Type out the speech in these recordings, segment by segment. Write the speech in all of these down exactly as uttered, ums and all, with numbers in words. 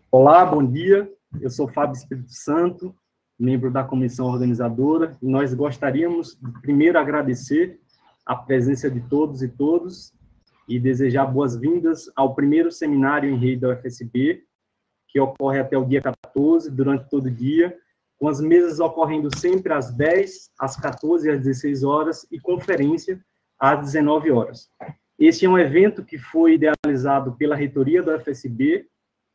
Olá, bom dia. Eu sou Fábio Espírito Santo, membro da comissão organizadora, e nós gostaríamos de primeiro agradecer a presença de todos e todas e desejar boas-vindas ao primeiro seminário em rede da U F S B, que ocorre até o dia quatorze, durante todo o dia, com as mesas ocorrendo sempre às dez, às quatorze e às dezesseis horas e conferência às dezenove horas. Este é um evento que foi idealizado pela reitoria da U F S B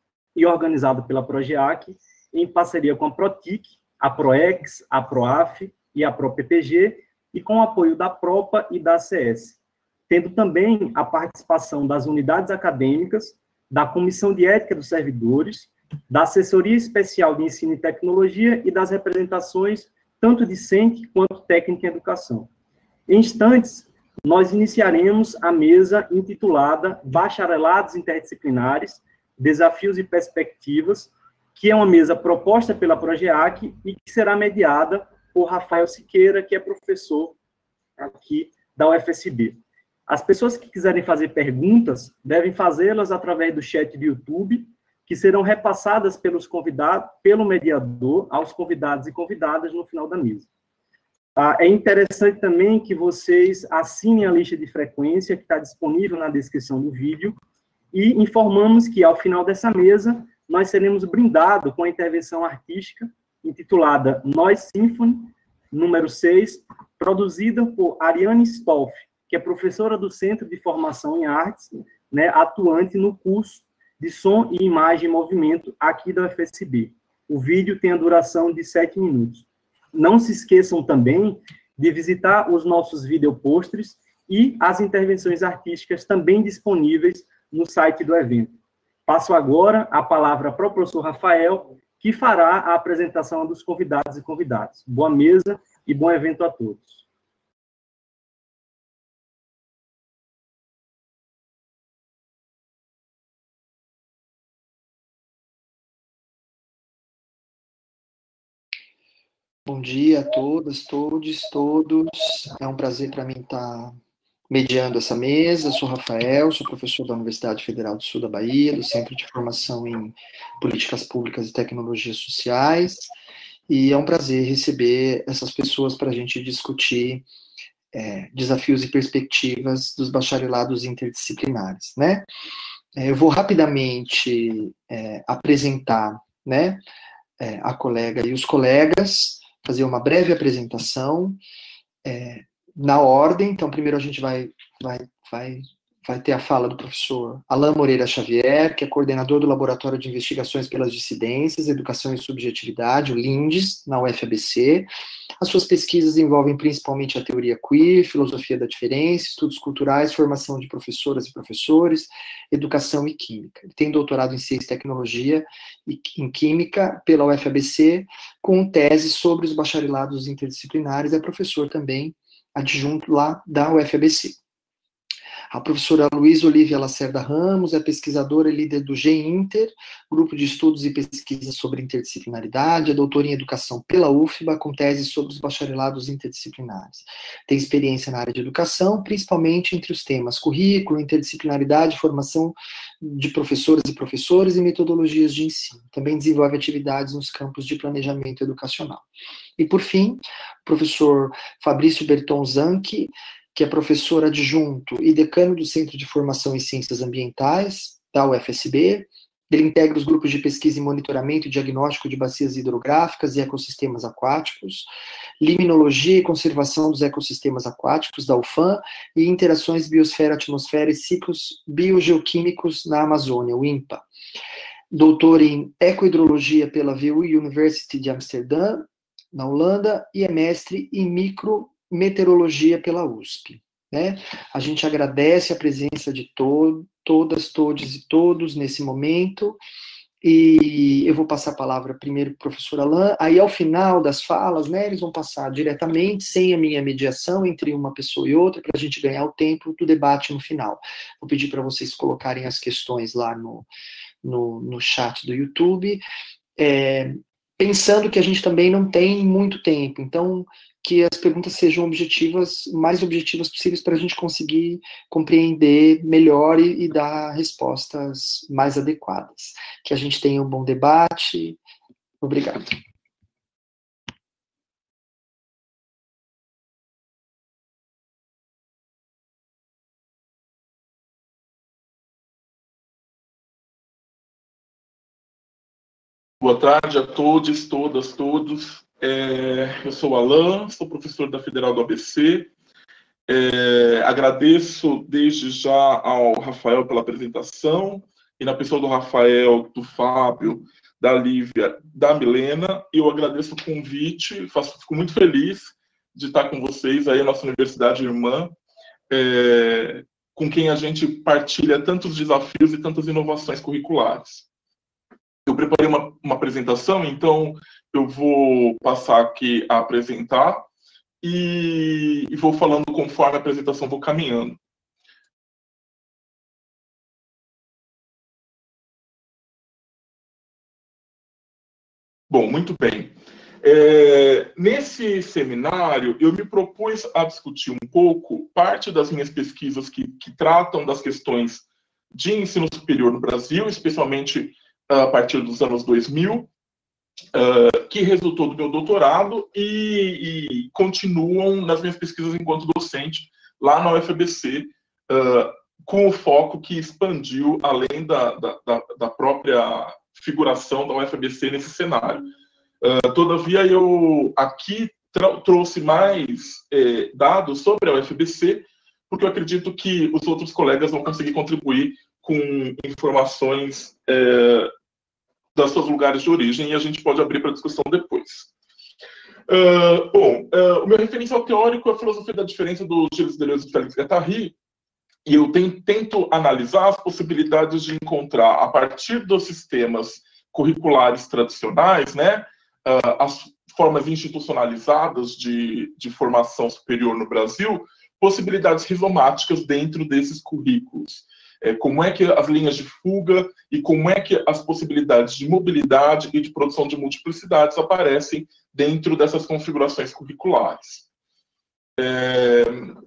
e organizado pela Progeac, em parceria com a Protic, a Proex, a Proaf e a ProPPG, e com o apoio da Propa e da A C S, tendo também a participação das unidades acadêmicas, da Comissão de Ética dos Servidores, da Assessoria Especial de Ensino e Tecnologia e das representações tanto de S E N C quanto técnica em educação. Em instantes, nós iniciaremos a mesa intitulada Bacharelados Interdisciplinares, Desafios e Perspectivas, que é uma mesa proposta pela Progeac e que será mediada por Rafael Siqueira, que é professor aqui da U F S B. As pessoas que quiserem fazer perguntas devem fazê-las através do chat do YouTube, que serão repassadas pelos convidados, pelo mediador, aos convidados e convidadas no final da mesa. Ah, é interessante também que vocês assinem a lista de frequência que está disponível na descrição do vídeo, e informamos que, ao final dessa mesa, nós seremos brindados com a intervenção artística intitulada Nós Symphony, número seis, produzida por Ariane Stolf, que é professora do Centro de Formação em Artes, né, atuante no curso de Som e Imagem em Movimento aqui da U F S B. O vídeo tem a duração de sete minutos. Não se esqueçam também de visitar os nossos videopôsteres e as intervenções artísticas também disponíveis no site do evento. Passo agora a palavra para o professor Rafael, que fará a apresentação dos convidados e convidadas. Boa mesa e bom evento a todos. Bom dia a todas, todos, todos. É um prazer para mim estar mediando essa mesa. Sou Rafael, sou professor da Universidade Federal do Sul da Bahia, do Centro de Formação em Políticas Públicas e Tecnologias Sociais, e é um prazer receber essas pessoas para a gente discutir é, desafios e perspectivas dos bacharelados interdisciplinares, né? É, eu vou rapidamente é, apresentar, né, é, a colega e os colegas, fazer uma breve apresentação, é, na ordem. Então, primeiro a gente vai, vai, vai, vai ter a fala do professor Alain Moreira Xavier, que é coordenador do Laboratório de Investigações pelas Dissidências, Educação e Subjetividade, o LINDES, na U F A B C. As suas pesquisas envolvem principalmente a teoria queer, filosofia da diferença, estudos culturais, formação de professoras e professores, educação e química. Ele tem doutorado em Ciência e Tecnologia e em Química pela U F A B C, com tese sobre os bacharelados interdisciplinares, é professor também adjunto lá da U F A B C. A professora Luísa Olívia Lacerda Ramos é pesquisadora e líder do G-Inter, Grupo de Estudos e Pesquisas sobre Interdisciplinaridade, é doutora em Educação pela U F B A, com tese sobre os bacharelados interdisciplinares. Tem experiência na área de educação, principalmente entre os temas currículo, interdisciplinaridade, formação de professoras e professores e metodologias de ensino. Também desenvolve atividades nos campos de planejamento educacional. E, por fim, o professor Fabrício Berton Zanchi, que é professor adjunto e decano do Centro de Formação em Ciências Ambientais, da U F S B. Ele integra os grupos de pesquisa e monitoramento e diagnóstico de bacias hidrográficas e ecossistemas aquáticos, liminologia e conservação dos ecossistemas aquáticos, da U F A M, e interações biosfera-atmosfera e ciclos biogeoquímicos na Amazônia, o INPA. Doutor em ecohidrologia pela V U University de Amsterdã, na Holanda, e é mestre em micrometeorologia pela U S P. Né? A gente agradece a presença de to todas, todos e todos nesse momento, e eu vou passar a palavra primeiro para o professor Alain, aí ao final das falas, né, eles vão passar diretamente, sem a minha mediação, entre uma pessoa e outra, para a gente ganhar o tempo do debate no final. Vou pedir para vocês colocarem as questões lá no, no, no chat do YouTube, é, pensando que a gente também não tem muito tempo, então que as perguntas sejam objetivas, mais objetivas possíveis para a gente conseguir compreender melhor e, e dar respostas mais adequadas. Que a gente tenha um bom debate. Obrigado. Boa tarde a todos, todas, todos. É, eu sou o Alan, sou professor da Federal do A B C. É, agradeço desde já ao Rafael pela apresentação, e na pessoa do Rafael, do Fábio, da Lívia, da Milena. Eu agradeço o convite, faço, fico muito feliz de estar com vocês aí, a nossa universidade irmã, é, com quem a gente partilha tantos desafios e tantas inovações curriculares. Eu preparei uma, uma apresentação, então eu vou passar aqui a apresentar e, e vou falando conforme a apresentação vou caminhando. Bom, muito bem. É, nesse seminário, eu me propus a discutir um pouco parte das minhas pesquisas que, que tratam das questões de ensino superior no Brasil, especialmente a partir dos anos dois mil, uh, que resultou do meu doutorado e, e continuam nas minhas pesquisas enquanto docente lá na U F A B C, uh, com o foco que expandiu além da, da, da própria figuração da U F A B C nesse cenário. Uh, todavia, eu aqui trouxe mais eh, dados sobre a U F A B C, porque eu acredito que os outros colegas vão conseguir contribuir com informações é, das suas lugares de origem, e a gente pode abrir para discussão depois. Uh, bom, uh, o meu referencial teórico é a filosofia da diferença do Gilles Deleuze e Félix Guattari, e eu tem, tento analisar as possibilidades de encontrar, a partir dos sistemas curriculares tradicionais, né, uh, as formas institucionalizadas de, de formação superior no Brasil, possibilidades rizomáticas dentro desses currículos. É, como é que as linhas de fuga e como é que as possibilidades de mobilidade e de produção de multiplicidades aparecem dentro dessas configurações curriculares. É,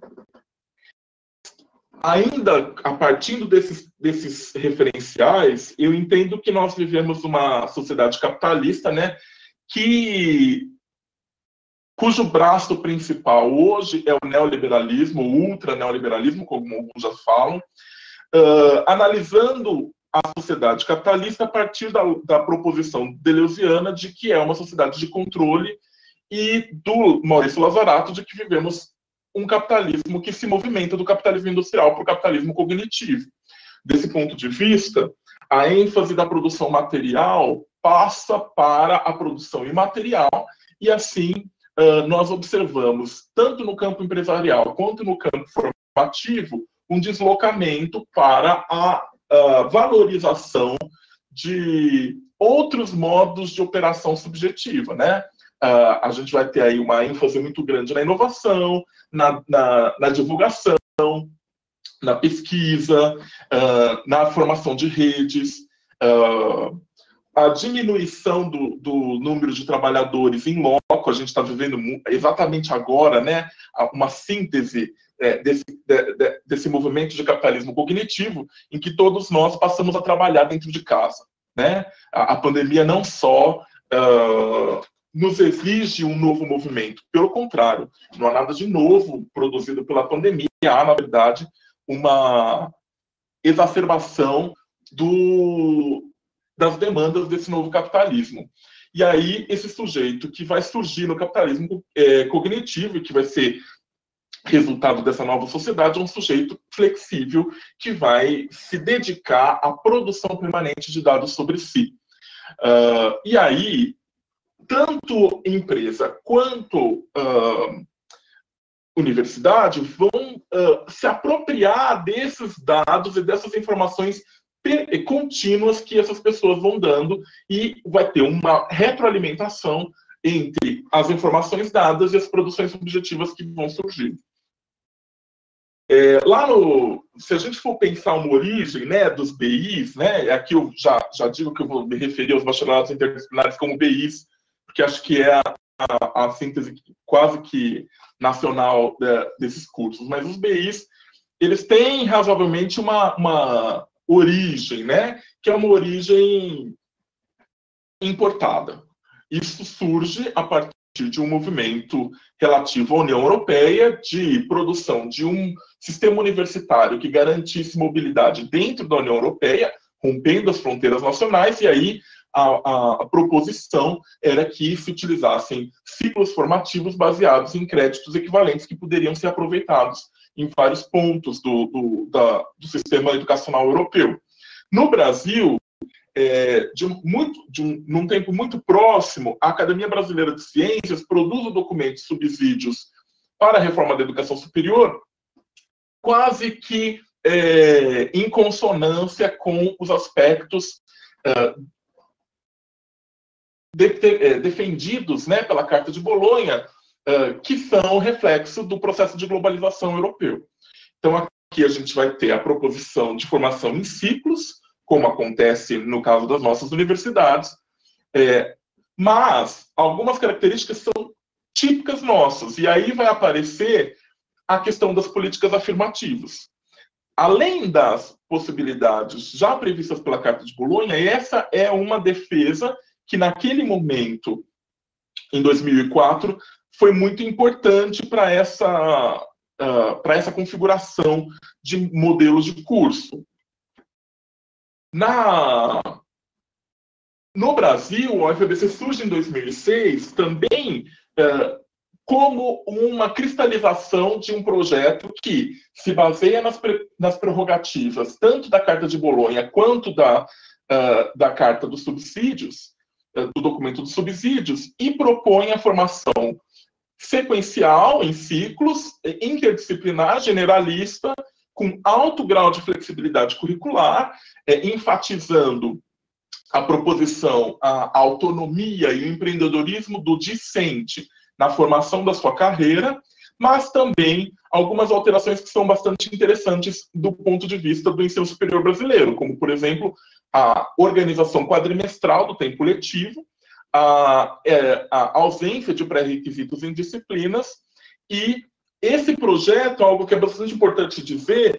ainda a partir desses, desses referenciais, eu entendo que nós vivemos uma sociedade capitalista, né, que, cujo braço principal hoje é o neoliberalismo, o ultra-neoliberalismo, como alguns já falam, Uh, analisando a sociedade capitalista a partir da, da proposição deleuziana de que é uma sociedade de controle e do Maurício Lazarato de que vivemos um capitalismo que se movimenta do capitalismo industrial para o capitalismo cognitivo. Desse ponto de vista, a ênfase da produção material passa para a produção imaterial e, assim, uh, nós observamos, tanto no campo empresarial quanto no campo formativo, um deslocamento para a, a valorização de outros modos de operação subjetiva, né? Uh, a gente vai ter aí uma ênfase muito grande na inovação, na, na, na divulgação, na pesquisa, uh, na formação de redes, uh, a diminuição do, do número de trabalhadores em loco. A gente está vivendo exatamente agora, né, uma síntese É, desse, de, desse movimento de capitalismo cognitivo, em que todos nós passamos a trabalhar dentro de casa, né? A, a pandemia não só uh, nos exige um novo movimento, pelo contrário, não há nada de novo produzido pela pandemia, há, na verdade, uma exacerbação do, das demandas desse novo capitalismo. E aí, esse sujeito que vai surgir no capitalismo é, cognitivo, e que vai ser resultado dessa nova sociedade, é um sujeito flexível que vai se dedicar à produção permanente de dados sobre si. Uh, e aí, tanto empresa quanto uh, universidade vão uh, se apropriar desses dados e dessas informações contínuas que essas pessoas vão dando, e vai ter uma retroalimentação entre as informações dadas e as produções subjetivas que vão surgir. É, lá no, se a gente for pensar uma origem, né, dos B Is, né, aqui eu já, já digo que eu vou me referir aos bacharelados interdisciplinares como B Is, porque acho que é a, a síntese quase que nacional de, desses cursos, mas os B Is, eles têm razoavelmente uma, uma origem, né, que é uma origem importada. Isso surge a partir de um movimento relativo à União Europeia de produção de um sistema universitário que garantisse mobilidade dentro da União Europeia, rompendo as fronteiras nacionais, e aí a, a, a proposição era que se utilizassem ciclos formativos baseados em créditos equivalentes que poderiam ser aproveitados em vários pontos do, do, da, do sistema educacional europeu. No Brasil, é, de, muito, de um, num tempo muito próximo, a Academia Brasileira de Ciências produz o documento Subsídios para a Reforma da Educação Superior, quase que é, em consonância com os aspectos uh, de, de, defendidos, né, pela Carta de Bolonha, uh, que são reflexo do processo de globalização europeu. Então, aqui a gente vai ter a proposição de formação em ciclos, como acontece no caso das nossas universidades, é, mas algumas características são típicas nossas, e aí vai aparecer a questão das políticas afirmativas. Além das possibilidades já previstas pela Carta de Bolonha, essa é uma defesa que, naquele momento, em dois mil e quatro, foi muito importante para essa, uh, para essa configuração de modelos de curso. Na... No Brasil, a U F A B C surge em dois mil e seis também uh, como uma cristalização de um projeto que se baseia nas, nas prerrogativas tanto da Carta de Bolonha quanto da, uh, da Carta dos Subsídios, uh, do documento dos subsídios, e propõe a formação sequencial em ciclos, interdisciplinar, generalista, com alto grau de flexibilidade curricular, é, enfatizando a proposição, a autonomia e o empreendedorismo do discente na formação da sua carreira, mas também algumas alterações que são bastante interessantes do ponto de vista do ensino superior brasileiro, como, por exemplo, a organização quadrimestral do tempo letivo, a, a ausência de pré-requisitos em disciplinas, e esse projeto, algo que é bastante importante dizer,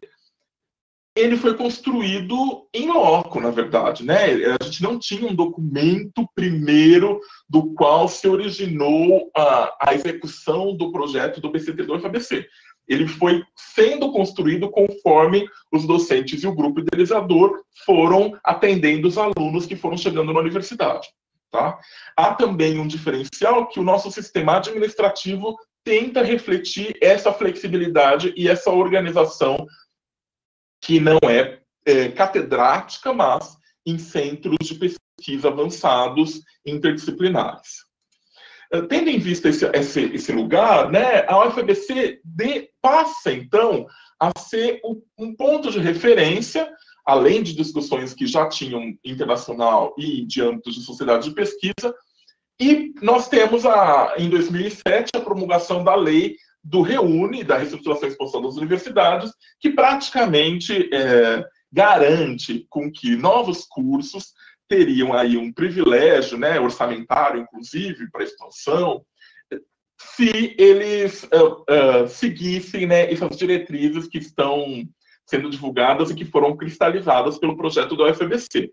ele foi construído em loco, na verdade, né? A gente não tinha um documento primeiro do qual se originou a, a execução do projeto do B C T do U F A B C. Ele foi sendo construído conforme os docentes e o grupo idealizador foram atendendo os alunos que foram chegando na universidade. Tá? Há também um diferencial que o nosso sistema administrativo tenta refletir essa flexibilidade e essa organização que não é, é catedrática, mas em centros de pesquisa avançados interdisciplinares. Tendo em vista esse, esse, esse lugar, né, a U F A B C de, passa, então, a ser um, um ponto de referência, além de discussões que já tinham internacional e de âmbitos de sociedade de pesquisa, e nós temos, a, em dois mil e sete, a promulgação da lei do REUNE, da Reestruturação e Expansão das Universidades, que praticamente é, garante com que novos cursos teriam aí um privilégio, né, orçamentário, inclusive, para expansão, se eles uh, uh, seguissem, né, essas diretrizes que estão sendo divulgadas e que foram cristalizadas pelo projeto da U F A B C.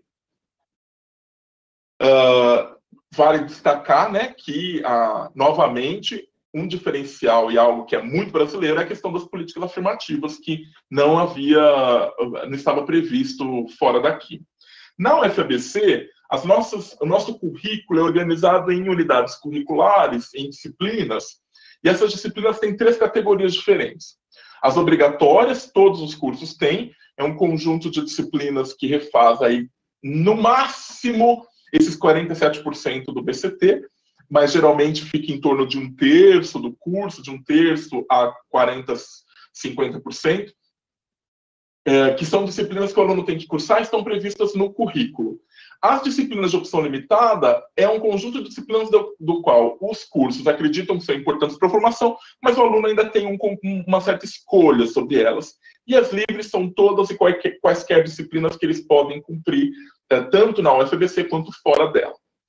Uh, vale destacar, né, que, uh, novamente, um diferencial e algo que é muito brasileiro é a questão das políticas afirmativas, que não havia, não estava previsto fora daqui. Na U F A B C, as nossas, o nosso currículo é organizado em unidades curriculares, em disciplinas, e essas disciplinas têm três categorias diferentes. As obrigatórias, todos os cursos têm, é um conjunto de disciplinas que refaz aí, no máximo, esses quarenta e sete por cento do B C T, mas geralmente fica em torno de um terço do curso, de um terço a quarenta, cinquenta por cento, é, que são disciplinas que o aluno tem que cursar e estão previstas no currículo. As disciplinas de opção limitada é um conjunto de disciplinas do, do qual os cursos acreditam que são importantes para a formação, mas o aluno ainda tem um, uma certa escolha sobre elas. E as livres são todas e quaisquer, quaisquer disciplinas que eles podem cumprir, é, tanto na U F A B C quanto fora dela.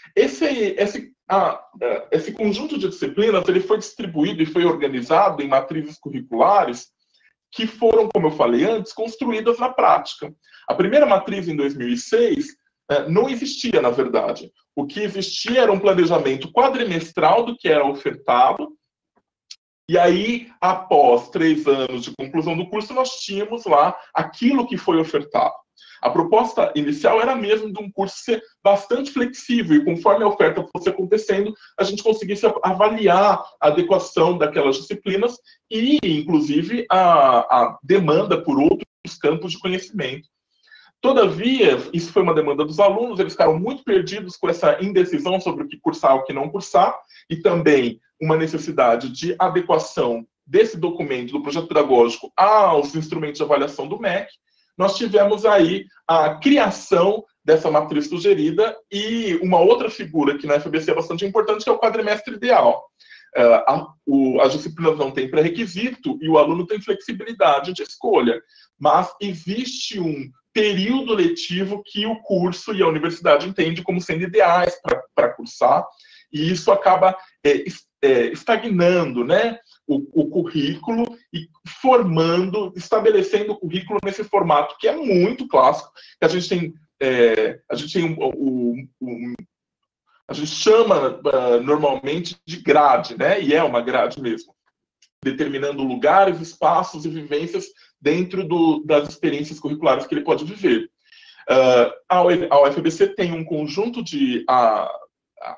Esse, esse, ah, esse conjunto de disciplinas ele foi distribuído e foi organizado em matrizes curriculares que foram, como eu falei antes, construídas na prática. A primeira matriz, em dois mil e seis, não existia, na verdade. O que existia era um planejamento quadrimestral do que era ofertado, e aí, após três anos de conclusão do curso, nós tínhamos lá aquilo que foi ofertado. A proposta inicial era mesmo de um curso ser bastante flexível, e conforme a oferta fosse acontecendo, a gente conseguisse avaliar a adequação daquelas disciplinas e, inclusive, a, a demanda por outros campos de conhecimento. Todavia, isso foi uma demanda dos alunos, eles ficaram muito perdidos com essa indecisão sobre o que cursar e o que não cursar, e também uma necessidade de adequação desse documento, do projeto pedagógico, aos instrumentos de avaliação do M E C. Nós tivemos aí a criação dessa matriz sugerida e uma outra figura que na F A B C é bastante importante, que é o quadrimestre ideal. Uh, a, o, as disciplinas não têm pré-requisito e o aluno tem flexibilidade de escolha, mas existe um período letivo que o curso e a universidade entendem como sendo ideais para cursar, e isso acaba é, é, estagnando, né, o, o currículo e formando, estabelecendo o currículo nesse formato que é muito clássico, que a gente tem, é, a gente tem um, um, um a gente chama uh, normalmente de grade, né? E é uma grade mesmo, determinando lugares, espaços e vivências dentro do, das experiências curriculares que ele pode viver. Uh, a U F B C tem um conjunto de uh, uh,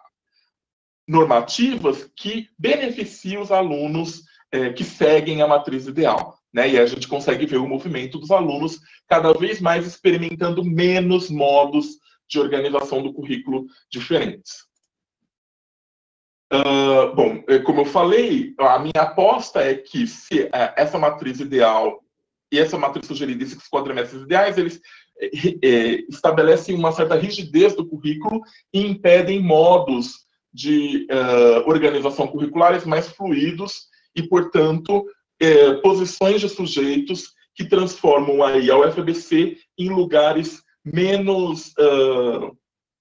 normativas que beneficiam os alunos uh, que seguem a matriz ideal, né? E a gente consegue ver o movimento dos alunos cada vez mais experimentando menos modos de organização do currículo diferentes. Uh, bom, como eu falei, a minha aposta é que se uh, essa matriz ideal e essa matriz sugerida, esses quadrimestres ideais, eles eh, estabelecem uma certa rigidez do currículo e impedem modos de uh, organização curriculares mais fluidos e, portanto, eh, posições de sujeitos que transformam aí a U F B C em lugares menos uh,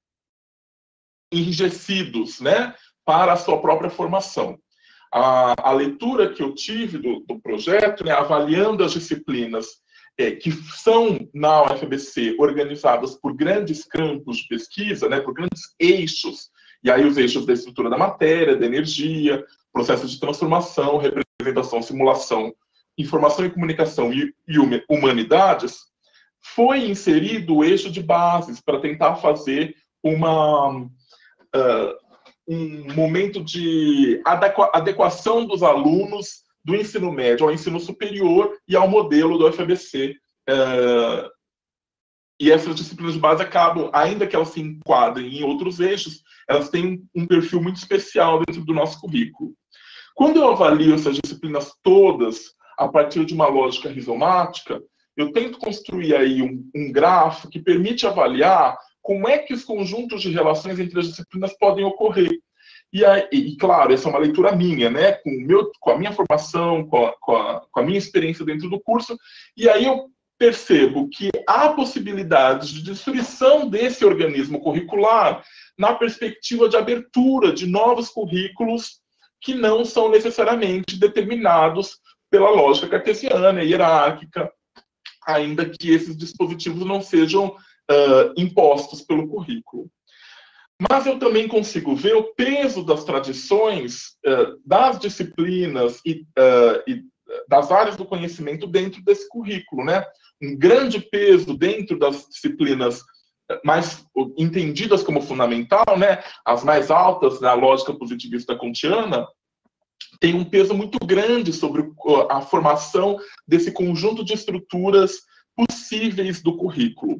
enrijecidos, né, para a sua própria formação. A, a leitura que eu tive do, do projeto, né, avaliando as disciplinas é, que são na U F B C organizadas por grandes campos de pesquisa, né, por grandes eixos, e aí os eixos da estrutura da matéria, da energia, processos de transformação, representação, simulação, informação e comunicação e, e humanidades, foi inserido o eixo de bases para tentar fazer uma, uh, um momento de adequa, adequação dos alunos do ensino médio ao ensino superior e ao modelo do U F B C. Uh, e essas disciplinas de base acabam, ainda que elas se enquadrem em outros eixos, elas têm um perfil muito especial dentro do nosso currículo. Quando eu avalio essas disciplinas todas a partir de uma lógica rizomática, eu tento construir aí um, um grafo que permite avaliar como é que os conjuntos de relações entre as disciplinas podem ocorrer. E, aí, e claro, essa é uma leitura minha, né, com, o meu, com a minha formação, com a, com, a, com a minha experiência dentro do curso, e aí eu percebo que há possibilidades de destruição desse organismo curricular na perspectiva de abertura de novos currículos que não são necessariamente determinados pela lógica cartesiana, hierárquica, ainda que esses dispositivos não sejam uh, impostos pelo currículo. Mas eu também consigo ver o peso das tradições, uh, das disciplinas e, uh, e das áreas do conhecimento dentro desse currículo, né? Um grande peso dentro das disciplinas mais entendidas como fundamental, né? As mais altas na lógica positivista kantiana, tem um peso muito grande sobre a formação desse conjunto de estruturas possíveis do currículo.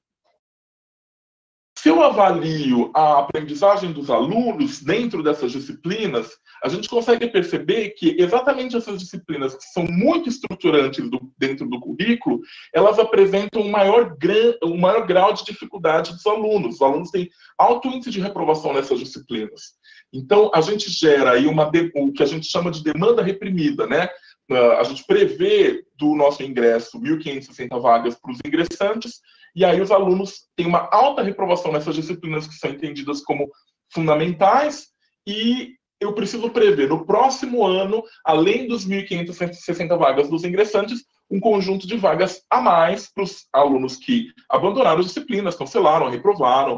Se eu avalio a aprendizagem dos alunos dentro dessas disciplinas, a gente consegue perceber que exatamente essas disciplinas que são muito estruturantes do, dentro do currículo, elas apresentam um maior, um maior grau de dificuldade dos alunos. Os alunos têm alto índice de reprovação nessas disciplinas. Então, a gente gera aí uma, o que a gente chama de demanda reprimida, né? A gente prevê do nosso ingresso mil quinhentas e sessenta vagas para os ingressantes, e aí os alunos têm uma alta reprovação nessas disciplinas que são entendidas como fundamentais, e eu preciso prever no próximo ano, além dos mil quinhentas e sessenta vagas dos ingressantes, um conjunto de vagas a mais para os alunos que abandonaram as disciplinas, cancelaram, reprovaram,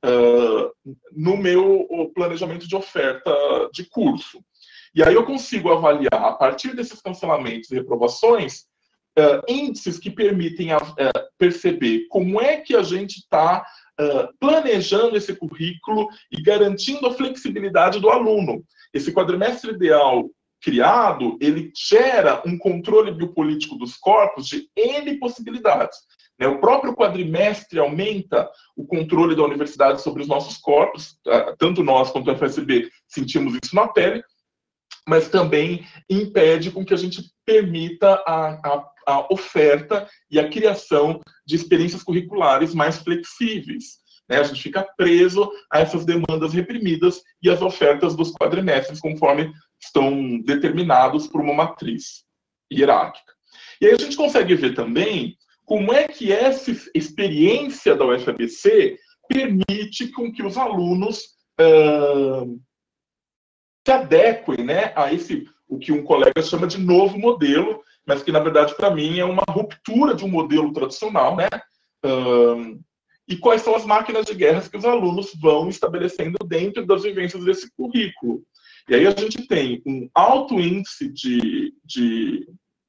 uh, no meu planejamento de oferta de curso. E aí eu consigo avaliar, a partir desses cancelamentos e reprovações, uh, índices que permitem uh, perceber como é que a gente está uh, planejando esse currículo e garantindo a flexibilidade do aluno. Esse quadrimestre ideal criado, ele gera um controle biopolítico dos corpos de N possibilidades. Né? O próprio quadrimestre aumenta o controle da universidade sobre os nossos corpos, tanto nós quanto o F S B sentimos isso na pele, mas também impede com que a gente permita a, a, a oferta e a criação de experiências curriculares mais flexíveis. Né? A gente fica preso a essas demandas reprimidas e as ofertas dos quadrimestres, conforme estão determinados por uma matriz hierárquica. E aí a gente consegue ver também como é que essa experiência da U F A B C permite com que os alunos uh, se adequem, né, a esse, o que um colega chama de novo modelo, mas que, na verdade, para mim, é uma ruptura de um modelo tradicional, né? Uh, e quais são as máquinas de guerra que os alunos vão estabelecendo dentro das vivências desse currículo. E aí a gente tem um alto índice de, de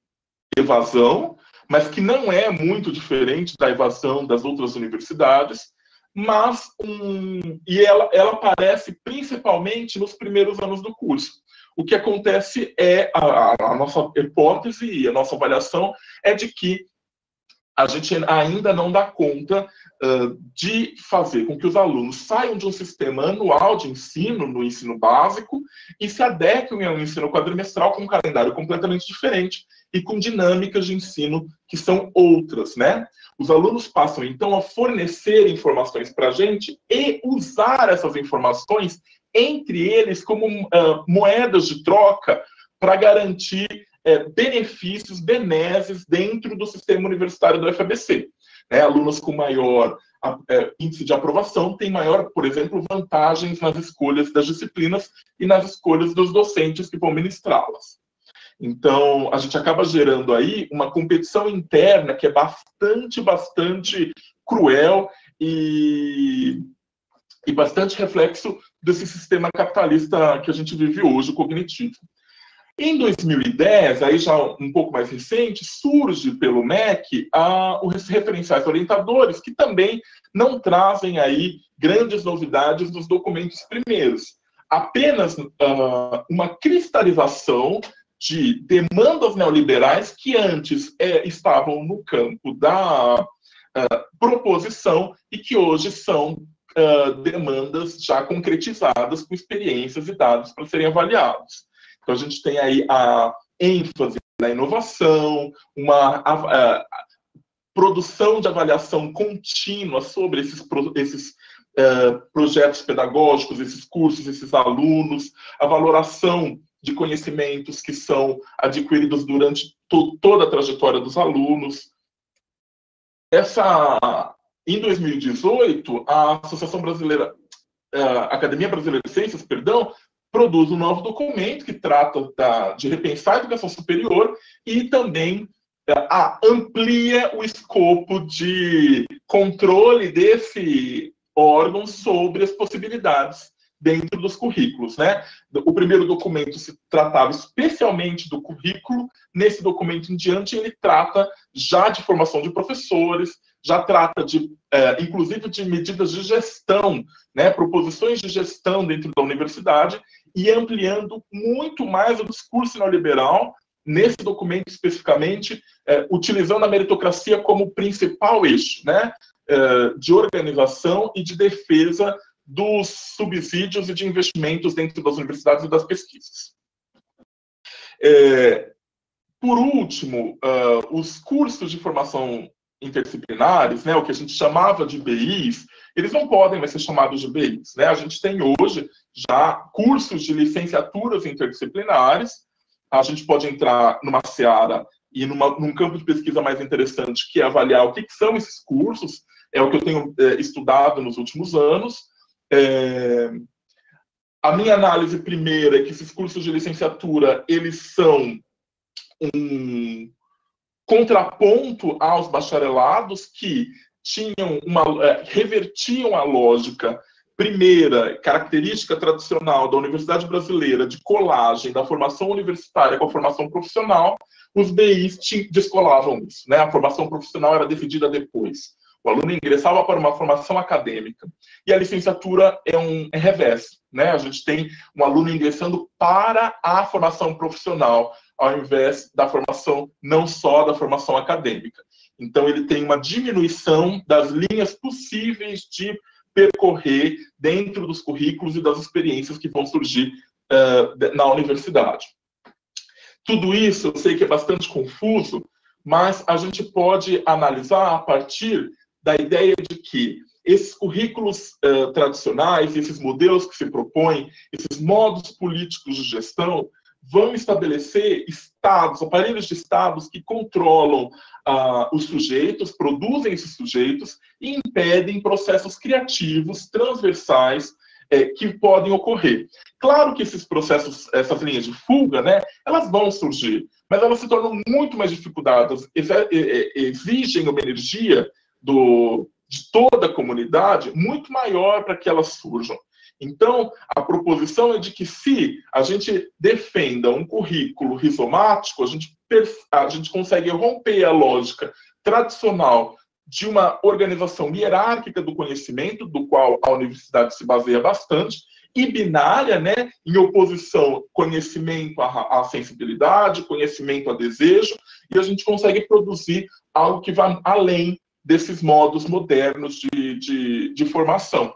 evasão, mas que não é muito diferente da evasão das outras universidades, mas um, e ela, ela aparece principalmente nos primeiros anos do curso. O que acontece é, a, a nossa hipótese e a nossa avaliação é de que a gente ainda não dá conta uh, de fazer com que os alunos saiam de um sistema anual de ensino, no ensino básico, e se adequem ao ensino quadrimestral com um calendário completamente diferente e com dinâmicas de ensino que são outras, né? Os alunos passam, então, a fornecer informações para a gente e usar essas informações entre eles como uh, moedas de troca para garantir É, benefícios, benesses dentro do sistema universitário do U F A B C. É, alunos com maior é, índice de aprovação têm maior, por exemplo, vantagens nas escolhas das disciplinas e nas escolhas dos docentes que vão ministrá-las. Então, a gente acaba gerando aí uma competição interna que é bastante, bastante cruel e, e bastante reflexo desse sistema capitalista que a gente vive hoje, cognitivo. Em dois mil e dez, aí já um pouco mais recente, surge pelo M E C a, os referenciais orientadores, que também não trazem aí grandes novidades dos documentos primeiros. Apenas uh, uma cristalização de demandas neoliberais que antes é, estavam no campo da uh, proposição e que hoje são uh, demandas já concretizadas com experiências e dados para serem avaliados. Então, a gente tem aí a ênfase na inovação, uma a, a, produção de avaliação contínua sobre esses, esses uh, projetos pedagógicos, esses cursos, esses alunos, a valoração de conhecimentos que são adquiridos durante to, toda a trajetória dos alunos. Essa, em dois mil e dezoito, a Associação Brasileira, uh, Academia Brasileira de Ciências, perdão, produz um novo documento que trata da, de repensar a educação superior e também a, amplia o escopo de controle desse órgão sobre as possibilidades dentro dos currículos, né? O primeiro documento se tratava especialmente do currículo, nesse documento em diante ele trata já de formação de professores, já trata de, é, inclusive, de medidas de gestão, né, proposições de gestão dentro da universidade, e ampliando muito mais o discurso neoliberal, nesse documento especificamente, é, utilizando a meritocracia como principal eixo, né, é, de organização e de defesa dos subsídios e de investimentos dentro das universidades e das pesquisas. É, por último, uh, os cursos de formação interdisciplinares, né, o que a gente chamava de B Is, eles não podem mais ser chamados de B Is. Né? A gente tem hoje já cursos de licenciaturas interdisciplinares, a gente pode entrar numa seara e numa, num campo de pesquisa mais interessante, que é avaliar o que, que são esses cursos, é o que eu tenho é, estudado nos últimos anos, é, a minha análise primeira é que esses cursos de licenciatura, eles são um contraponto aos bacharelados que tinham uma, é, revertiam a lógica primeira, característica tradicional da Universidade Brasileira de colagem da formação universitária com a formação profissional. Os B Is descolavam isso, né? A formação profissional era decidida depois. O aluno ingressava para uma formação acadêmica. E a licenciatura é um é reverso, né? A gente tem um aluno ingressando para a formação profissional, ao invés da formação, não só da formação acadêmica. Então, ele tem uma diminuição das linhas possíveis de percorrer dentro dos currículos e das experiências que vão surgir uh, na universidade. Tudo isso, eu sei que é bastante confuso, mas a gente pode analisar a partir da ideia de que esses currículos uh, tradicionais, esses modelos que se propõem, esses modos políticos de gestão, vão estabelecer estados, aparelhos de estados que controlam uh, os sujeitos, produzem esses sujeitos e impedem processos criativos, transversais, eh, que podem ocorrer. Claro que esses processos, essas linhas de fuga, né, elas vão surgir, mas elas se tornam muito mais dificultadas, exigem uma energia do, de toda a comunidade muito maior para que elas surjam. Então, a proposição é de que se a gente defenda um currículo rizomático, a gente, a gente consegue romper a lógica tradicional de uma organização hierárquica do conhecimento, do qual a universidade se baseia bastante, e binária, né, em oposição conhecimento à, à sensibilidade, conhecimento a desejo, e a gente consegue produzir algo que vai além desses modos modernos de, de, de formação.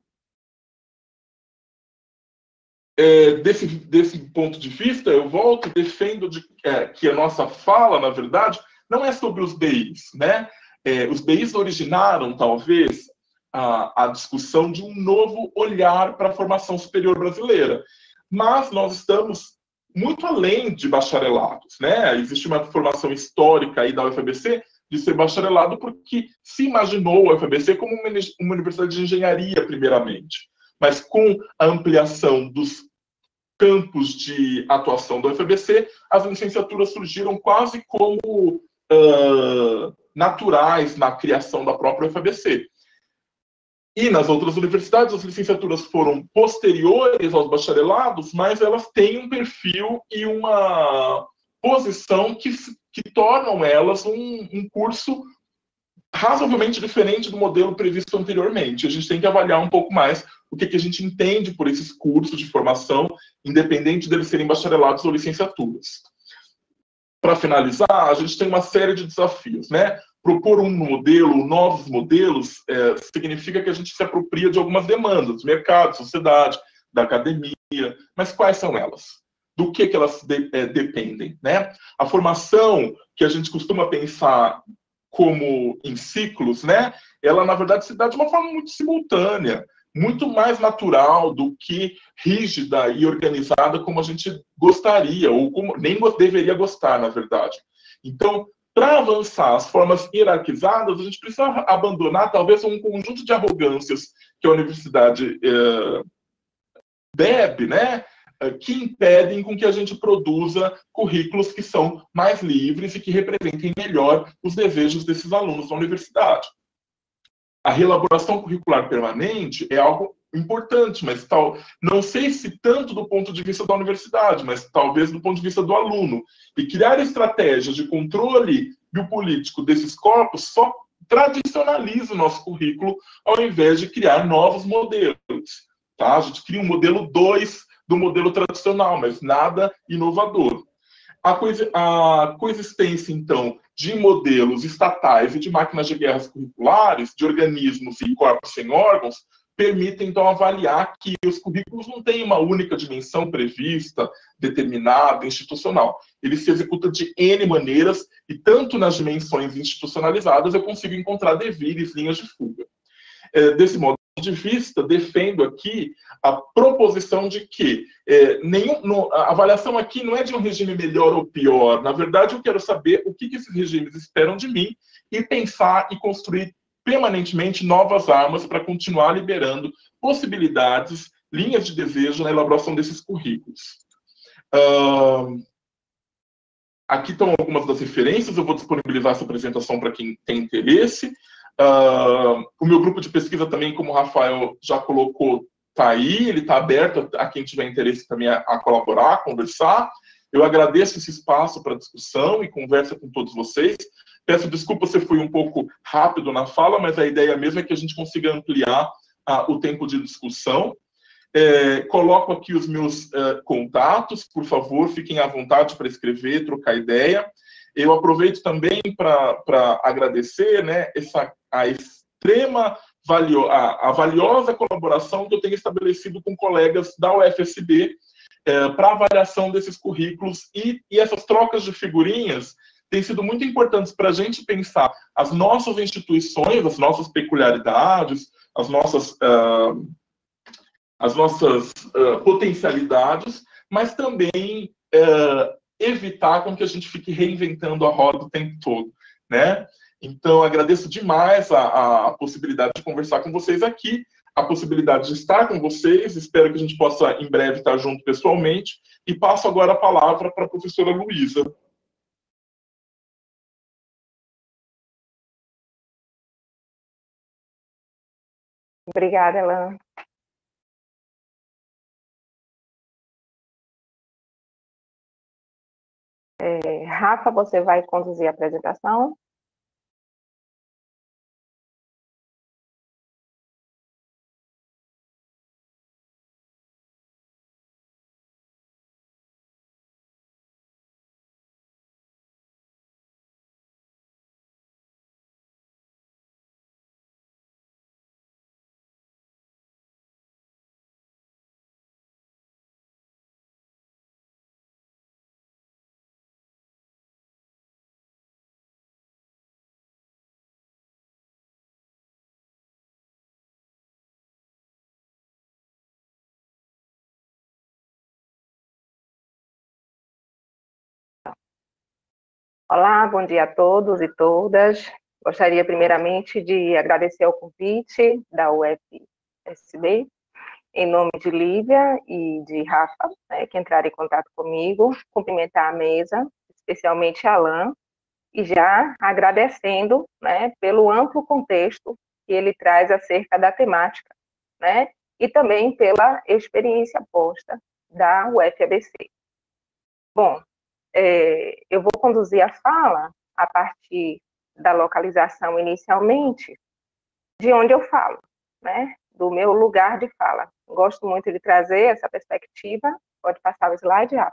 É, desse, desse ponto de vista, eu volto e defendo de, é, que a nossa fala, na verdade, não é sobre os B Is, né? É, os B Is originaram, talvez, a, a discussão de um novo olhar para a formação superior brasileira. Mas nós estamos muito além de bacharelados, né? Existe uma formação histórica aí da U F A B C de ser bacharelado porque se imaginou a U F A B C como uma, uma universidade de engenharia, primeiramente. Mas com a ampliação dos campos de atuação da U F A B C, as licenciaturas surgiram quase como uh, naturais na criação da própria U F A B C. E nas outras universidades, as licenciaturas foram posteriores aos bacharelados, mas elas têm um perfil e uma posição que, que tornam elas um, um curso razoavelmente diferente do modelo previsto anteriormente. A gente tem que avaliar um pouco mais o que, que a gente entende por esses cursos de formação, independente deles serem bacharelados ou licenciaturas. Para finalizar, a gente tem uma série de desafios, né? Propor um modelo, novos modelos, é, significa que a gente se apropria de algumas demandas, do mercado, sociedade, da academia, mas quais são elas? Do que, que elas de, é, dependem, né? A formação que a gente costuma pensar como em ciclos, né? Ela, na verdade, se dá de uma forma muito simultânea, muito mais natural do que rígida e organizada como a gente gostaria, ou como nem deveria gostar, na verdade. Então, para avançar as formas hierarquizadas, a gente precisa abandonar, talvez, um conjunto de arrogâncias que a universidade é, bebe, né? Que impedem com que a gente produza currículos que são mais livres e que representem melhor os desejos desses alunos da universidade. A reelaboração curricular permanente é algo importante, mas tal, não sei se tanto do ponto de vista da universidade, mas talvez do ponto de vista do aluno. E criar estratégias de controle biopolítico desses corpos só tradicionaliza o nosso currículo ao invés de criar novos modelos. Tá? A gente cria um modelo dois do modelo tradicional, mas nada inovador. A, coisi a coexistência, então, de modelos estatais e de máquinas de guerras curriculares, de organismos e corpos sem órgãos, permite, então, avaliar que os currículos não têm uma única dimensão prevista, determinada, institucional. Ele se executa de N maneiras, e tanto nas dimensões institucionalizadas eu consigo encontrar devires, linhas de fuga. É, desse modo de vista, defendo aqui a proposição de que é, nenhum, no, a avaliação aqui não é de um regime melhor ou pior. Na verdade, eu quero saber o que, que esses regimes esperam de mim e pensar e construir permanentemente novas armas para continuar liberando possibilidades linhas de desejo na elaboração desses currículos. Uh, aqui estão algumas das referências, eu vou disponibilizar essa apresentação para quem tem interesse. Uh, o meu grupo de pesquisa também, como o Rafael já colocou, está aí, ele está aberto a, a quem tiver interesse também a, a colaborar, a conversar. Eu agradeço esse espaço para discussão e conversa com todos vocês. Peço desculpa se fui um pouco rápido na fala, mas a ideia mesmo é que a gente consiga ampliar uh, o tempo de discussão. É, coloco aqui os meus uh, contatos, por favor, fiquem à vontade para escrever, trocar ideia. Eu aproveito também para agradecer, né, essa, a extrema, valio, a, a valiosa colaboração que eu tenho estabelecido com colegas da U F S B é, para avaliação desses currículos, e, e essas trocas de figurinhas têm sido muito importantes para a gente pensar as nossas instituições, as nossas peculiaridades, as nossas... Uh, as nossas uh, potencialidades, mas também uh, evitar com que a gente fique reinventando a roda o tempo todo, né? Então, agradeço demais a, a possibilidade de conversar com vocês aqui, a possibilidade de estar com vocês, espero que a gente possa, em breve, estar junto pessoalmente, e passo agora a palavra para a professora Luísa. Obrigada, Elan. É, Rafa, você vai conduzir a apresentação? Olá, bom dia a todos e todas. Gostaria primeiramente de agradecer o convite da U F S B, em nome de Lívia e de Rafa, né, que entraram em contato comigo, cumprimentar a mesa, especialmente a Alan, e já agradecendo, né, pelo amplo contexto que ele traz acerca da temática, né, e também pela experiência posta da U F A B C. Bom, É, eu vou conduzir a fala a partir da localização inicialmente de onde eu falo, né? Do meu lugar de fala. Gosto muito de trazer essa perspectiva, pode passar o slide, Rafa,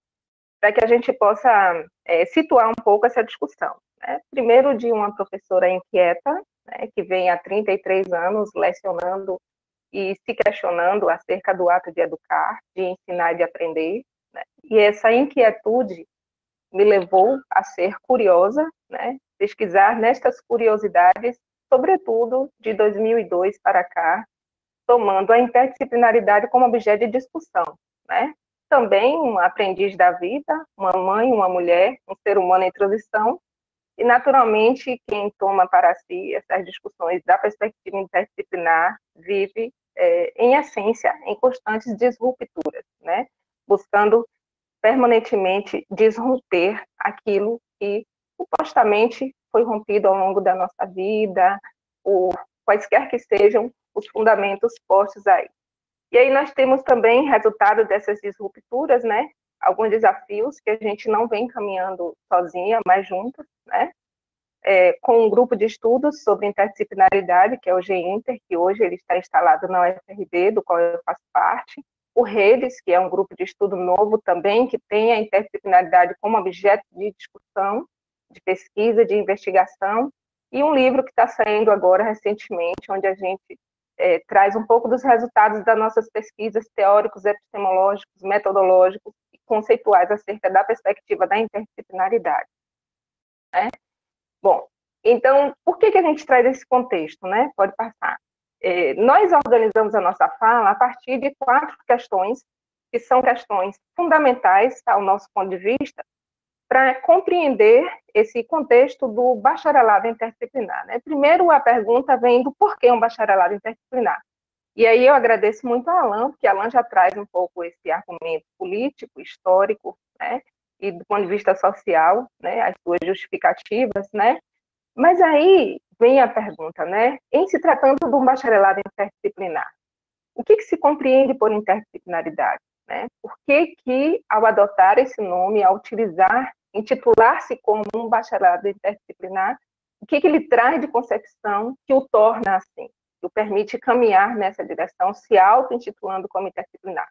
para que a gente possa é, situar um pouco essa discussão. Né? Primeiro, de uma professora inquieta, né, que vem há trinta e três anos lecionando e se questionando acerca do ato de educar, de ensinar e de aprender, né? E essa inquietude me levou a ser curiosa, né? Pesquisar nestas curiosidades, sobretudo de dois mil e dois para cá, tomando a interdisciplinaridade como objeto de discussão, né? Também uma aprendiz da vida, uma mãe, uma mulher, um ser humano em transição, e naturalmente quem toma para si essas discussões da perspectiva interdisciplinar vive, é, em essência, em constantes disrupturas, né? Buscando permanentemente desromper aquilo que supostamente foi rompido ao longo da nossa vida, ou quaisquer que sejam os fundamentos postos aí. E aí nós temos também resultado dessas disrupturas, né? Alguns desafios que a gente não vem caminhando sozinha, mas juntos, né? É, com um grupo de estudos sobre interdisciplinaridade, que é o G Inter, que hoje ele está instalado na U F R B, do qual eu faço parte, o REDES, que é um grupo de estudo novo também, que tem a interdisciplinaridade como objeto de discussão, de pesquisa, de investigação, e um livro que está saindo agora recentemente, onde a gente é, traz um pouco dos resultados das nossas pesquisas teóricos, epistemológicos, metodológicos e conceituais acerca da perspectiva da interdisciplinaridade. Né? Bom, então, por que, que a gente traz esse contexto, né? Pode passar. É, nós organizamos a nossa fala a partir de quatro questões, que são questões fundamentais, ao nosso ponto de vista, para compreender esse contexto do bacharelado interdisciplinar. Né? Primeiro, a pergunta vem do porquê um bacharelado interdisciplinar. E aí eu agradeço muito a Alan, porque a Alan já traz um pouco esse argumento político, histórico, né, e do ponto de vista social, né, as suas justificativas, né. Mas aí vem a pergunta, né, em se tratando de um bacharelado interdisciplinar, o que, que se compreende por interdisciplinaridade, né? Por que que, ao adotar esse nome, ao utilizar, intitular-se como um bacharelado interdisciplinar, o que, que ele traz de concepção que o torna assim, que o permite caminhar nessa direção, se auto-intitulando como interdisciplinar?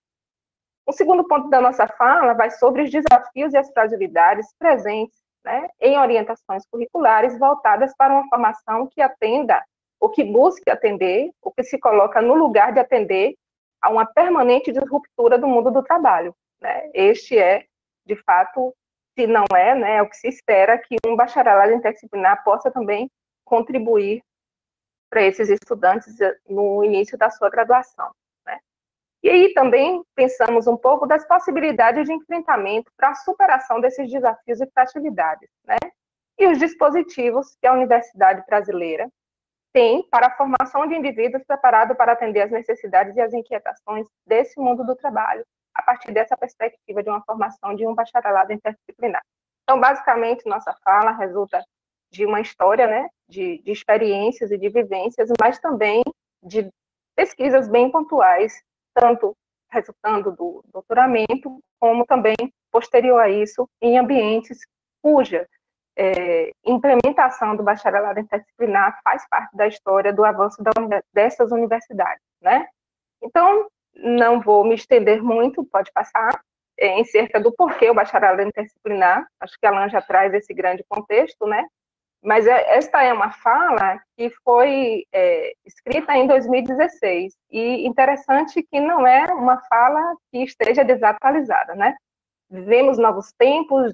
O segundo ponto da nossa fala vai sobre os desafios e as fragilidades presentes, né, em orientações curriculares voltadas para uma formação que atenda, ou que busque atender, ou que se coloca no lugar de atender a uma permanente disruptura do mundo do trabalho, né? Este é, de fato, se não é, né, é o que se espera que um bacharelado interdisciplinar possa também contribuir para esses estudantes no início da sua graduação, né? E aí também pensamos um pouco das possibilidades de enfrentamento para a superação desses desafios e fragilidades, né? E os dispositivos que a Universidade Brasileira tem para a formação de indivíduos preparados para atender às necessidades e às inquietações desse mundo do trabalho, a partir dessa perspectiva de uma formação de um bacharelado interdisciplinar. Então, basicamente, nossa fala resulta de uma história, né, de, de experiências e de vivências, mas também de pesquisas bem pontuais, tanto resultando do doutoramento, como também, posterior a isso, em ambientes cuja É, implementação do bacharelado interdisciplinar faz parte da história do avanço da, dessas universidades, né? Então, não vou me estender muito, pode passar, é, em cerca do porquê o bacharelado interdisciplinar, acho que a Alan já traz esse grande contexto, né? Mas é, esta é uma fala que foi é, escrita em dois mil e dezesseis, e interessante que não é uma fala que esteja desatualizada, né? Vivemos novos tempos,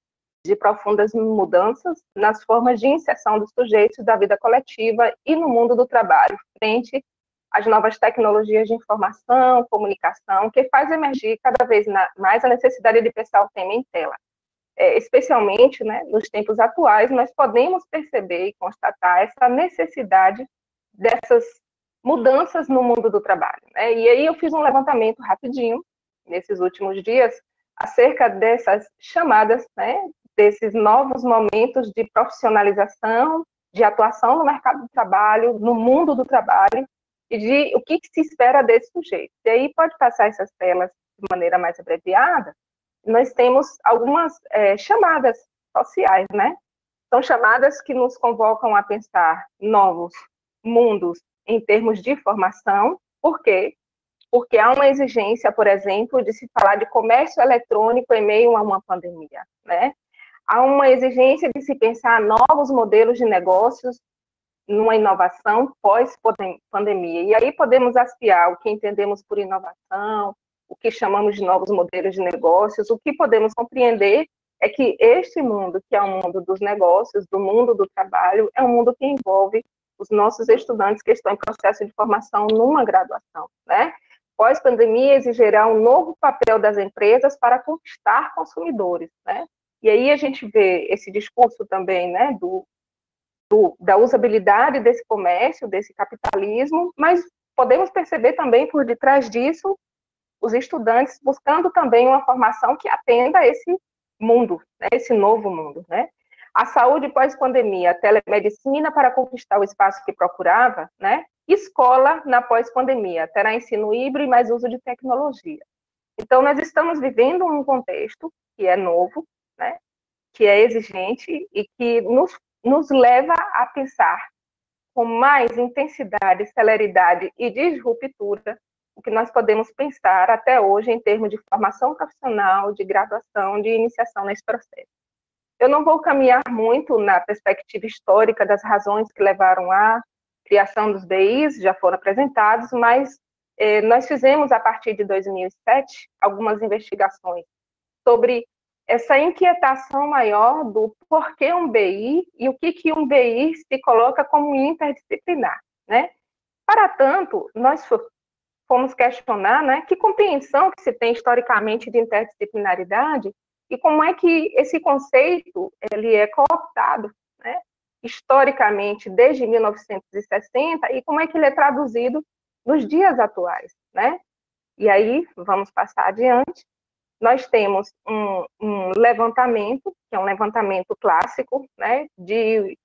de profundas mudanças nas formas de inserção dos sujeitos da vida coletiva e no mundo do trabalho, frente às novas tecnologias de informação, comunicação, que faz emergir cada vez mais a necessidade de pensar o tema em tela. É, especialmente, né, nos tempos atuais, nós podemos perceber e constatar essa necessidade dessas mudanças no mundo do trabalho, né? E aí eu fiz um levantamento rapidinho, nesses últimos dias, acerca dessas chamadas, né, desses novos momentos de profissionalização, de atuação no mercado do trabalho, no mundo do trabalho, e de o que, que se espera desse sujeito. E aí pode passar essas telas de maneira mais abreviada. Nós temos algumas é, chamadas sociais, né? São chamadas que nos convocam a pensar novos mundos em termos de formação. Por quê? Porque há uma exigência, por exemplo, de se falar de comércio eletrônico em meio a uma pandemia, né? Há uma exigência de se pensar novos modelos de negócios numa inovação pós-pandemia. E aí podemos aspirar o que entendemos por inovação, o que chamamos de novos modelos de negócios. O que podemos compreender é que este mundo, que é o mundo dos negócios, do mundo do trabalho, é um mundo que envolve os nossos estudantes que estão em processo de formação numa graduação, né? Pós-pandemia exigirá um novo papel das empresas para conquistar consumidores, né? E aí a gente vê esse discurso também, né, do, do, da usabilidade desse comércio, desse capitalismo, mas podemos perceber também por detrás disso os estudantes buscando também uma formação que atenda a esse mundo, né, esse novo mundo, né? A saúde pós-pandemia, telemedicina para conquistar o espaço que procurava, né? Escola na pós-pandemia, terá ensino híbrido e mais uso de tecnologia. Então, nós estamos vivendo um contexto que é novo, né, que é exigente e que nos, nos leva a pensar com mais intensidade, celeridade e disruptura o que nós podemos pensar até hoje em termos de formação profissional, de graduação, de iniciação nesse processo. Eu não vou caminhar muito na perspectiva histórica das razões que levaram à criação dos B Is, já foram apresentados, mas eh, nós fizemos, a partir de dois mil e sete, algumas investigações sobre essa inquietação maior do porquê um B I e o que, que um B I se coloca como interdisciplinar, né? Para tanto, nós fomos questionar, né, que compreensão que se tem historicamente de interdisciplinaridade e como é que esse conceito ele é cooptado, né, historicamente desde mil novecentos e sessenta, e como é que ele é traduzido nos dias atuais, né? E aí, vamos passar adiante, nós temos um, um levantamento, que é um levantamento clássico, né, de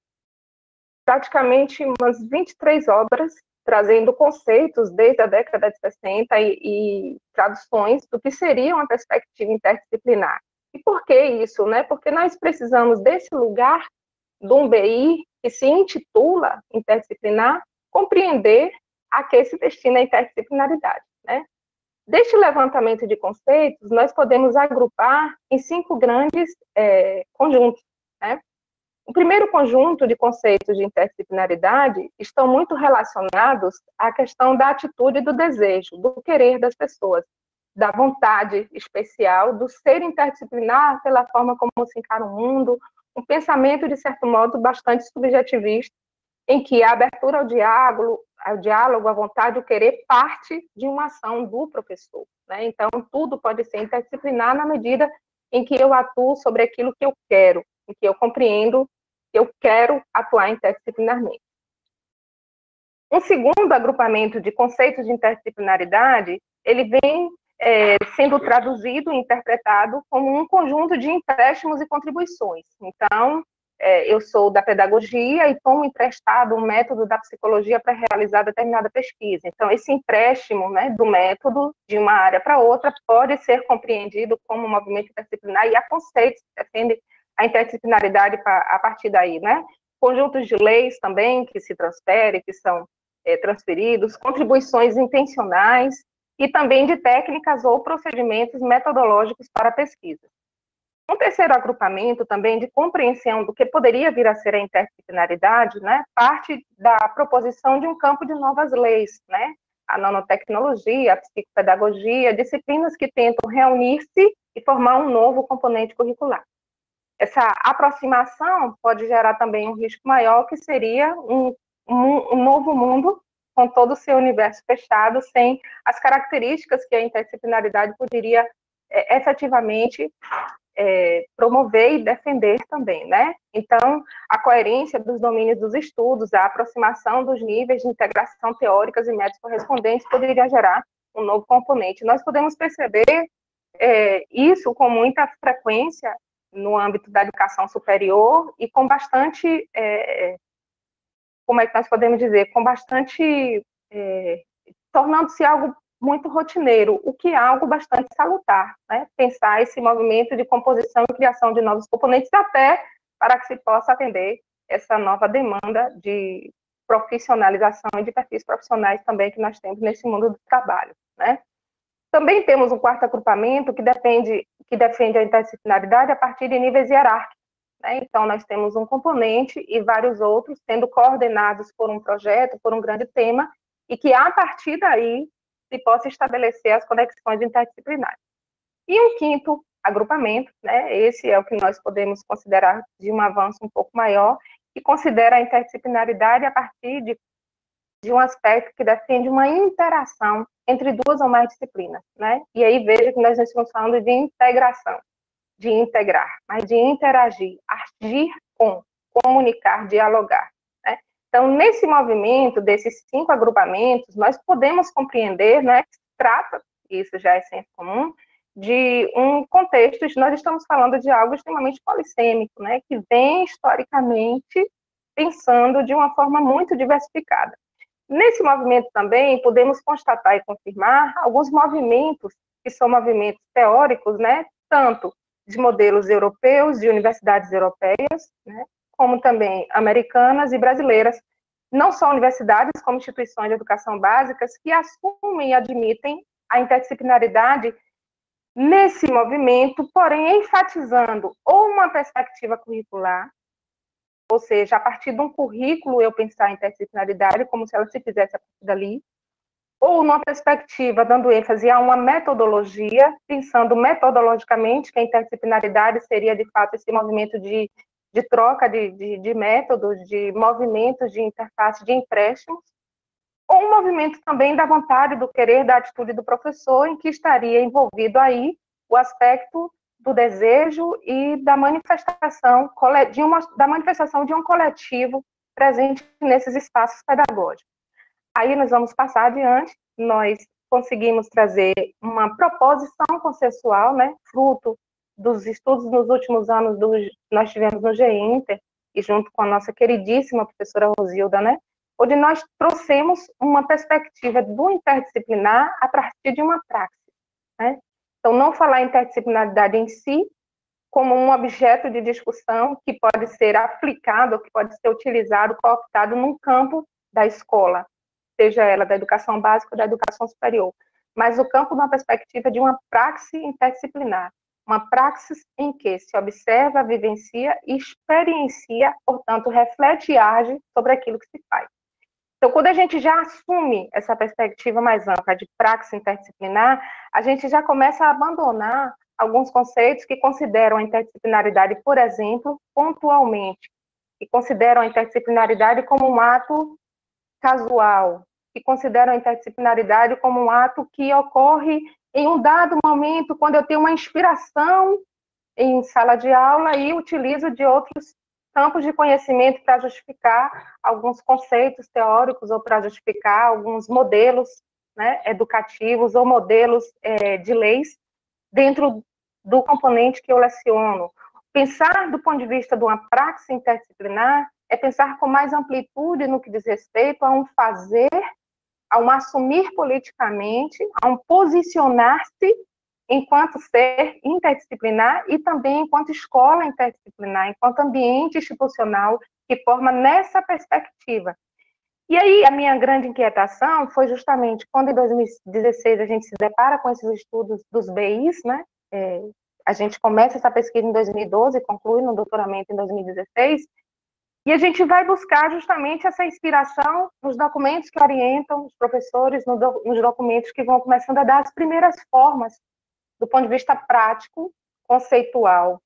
praticamente umas vinte e três obras, trazendo conceitos desde a década de sessenta e, e traduções do que seria uma perspectiva interdisciplinar. E por que isso, né? Porque nós precisamos desse lugar de um B I que se intitula interdisciplinar, compreender a que se destina a interdisciplinaridade, né? Deste levantamento de conceitos, nós podemos agrupar em cinco grandes é, conjuntos, né? O primeiro conjunto de conceitos de interdisciplinaridade estão muito relacionados à questão da atitude e do desejo, do querer das pessoas, da vontade especial, do ser interdisciplinar pela forma como se encara o mundo, um pensamento, de certo modo, bastante subjetivista, em que a abertura ao diálogo, ao diálogo, a vontade, o querer, parte de uma ação do professor, né? Então, tudo pode ser interdisciplinar na medida em que eu atuo sobre aquilo que eu quero, em que eu compreendo que eu quero atuar interdisciplinarmente. Um segundo agrupamento de conceitos de interdisciplinaridade, ele vem é, sendo traduzido e interpretado como um conjunto de empréstimos e contribuições. Então, é, eu sou da pedagogia e tomo emprestado o método da psicologia para realizar determinada pesquisa. Então, esse empréstimo, né, do método de uma área para outra pode ser compreendido como um movimento interdisciplinar, e há conceitos que defendem a interdisciplinaridade a partir daí, né? Conjuntos de leis também que se transferem, que são é, transferidos, contribuições intencionais e também de técnicas ou procedimentos metodológicos para a pesquisa. Um terceiro agrupamento também de compreensão do que poderia vir a ser a interdisciplinaridade, né, parte da proposição de um campo de novas leis, né, a nanotecnologia, a psicopedagogia, disciplinas que tentam reunir-se e formar um novo componente curricular. Essa aproximação pode gerar também um risco maior, que seria um, um, um novo mundo com todo o seu universo fechado, sem as características que a interdisciplinaridade poderia é, efetivamente é, promover e defender também, né? Então, a coerência dos domínios dos estudos, a aproximação dos níveis de integração teóricas e métodos correspondentes poderia gerar um novo componente. Nós podemos perceber é, isso com muita frequência no âmbito da educação superior e com bastante, é, como é que nós podemos dizer, com bastante, é, tornando-se algo muito rotineiro, o que é algo bastante salutar, né? Pensar esse movimento de composição e criação de novos componentes, até para que se possa atender essa nova demanda de profissionalização e de perfis profissionais também que nós temos nesse mundo do trabalho, né? Também temos um quarto agrupamento que, depende, que defende a interdisciplinaridade a partir de níveis hierárquicos, né? Então, nós temos um componente e vários outros sendo coordenados por um projeto, por um grande tema, e que, a partir daí, se possa estabelecer as conexões interdisciplinares. E um quinto agrupamento, né? Esse é o que nós podemos considerar de um avanço um pouco maior, que considera a interdisciplinaridade a partir de de um aspecto que defende uma interação entre duas ou mais disciplinas, né? E aí veja que nós estamos falando de integração, de integrar, mas de interagir, agir com, comunicar, dialogar, né? Então, nesse movimento desses cinco agrupamentos, nós podemos compreender, né, que se trata, isso já é senso comum, de um contexto, nós estamos falando de algo extremamente polissêmico, né, que vem historicamente pensando de uma forma muito diversificada. Nesse movimento também podemos constatar e confirmar alguns movimentos que são movimentos teóricos, né, tanto de modelos europeus, de universidades europeias, né, como também americanas e brasileiras, não só universidades, como instituições de educação básicas, que assumem e admitem a interdisciplinaridade nesse movimento, porém enfatizando ou uma perspectiva curricular, ou seja, a partir de um currículo eu pensar a interdisciplinaridade como se ela se fizesse a partir dali, ou numa perspectiva dando ênfase a uma metodologia, pensando metodologicamente que a interdisciplinaridade seria, de fato, esse movimento de, de troca de, de, de métodos, de movimentos de interface, de empréstimos, ou um movimento também da vontade, do querer, da atitude do professor, em que estaria envolvido aí o aspecto do desejo e da manifestação, de uma, da manifestação de um coletivo presente nesses espaços pedagógicos. Aí nós vamos passar adiante, nós conseguimos trazer uma proposição consensual, né, fruto dos estudos nos últimos anos do, nós tivemos no G-Inter, e junto com a nossa queridíssima professora Rosilda, né, onde nós trouxemos uma perspectiva do interdisciplinar a partir de uma praxis, né? Então, não falar interdisciplinaridade em si como um objeto de discussão que pode ser aplicado, que pode ser utilizado, cooptado num campo da escola, seja ela da educação básica ou da educação superior, mas o campo de uma perspectiva de uma praxis interdisciplinar, uma praxis em que se observa, vivencia e experiencia, portanto, reflete e age sobre aquilo que se faz. Então, quando a gente já assume essa perspectiva mais ampla de praxis interdisciplinar, a gente já começa a abandonar alguns conceitos que consideram a interdisciplinaridade, por exemplo, pontualmente, que consideram a interdisciplinaridade como um ato casual, que consideram a interdisciplinaridade como um ato que ocorre em um dado momento, quando eu tenho uma inspiração em sala de aula e utilizo de outros campos de conhecimento para justificar alguns conceitos teóricos ou para justificar alguns modelos, né, educativos ou modelos é, de leis dentro do componente que eu leciono. Pensar do ponto de vista de uma praxis interdisciplinar é pensar com mais amplitude no que diz respeito a um fazer, a um assumir politicamente, a um posicionar-se enquanto ser interdisciplinar e também enquanto escola interdisciplinar, enquanto ambiente institucional que forma nessa perspectiva. E aí a minha grande inquietação foi justamente quando em dois mil e dezesseis a gente se depara com esses estudos dos B Is, né? É, a gente começa essa pesquisa em dois mil e doze, conclui no doutoramento em dois mil e dezesseis, e a gente vai buscar justamente essa inspiração nos documentos que orientam os professores, no do, nos documentos que vão começando a dar as primeiras formas do ponto de vista prático, conceitual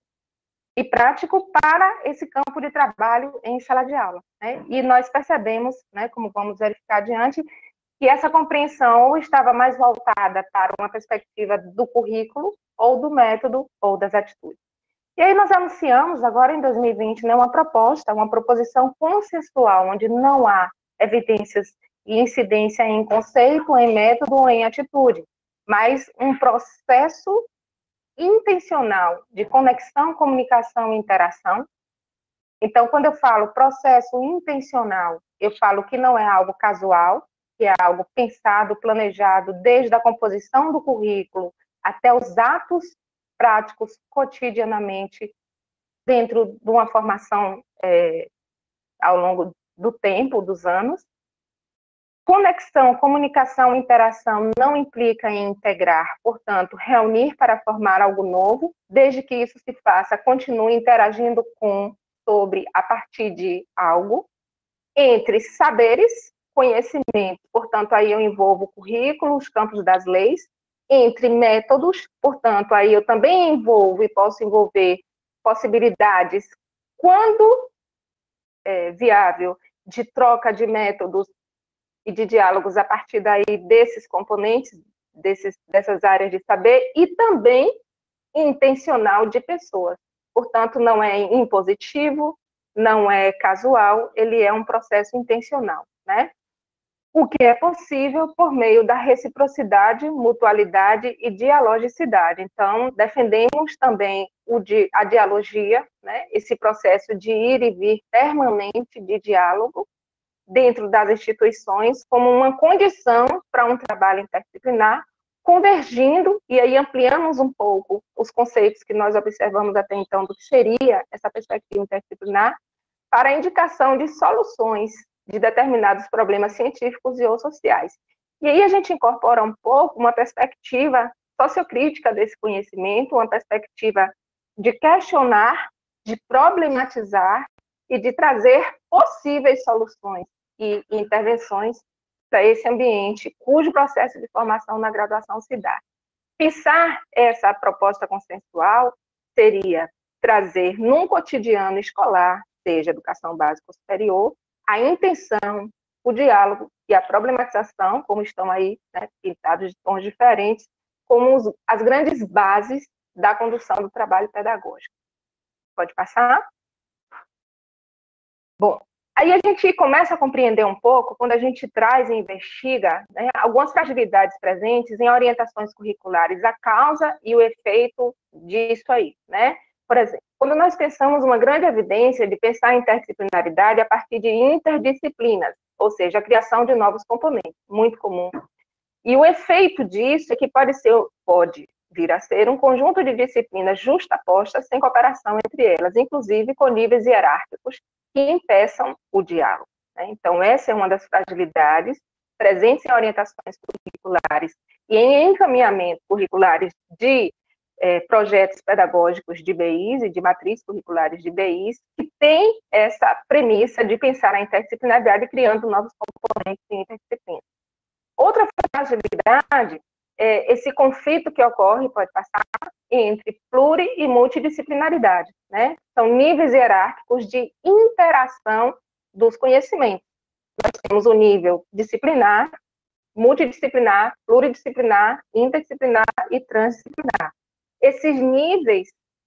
e prático para esse campo de trabalho em sala de aula, né? E nós percebemos, né, como vamos verificar adiante, que essa compreensão ou estava mais voltada para uma perspectiva do currículo, ou do método, ou das atitudes. E aí nós anunciamos, agora em dois mil e vinte, né, uma proposta, uma proposição consensual, onde não há evidências e incidência em conceito, em método ou em atitude, mas um processo intencional de conexão, comunicação e interação. Então, quando eu falo processo intencional, eu falo que não é algo casual, que é algo pensado, planejado, desde a composição do currículo até os atos práticos cotidianamente, dentro de uma formação é, ao longo do tempo, dos anos. Conexão, comunicação, interação não implica em integrar, portanto, reunir para formar algo novo, desde que isso se faça, continue interagindo com, sobre, a partir de algo, entre saberes, conhecimento, portanto, aí eu envolvo o currículo, os campos das leis, entre métodos, portanto, aí eu também envolvo e posso envolver possibilidades, quando é, viável, de troca de métodos e de diálogos a partir daí desses componentes, desses, dessas áreas de saber, e também intencional de pessoas. Portanto, não é impositivo, não é casual, ele é um processo intencional, né? O que é possível por meio da reciprocidade, mutualidade e dialogicidade. Então, defendemos também o di a dialogia, né? Esse processo de ir e vir permanente de diálogo, dentro das instituições, como uma condição para um trabalho interdisciplinar, convergindo, e aí ampliamos um pouco os conceitos que nós observamos até então do que seria essa perspectiva interdisciplinar, para a indicação de soluções de determinados problemas científicos e ou sociais. E aí a gente incorpora um pouco uma perspectiva sociocrítica desse conhecimento, uma perspectiva de questionar, de problematizar e de trazer possíveis soluções e intervenções para esse ambiente cujo processo de formação na graduação se dá. Pensar essa proposta consensual seria trazer num cotidiano escolar, seja educação básica ou superior, a intenção, o diálogo e a problematização, como estão aí, né, pintados de tons diferentes, como os, as grandes bases da condução do trabalho pedagógico. Pode passar? Bom, Aí a gente começa a compreender um pouco, quando a gente traz e investiga, né, algumas fragilidades presentes em orientações curriculares, a causa e o efeito disso aí, né? Por exemplo, quando nós pensamos uma grande evidência de pensar a interdisciplinaridade a partir de interdisciplinas, ou seja, a criação de novos componentes, muito comum. E o efeito disso é que pode ser, pode vir a ser um conjunto de disciplinas justapostas sem cooperação entre elas, inclusive com níveis hierárquicos que impeçam o diálogo, né? Então, essa é uma das fragilidades presentes em orientações curriculares e em encaminhamento curriculares de é, projetos pedagógicos de B Is e de matrizes curriculares de B Is, que tem essa premissa de pensar a interdisciplinaridade criando novos componentes em interdisciplina. Outra fragilidade é esse conflito que ocorre, pode passar, entre pluri e multidisciplinaridade, né? São níveis hierárquicos de interação dos conhecimentos. Nós temos o nível disciplinar, multidisciplinar, pluridisciplinar, interdisciplinar e transdisciplinar. Esses níveis,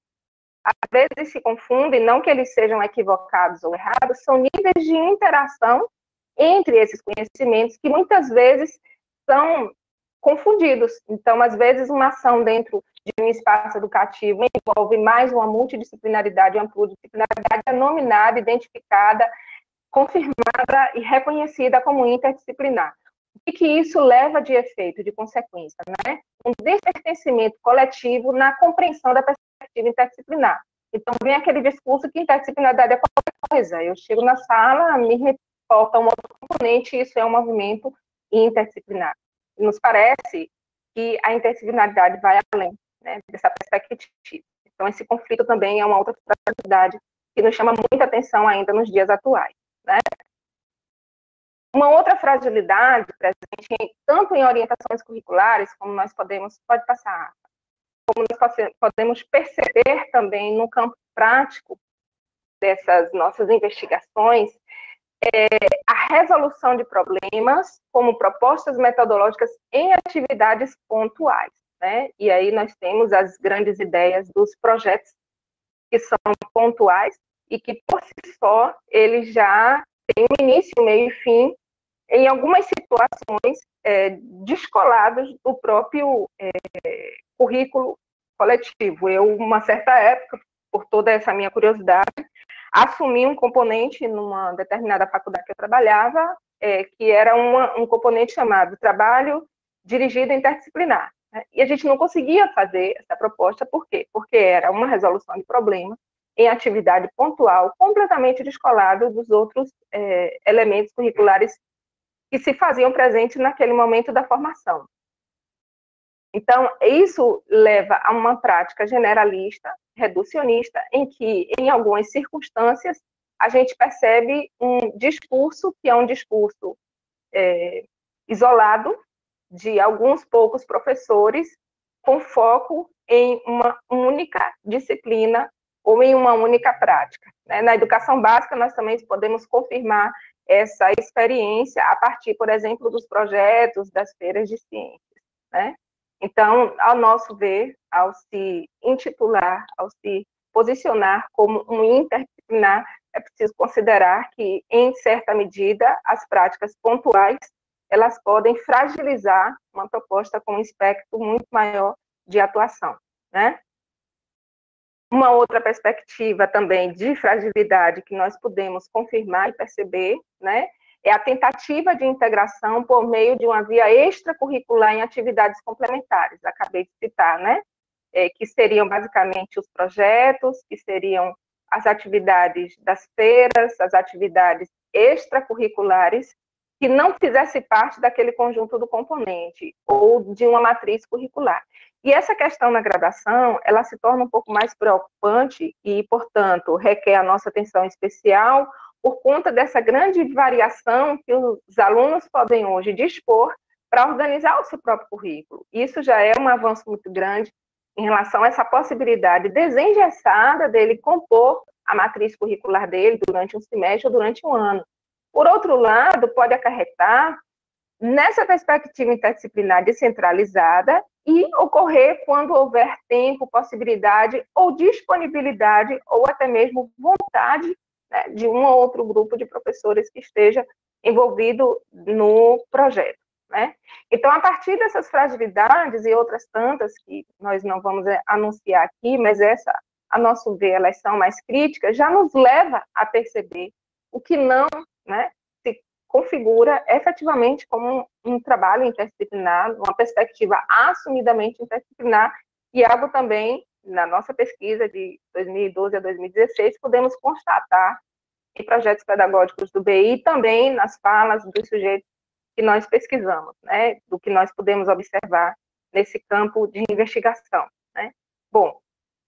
às vezes se confundem, não que eles sejam equivocados ou errados, são níveis de interação entre esses conhecimentos que muitas vezes são confundidos. Então, às vezes, uma ação dentro de um espaço educativo envolve mais uma multidisciplinaridade, uma pluridisciplinaridade denominada, identificada, confirmada e reconhecida como interdisciplinar. O que isso leva de efeito, de consequência, né? Um despertencimento coletivo na compreensão da perspectiva interdisciplinar. Então, vem aquele discurso que interdisciplinaridade é qualquer coisa. Eu chego na sala, me falta um outro componente, isso é um movimento interdisciplinar. E nos parece que a interdisciplinaridade vai além, né, dessa perspectiva. Então, esse conflito também é uma outra fragilidade que nos chama muita atenção ainda nos dias atuais, né? Uma outra fragilidade presente em, tanto em orientações curriculares, como nós podemos, pode passar, como nós podemos perceber também no campo prático dessas nossas investigações, é a resolução de problemas como propostas metodológicas em atividades pontuais, né? E aí nós temos as grandes ideias dos projetos que são pontuais e que, por si só, eles já têm um início, meio e fim, em algumas situações é, descolados do próprio é, currículo coletivo. Eu, uma certa época, por toda essa minha curiosidade, assumi um componente numa determinada faculdade que eu trabalhava, é, que era uma, um componente chamado Trabalho Dirigido Interdisciplinar, né? E a gente não conseguia fazer essa proposta, por quê? Porque era uma resolução de problema em atividade pontual, completamente descolado dos outros é, elementos curriculares que se faziam presentes naquele momento da formação. Então, isso leva a uma prática generalista, reducionista, em que, em algumas circunstâncias, a gente percebe um discurso que é um discurso é, isolado de alguns poucos professores com foco em uma única disciplina ou em uma única prática, né? Na educação básica, nós também podemos confirmar essa experiência a partir, por exemplo, dos projetos das feiras de ciências, né? Então, ao nosso ver, ao se intitular, ao se posicionar como um interdisciplinar, é preciso considerar que, em certa medida, as práticas pontuais, elas podem fragilizar uma proposta com um espectro muito maior de atuação, né? Uma outra perspectiva também de fragilidade que nós podemos confirmar e perceber, né, é a tentativa de integração por meio de uma via extracurricular em atividades complementares, acabei de citar, né, é, que seriam basicamente os projetos, que seriam as atividades das feiras, as atividades extracurriculares, que não fizesse parte daquele conjunto do componente, ou de uma matriz curricular. E essa questão na graduação, ela se torna um pouco mais preocupante e, portanto, requer a nossa atenção especial por conta dessa grande variação que os alunos podem hoje dispor para organizar o seu próprio currículo. Isso já é um avanço muito grande em relação a essa possibilidade desengessada dele compor a matriz curricular dele durante um semestre ou durante um ano. Por outro lado, pode acarretar nessa perspectiva interdisciplinar descentralizada e ocorrer quando houver tempo, possibilidade ou disponibilidade ou até mesmo vontade né, de um ou outro grupo de professores que esteja envolvido no projeto, né? Então, a partir dessas fragilidades e outras tantas que nós não vamos é, anunciar aqui, mas essa, a nosso ver, elas são mais críticas, já nos leva a perceber o que não, né, se configura efetivamente como um, um trabalho interdisciplinar, uma perspectiva assumidamente interdisciplinar, e algo também, na nossa pesquisa de dois mil e doze a dois mil e dezesseis, podemos constatar em projetos pedagógicos do B I e também nas falas dos sujeitos que nós pesquisamos, né, do que nós podemos observar nesse campo de investigação, né. Bom,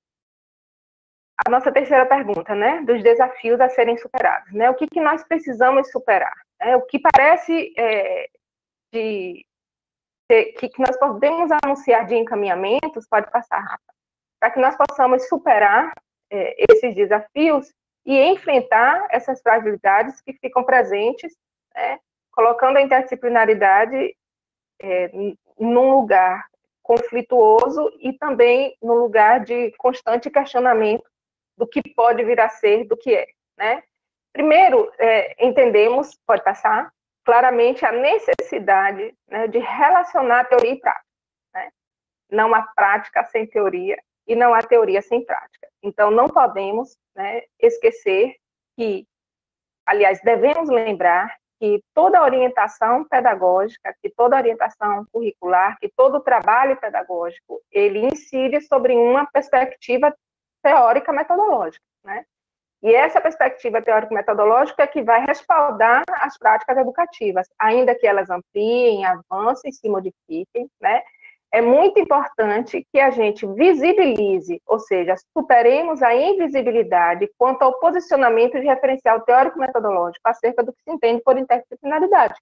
a nossa terceira pergunta, né, dos desafios a serem superados, né, o que, que nós precisamos superar, né, o que parece é, de, de, que, que nós podemos anunciar de encaminhamentos, pode passar, Rafa, para que nós possamos superar é, esses desafios e enfrentar essas fragilidades que ficam presentes, né, colocando a interdisciplinaridade é, num lugar conflituoso e também num lugar de constante questionamento do que pode vir a ser, do que é, né? Primeiro, é, entendemos, pode passar, claramente a necessidade, né, de relacionar teoria e prática, né? Não há prática sem teoria e não há teoria sem prática. Então, não podemos, né, esquecer que, aliás, devemos lembrar que toda orientação pedagógica, que toda orientação curricular, que todo trabalho pedagógico, ele incide sobre uma perspectiva teórica metodológica, né? E essa perspectiva teórica metodológica é que vai respaldar as práticas educativas, ainda que elas ampliem, avancem, se modifiquem, né? É muito importante que a gente visibilize, ou seja, superemos a invisibilidade quanto ao posicionamento de referencial teórico-metodológico acerca do que se entende por interdisciplinaridade.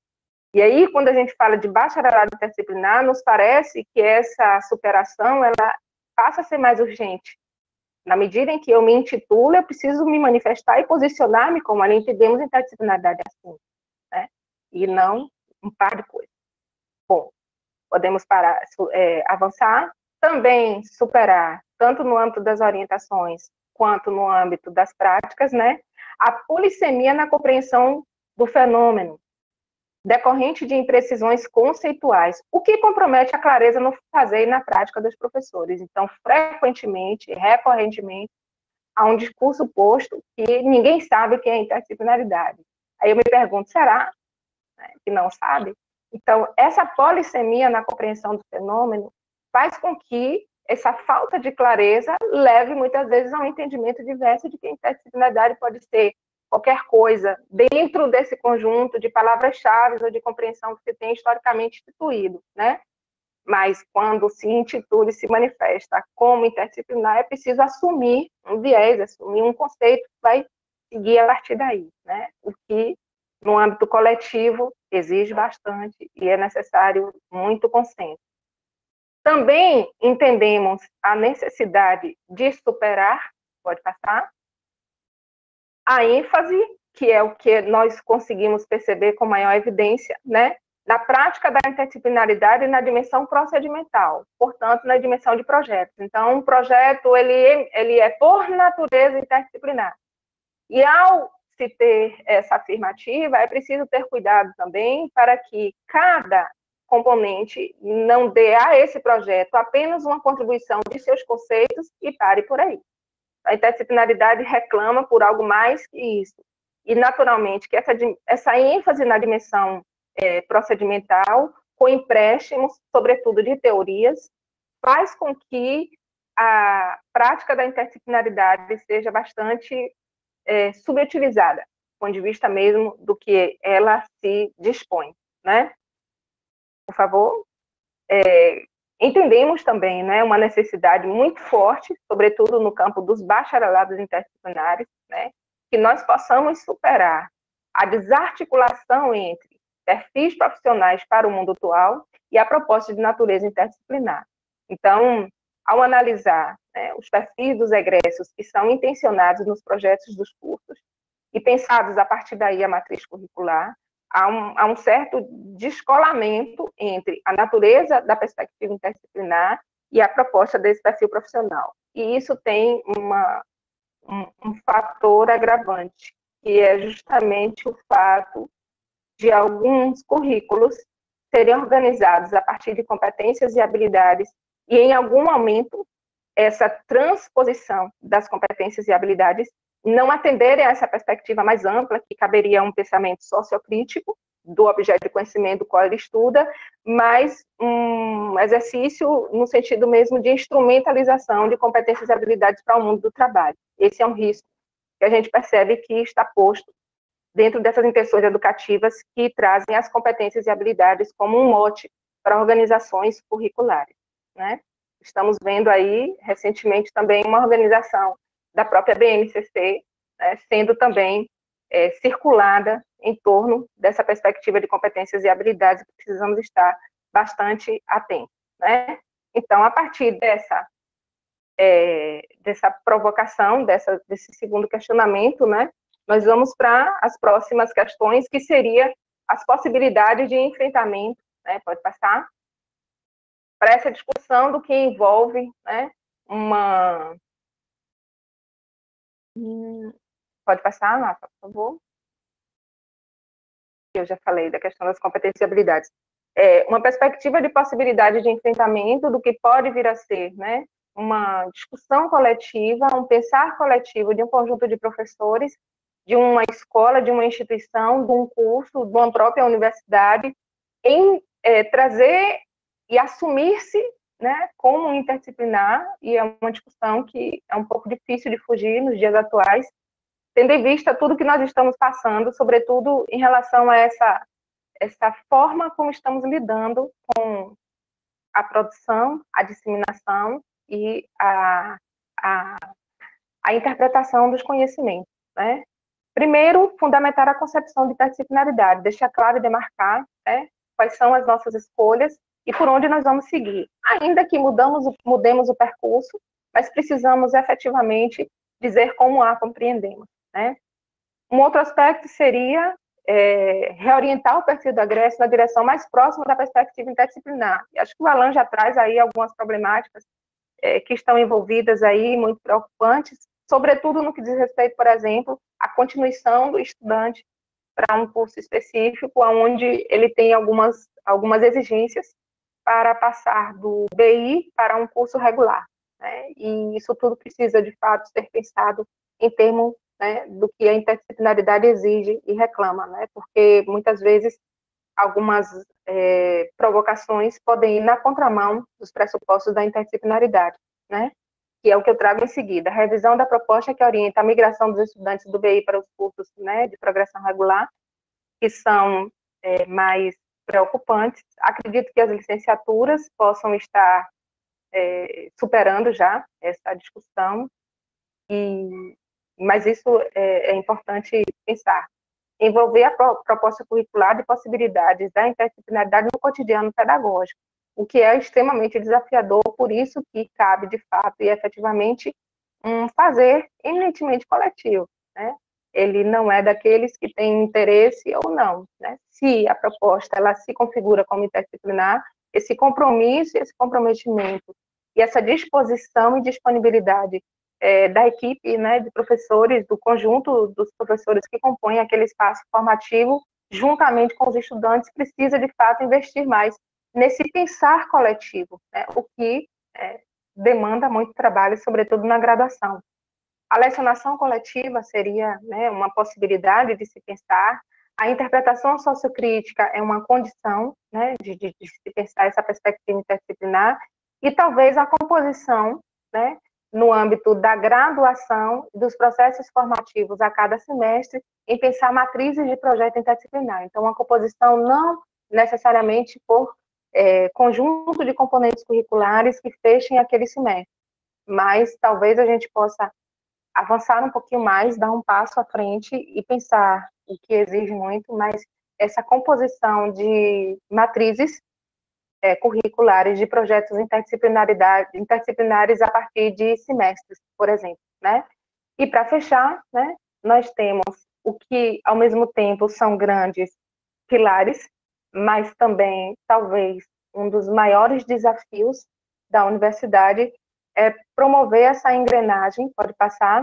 E aí, quando a gente fala de bacharelado interdisciplinar, nos parece que essa superação ela passa a ser mais urgente. Na medida em que eu me intitulo, eu preciso me manifestar e posicionar-me como ali entendemos interdisciplinaridade assim, né? E não um par de coisas. Bom, podemos parar, é, avançar, também superar, tanto no âmbito das orientações, quanto no âmbito das práticas, né, a polissemia na compreensão do fenômeno, decorrente de imprecisões conceituais, o que compromete a clareza no fazer e na prática dos professores. Então, frequentemente, recorrentemente, há um discurso posto que ninguém sabe o que é interdisciplinaridade. Aí eu me pergunto, será, né, que não sabe? Então, essa polissemia na compreensão do fenômeno faz com que essa falta de clareza leve, muitas vezes, a um entendimento diverso de que a interdisciplinaridade pode ser qualquer coisa dentro desse conjunto de palavras-chave ou de compreensão que se tem historicamente instituído, né? Mas, quando se intitula e se manifesta como interdisciplinar, é preciso assumir um viés, assumir um conceito que vai seguir a partir daí, né? O que, no âmbito coletivo, exige bastante e é necessário muito consenso. Também entendemos a necessidade de superar, pode passar, a ênfase, que é o que nós conseguimos perceber com maior evidência, né, na prática da interdisciplinaridade e na dimensão procedimental, portanto, na dimensão de projetos. Então, um projeto, ele, ele é, por natureza, interdisciplinar. E, ao se ter essa afirmativa, é preciso ter cuidado também para que cada componente não dê a esse projeto apenas uma contribuição de seus conceitos e pare por aí. A interdisciplinaridade reclama por algo mais que isso. E, naturalmente, que essa, essa ênfase na dimensão é, procedimental, com empréstimos, sobretudo de teorias, faz com que a prática da interdisciplinaridade seja bastante é, subutilizada, do ponto de vista mesmo do que ela se dispõe, né? Por favor. É, entendemos também, né, uma necessidade muito forte, sobretudo no campo dos bacharelados interdisciplinares, né, que nós possamos superar a desarticulação entre perfis profissionais para o mundo atual e a proposta de natureza interdisciplinar. Então, ao analisar, né, os perfis dos egressos que são intencionados nos projetos dos cursos e pensados a partir daí a matriz curricular, há um, há um certo descolamento entre a natureza da perspectiva interdisciplinar e a proposta desse perfil profissional. E isso tem uma, um, um fator agravante, que é justamente o fato de alguns currículos serem organizados a partir de competências e habilidades, e em algum momento essa transposição das competências e habilidades não atenderem a essa perspectiva mais ampla, que caberia um pensamento sociocrítico do objeto de conhecimento do qual ele estuda, mas um exercício no sentido mesmo de instrumentalização de competências e habilidades para o mundo do trabalho. Esse é um risco que a gente percebe que está posto dentro dessas intenções educativas que trazem as competências e habilidades como um mote para organizações curriculares, né? Estamos vendo aí, recentemente, também uma organização da própria B N C C, né, sendo também é, circulada em torno dessa perspectiva de competências e habilidades que precisamos estar bastante atentos, né? Então, a partir dessa, é, dessa provocação, dessa, desse segundo questionamento, né, nós vamos para as próximas questões, que seria as possibilidades de enfrentamento, né, pode passar, para essa discussão do que envolve, né, uma... Pode passar, Rafa, por favor? Eu já falei da questão das competências e habilidades. É, uma perspectiva de possibilidade de enfrentamento do que pode vir a ser, né, uma discussão coletiva, um pensar coletivo de um conjunto de professores, de uma escola, de uma instituição, de um curso, de uma própria universidade, em é, trazer e assumir-se, né, como interdisciplinar, e é uma discussão que é um pouco difícil de fugir nos dias atuais, tendo em vista tudo que nós estamos passando, sobretudo em relação a essa, essa forma como estamos lidando com a produção, a disseminação e a, a, a interpretação dos conhecimentos, né? Primeiro, fundamentar a concepção de interdisciplinaridade, deixar claro e demarcar, né, quais são as nossas escolhas e por onde nós vamos seguir. Ainda que mudamos, mudemos o percurso, mas precisamos efetivamente dizer como a compreendemos, né? Um outro aspecto seria é, reorientar o perfil da Grécia na direção mais próxima da perspectiva interdisciplinar. E acho que o Alan já traz aí algumas problemáticas é, que estão envolvidas aí, muito preocupantes, sobretudo no que diz respeito, por exemplo, à continuação do estudante para um curso específico, onde ele tem algumas, algumas exigências para passar do B I para um curso regular, né? E isso tudo precisa, de fato, ser pensado em termos, né, do que a interdisciplinaridade exige e reclama, né? Porque, muitas vezes, algumas é, provocações podem ir na contramão dos pressupostos da interdisciplinaridade, né? Que é o que eu trago em seguida. A revisão da proposta que orienta a migração dos estudantes do B I para os cursos, né, de progressão regular, que são é, mais preocupantes. Acredito que as licenciaturas possam estar é, superando já essa discussão, e, mas isso é, é importante pensar. Envolver a pro, proposta curricular de possibilidades da interdisciplinaridade no cotidiano pedagógico, o que é extremamente desafiador, por isso que cabe, de fato, e efetivamente, um fazer eminentemente coletivo, né? Ele não é daqueles que têm interesse ou não, né? Se a proposta ela se configura como interdisciplinar, esse compromisso, esse comprometimento e essa disposição e disponibilidade é, da equipe, né, de professores, do conjunto dos professores que compõem aquele espaço formativo, juntamente com os estudantes, precisa, de fato, investir mais nesse pensar coletivo, né, o que é, demanda muito trabalho, sobretudo na graduação. A lecionação coletiva seria, né, uma possibilidade de se pensar. A interpretação sociocrítica é uma condição, né, de, de, de se pensar essa perspectiva interdisciplinar, e talvez a composição, né, no âmbito da graduação, dos processos formativos a cada semestre, em pensar matrizes de projeto interdisciplinar. Então, a composição não necessariamente por é, conjunto de componentes curriculares que fechem aquele semestre, mas talvez a gente possa avançar um pouquinho mais, dar um passo à frente e pensar, o que exige muito, mas essa composição de matrizes é, curriculares de projetos interdisciplinares a partir de semestres, por exemplo, né? E para fechar, né, nós temos o que, ao mesmo tempo, são grandes pilares, mas também, talvez, um dos maiores desafios da universidade é promover essa engrenagem, pode passar,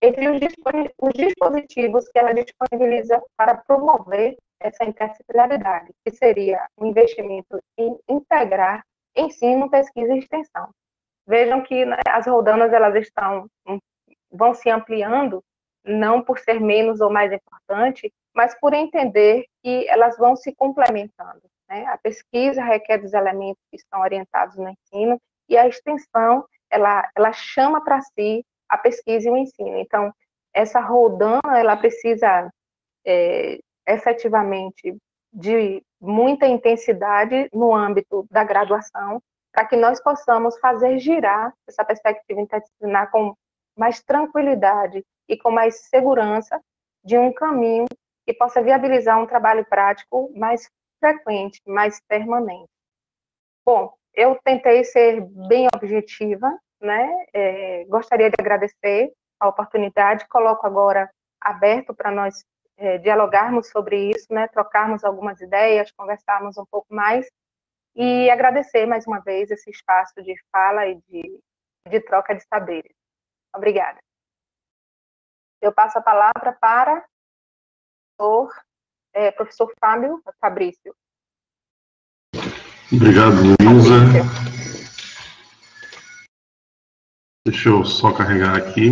entre os, os dispositivos que ela disponibiliza para promover essa interdisciplinaridade, que seria um investimento em integrar ensino, pesquisa e extensão. Vejam que, né, as rodanas elas estão, vão se ampliando, não por ser menos ou mais importante, mas por entender que elas vão se complementando, né? A pesquisa requer dos elementos que estão orientados no ensino, e a extensão, ela, ela chama para si a pesquisa e o ensino. Então, essa rodana, ela precisa é, efetivamente de muita intensidade no âmbito da graduação, para que nós possamos fazer girar essa perspectiva interdisciplinar com mais tranquilidade e com mais segurança de um caminho que possa viabilizar um trabalho prático mais frequente, mais permanente. Bom, eu tentei ser bem objetiva, né? É, gostaria de agradecer a oportunidade, coloco agora aberto para nós é, dialogarmos sobre isso, né? Trocarmos algumas ideias, conversarmos um pouco mais, e agradecer mais uma vez esse espaço de fala e de, de troca de saberes. Obrigada. Eu passo a palavra para o é, professor Fábio Fabrício. Obrigado, Luísa. Deixa eu só carregar aqui.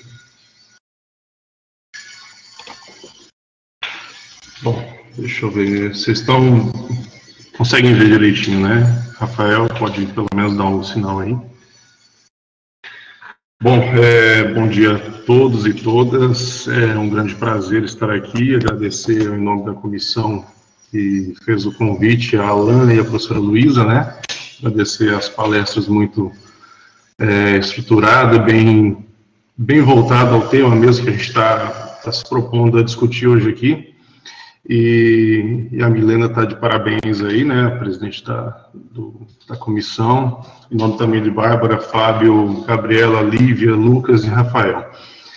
Bom, deixa eu ver. Vocês estão... conseguem ver direitinho, né? Rafael, pode pelo menos dar um sinal aí. Bom, é, bom dia a todos e todas. É um grande prazer estar aqui. Agradecer em nome da comissão que fez o convite, a Alana e a professora Luísa, né? Agradecer as palestras muito é, estruturadas, bem, bem voltadas ao tema mesmo que a gente está tá se propondo a discutir hoje aqui. E, e a Milena está de parabéns aí, né, a presidente da, do, da comissão, em nome também de Bárbara, Fábio, Gabriela, Lívia, Lucas e Rafael.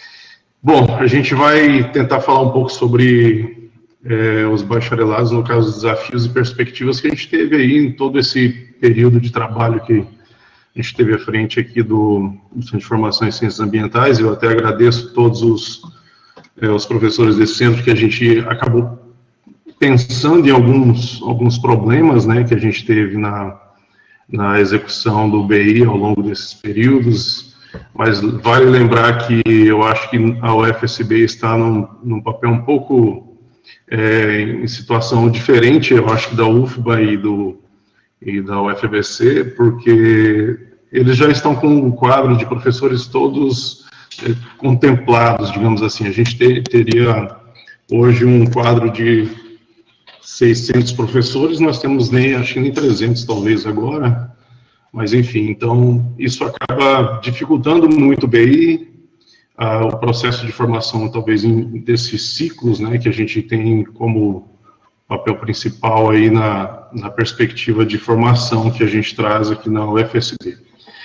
Bom, a gente vai tentar falar um pouco sobre é, os bacharelados, no caso, os desafios e perspectivas que a gente teve aí em todo esse período de trabalho que a gente teve à frente aqui do, do Centro de Formação em Ciências Ambientais. Eu até agradeço todos os, é, os professores desse centro que a gente acabou pensando em alguns, alguns problemas, né, que a gente teve na, na execução do B I ao longo desses períodos, mas vale lembrar que eu acho que a U F S B está num, num papel um pouco é, em situação diferente, eu acho que da U F B A e, do, e da U F B C, porque eles já estão com um quadro de professores todos é, contemplados, digamos assim. A gente ter, teria hoje um quadro de seiscentos professores, nós temos nem, acho que nem trezentos talvez agora, mas enfim, então isso acaba dificultando muito o B I, ah, o processo de formação talvez em, desses ciclos, né, que a gente tem como papel principal aí na, na perspectiva de formação que a gente traz aqui na U F S B.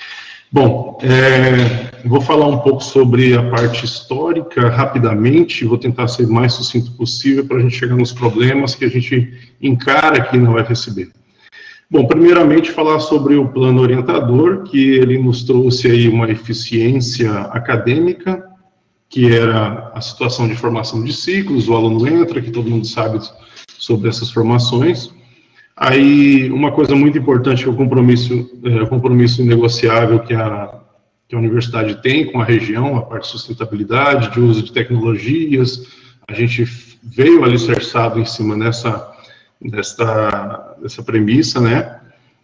Bom, é, vou falar um pouco sobre a parte histórica rapidamente, vou tentar ser o mais sucinto possível para a gente chegar nos problemas que a gente encara aqui na U F S B. Bom, primeiramente falar sobre o plano orientador, que ele nos trouxe aí uma eficiência acadêmica, que era a situação de formação de ciclos, o aluno entra, que todo mundo sabe sobre essas formações. Aí, uma coisa muito importante que é o compromisso, é, o compromisso inegociável que a, que a universidade tem com a região, a parte de sustentabilidade, de uso de tecnologias, a gente veio alicerçado em cima dessa, dessa, dessa premissa, né?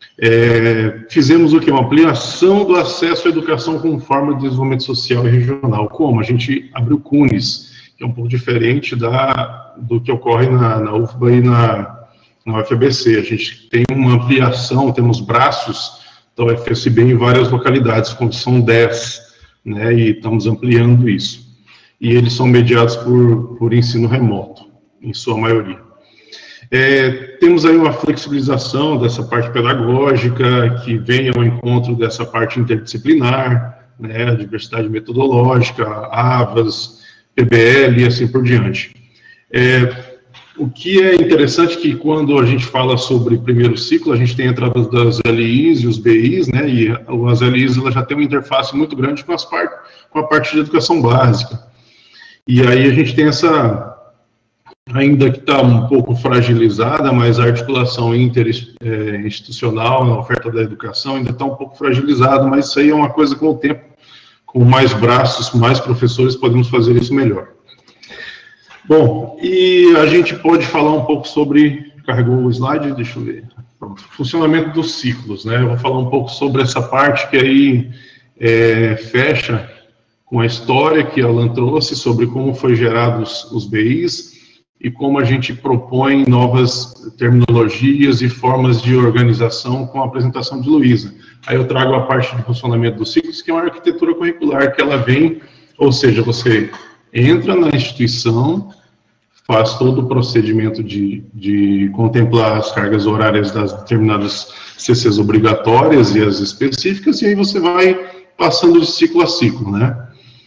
É, fizemos o que? Uma ampliação do acesso à educação com forma de desenvolvimento social e regional. Como? A gente abriu o CUNES, que é um pouco diferente da, do que ocorre na, na U F B A e na na U F A B C. A gente tem uma ampliação, temos braços da U F S B em várias localidades, como são dez, né, e estamos ampliando isso. E eles são mediados por, por ensino remoto, em sua maioria. É, temos aí uma flexibilização dessa parte pedagógica, que vem ao encontro dessa parte interdisciplinar, né, a diversidade metodológica, AVAS, P B L e assim por diante. É, O que é interessante é que quando a gente fala sobre primeiro ciclo, a gente tem a entrada das L Is e os B Is, né, e as L Is ela já tem uma interface muito grande com, as part, com a parte de educação básica. E aí a gente tem essa, ainda que está um pouco fragilizada, mas a articulação interinstitucional na oferta da educação ainda está um pouco fragilizada, mas isso aí é uma coisa que com o tempo, com mais braços, mais professores, podemos fazer isso melhor. Bom, e a gente pode falar um pouco sobre, carregou o slide, deixa eu ver, pronto, funcionamento dos ciclos, né? Eu vou falar um pouco sobre essa parte que aí é, fecha com a história que a Alan trouxe sobre como foi gerados os B Is e como a gente propõe novas terminologias e formas de organização com a apresentação de Luísa. Aí eu trago a parte de funcionamento dos ciclos, que é uma arquitetura curricular, que ela vem, ou seja, você entra na instituição, faz todo o procedimento de, de contemplar as cargas horárias das determinadas C Cs obrigatórias e as específicas, e aí você vai passando de ciclo a ciclo, né?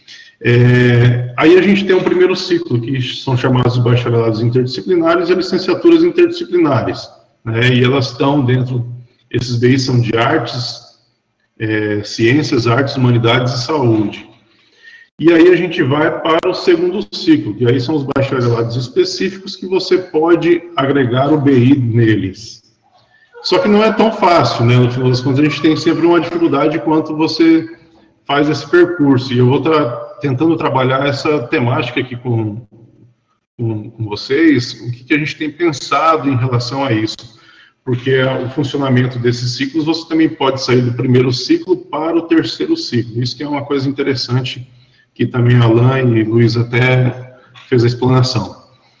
É, aí a gente tem um primeiro ciclo, que são chamados de bacharelados interdisciplinares e licenciaturas interdisciplinares, né? E elas estão dentro, esses B Is são de artes, é, ciências, artes, humanidades e saúde. E aí a gente vai para o segundo ciclo, que aí são os bacharelados específicos que você pode agregar o B I neles. Só que não é tão fácil, né? No final das contas, a gente tem sempre uma dificuldade quanto você faz esse percurso. E eu vou estar tentando trabalhar essa temática aqui com, com, com vocês, o que, que a gente tem pensado em relação a isso. Porque o funcionamento desses ciclos, você também pode sair do primeiro ciclo para o terceiro ciclo. Isso que é uma coisa interessante, que também a Alan e Luiz até fez a explanação.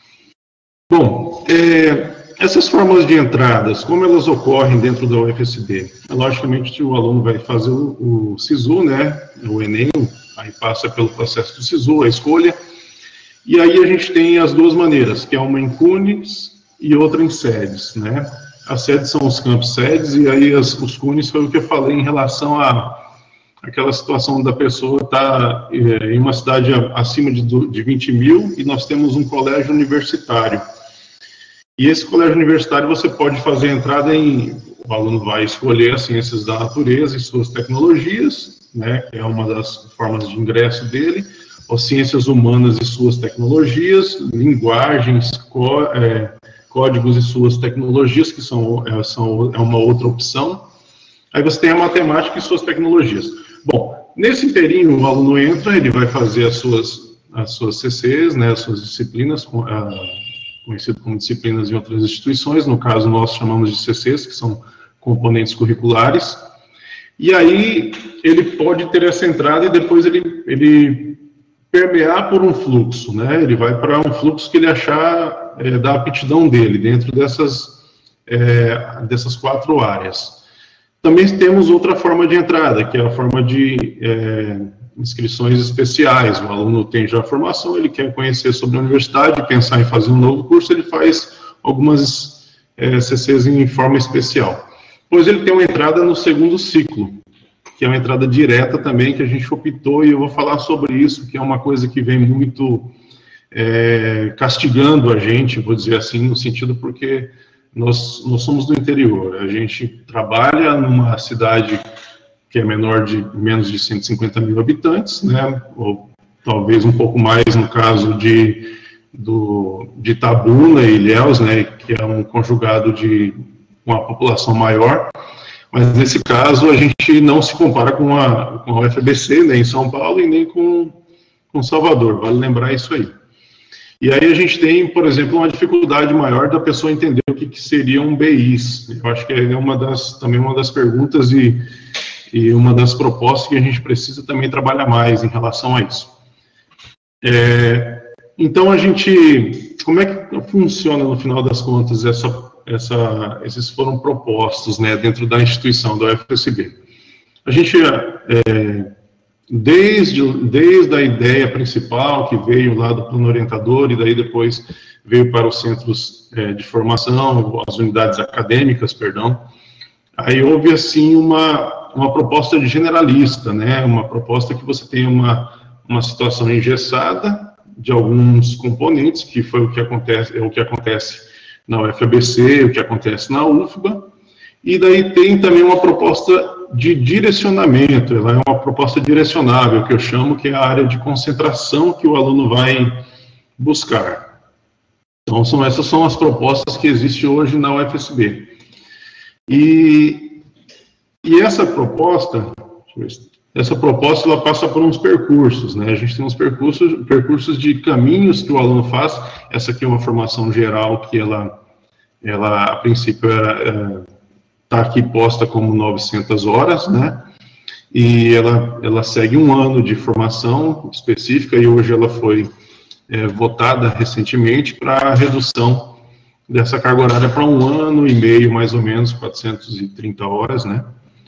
Bom, é, essas formas de entradas, como elas ocorrem dentro da U F S B? Logicamente, o aluno vai fazer o, o SISU, né, o Enem, aí passa pelo processo do SISU, a escolha, e aí a gente tem as duas maneiras, que é uma em CUNES e outra em SEDES, né? As SEDES são os campos SEDES, e aí as, os CUNES foi o que eu falei em relação a aquela situação da pessoa estar tá, é, em uma cidade acima de, de vinte mil e nós temos um colégio universitário. E esse colégio universitário você pode fazer entrada em, o aluno vai escolher as ciências da natureza e suas tecnologias, né, que é uma das formas de ingresso dele, as ciências humanas e suas tecnologias, linguagens, có, é, códigos e suas tecnologias, que são, é, são, é uma outra opção. Aí você tem a matemática e suas tecnologias. Bom, nesse inteirinho, o aluno entra, ele vai fazer as suas, as suas C Cs, né, as suas disciplinas, uh, conhecido como disciplinas em outras instituições, no caso nós chamamos de C Cs, que são componentes curriculares, e aí ele pode ter essa entrada e depois ele, ele permear por um fluxo, né, ele vai para um fluxo que ele achar é, da aptidão dele, dentro dessas, é, dessas quatro áreas. Também temos outra forma de entrada, que é a forma de é, inscrições especiais. O aluno tem já a formação, ele quer conhecer sobre a universidade, pensar em fazer um novo curso, ele faz algumas é, C Cs em forma especial. Depois ele tem uma entrada no segundo ciclo, que é uma entrada direta também, que a gente optou, e eu vou falar sobre isso, que é uma coisa que vem muito é, castigando a gente, vou dizer assim, no sentido porque Nós, nós somos do interior, a gente trabalha numa cidade que é menor de, menos de cento e cinquenta mil habitantes, né, ou talvez um pouco mais no caso de, do, de Itabuna e Ilhéus, né, que é um conjugado de uma população maior, mas nesse caso a gente não se compara com a, com a U F A B C, nem em São Paulo e nem com, com Salvador, vale lembrar isso aí. E aí a gente tem, por exemplo, uma dificuldade maior da pessoa entender o que, que seria um B Is. Eu acho que é uma das, também uma das perguntas e, e uma das propostas que a gente precisa também trabalhar mais em relação a isso. É, então, a gente, como é que funciona, no final das contas, essa, essa, esses foram propostos, né, dentro da instituição, da U F S B? A gente... É, Desde, desde a ideia principal, que veio lá do plano orientador, e daí depois veio para os centros é, de formação, as unidades acadêmicas, perdão, aí houve, assim, uma, uma proposta generalista, né, uma proposta que você tem uma, uma situação engessada de alguns componentes, que foi o que acontece, é o que acontece na U F A B C, o que acontece na U F B A, e daí tem também uma proposta de direcionamento, ela é uma proposta direcionável, que eu chamo que é a área de concentração que o aluno vai buscar. Então, são, essas são as propostas que existem hoje na U F S B. E, e essa proposta, deixa eu ver se Essa proposta ela passa por uns percursos, né? A gente tem uns percursos, percursos de caminhos que o aluno faz. Essa aqui é uma formação geral que ela, ela a princípio, está aqui posta como novecentas horas, né? E ela, ela segue um ano de formação específica e hoje ela foi é, votada recentemente para a redução dessa carga horária para um ano e meio, mais ou menos, quatrocentas e trinta horas, né?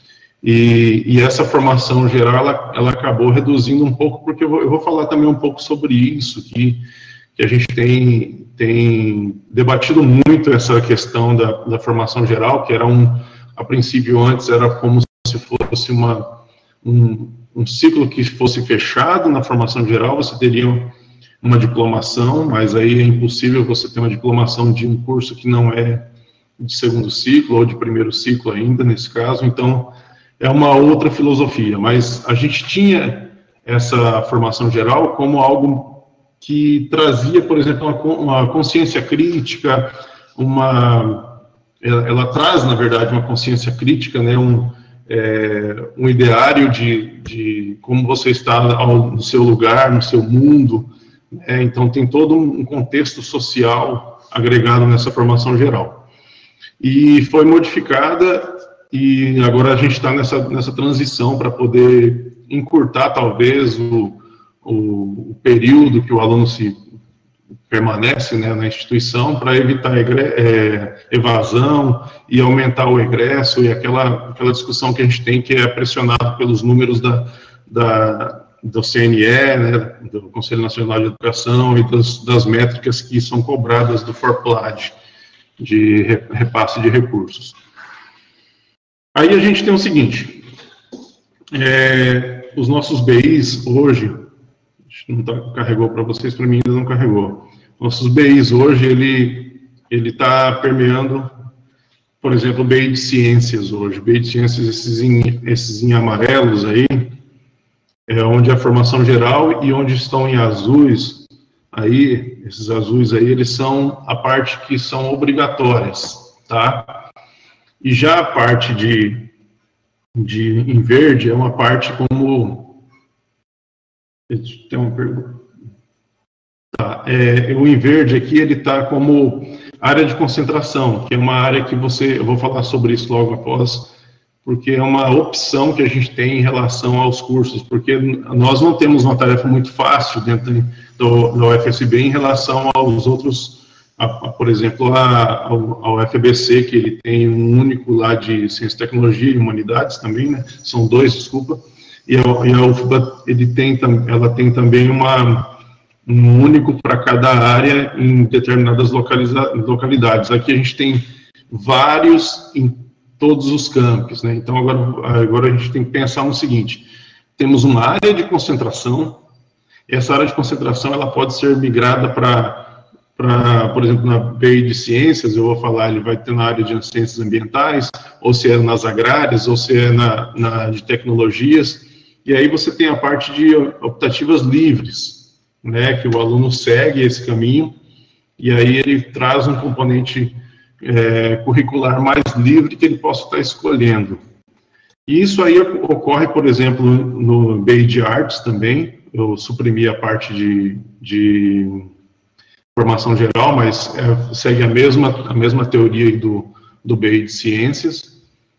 E, e essa formação geral, ela, ela acabou reduzindo um pouco, porque eu vou, eu vou falar também um pouco sobre isso, que, que a gente tem, tem debatido muito essa questão da, da formação geral, que era um, a princípio antes era como se fosse uma, um, um ciclo que fosse fechado na formação geral, você teria uma diplomação, mas aí é impossível você ter uma diplomação de um curso que não é de segundo ciclo, ou de primeiro ciclo ainda, nesse caso, então é uma outra filosofia, mas a gente tinha essa formação geral como algo que trazia, por exemplo, uma, uma consciência crítica, uma, ela, ela traz, na verdade, uma consciência crítica, né, um, é, um ideário de, de como você está ao, no seu lugar, no seu mundo, né, então tem todo um contexto social agregado nessa formação geral. E foi modificada. E agora a gente está nessa, nessa transição para poder encurtar, talvez, o, o, o período que o aluno se permanece, né, na instituição, para evitar é, evasão e aumentar o egresso, e aquela, aquela discussão que a gente tem, que é pressionado pelos números da, da, do C N E, né, do Conselho Nacional de Educação, e das, das métricas que são cobradas do FORPLAD, de repasse de recursos. Aí a gente tem o seguinte, é, os nossos B Is hoje, não tá, carregou para vocês, para mim ainda não carregou, nossos B Is hoje, ele ele está permeando, por exemplo, o B I de Ciências hoje, B I de Ciências, esses em, esses em amarelos aí, é onde a formação geral, e onde estão em azuis, aí, esses azuis aí, eles são a parte que são obrigatórias, tá? E já a parte de, de em verde é uma parte como... Tem uma pergunta. Tá, é, o em verde aqui, ele está como área de concentração, que é uma área que você... Eu vou falar sobre isso logo após, porque é uma opção que a gente tem em relação aos cursos, porque nós não temos uma tarefa muito fácil dentro do, do U F S B em relação aos outros... A, a, por exemplo, a, ao, ao F B C, que ele tem um único lá de Ciência, Tecnologia e Humanidades também, né? São dois, desculpa, e a, e a U F B A, ele tem, ela tem também uma, um único para cada área em determinadas localidades. Aqui a gente tem vários em todos os campos, né? Então, agora, agora a gente tem que pensar no seguinte, temos uma área de concentração, essa área de concentração ela pode ser migrada para... Para, por exemplo, na B I de Ciências, eu vou falar, ele vai ter na área de Ciências Ambientais, ou se é nas agrárias, ou se é na, na de Tecnologias, e aí você tem a parte de optativas livres, né, que o aluno segue esse caminho, e aí ele traz um componente é, curricular mais livre que ele possa estar escolhendo. E isso aí ocorre, por exemplo, no B I de Artes também, eu suprimi a parte de... de formação geral, mas é, segue a mesma, a mesma teoria do, do B I de Ciências.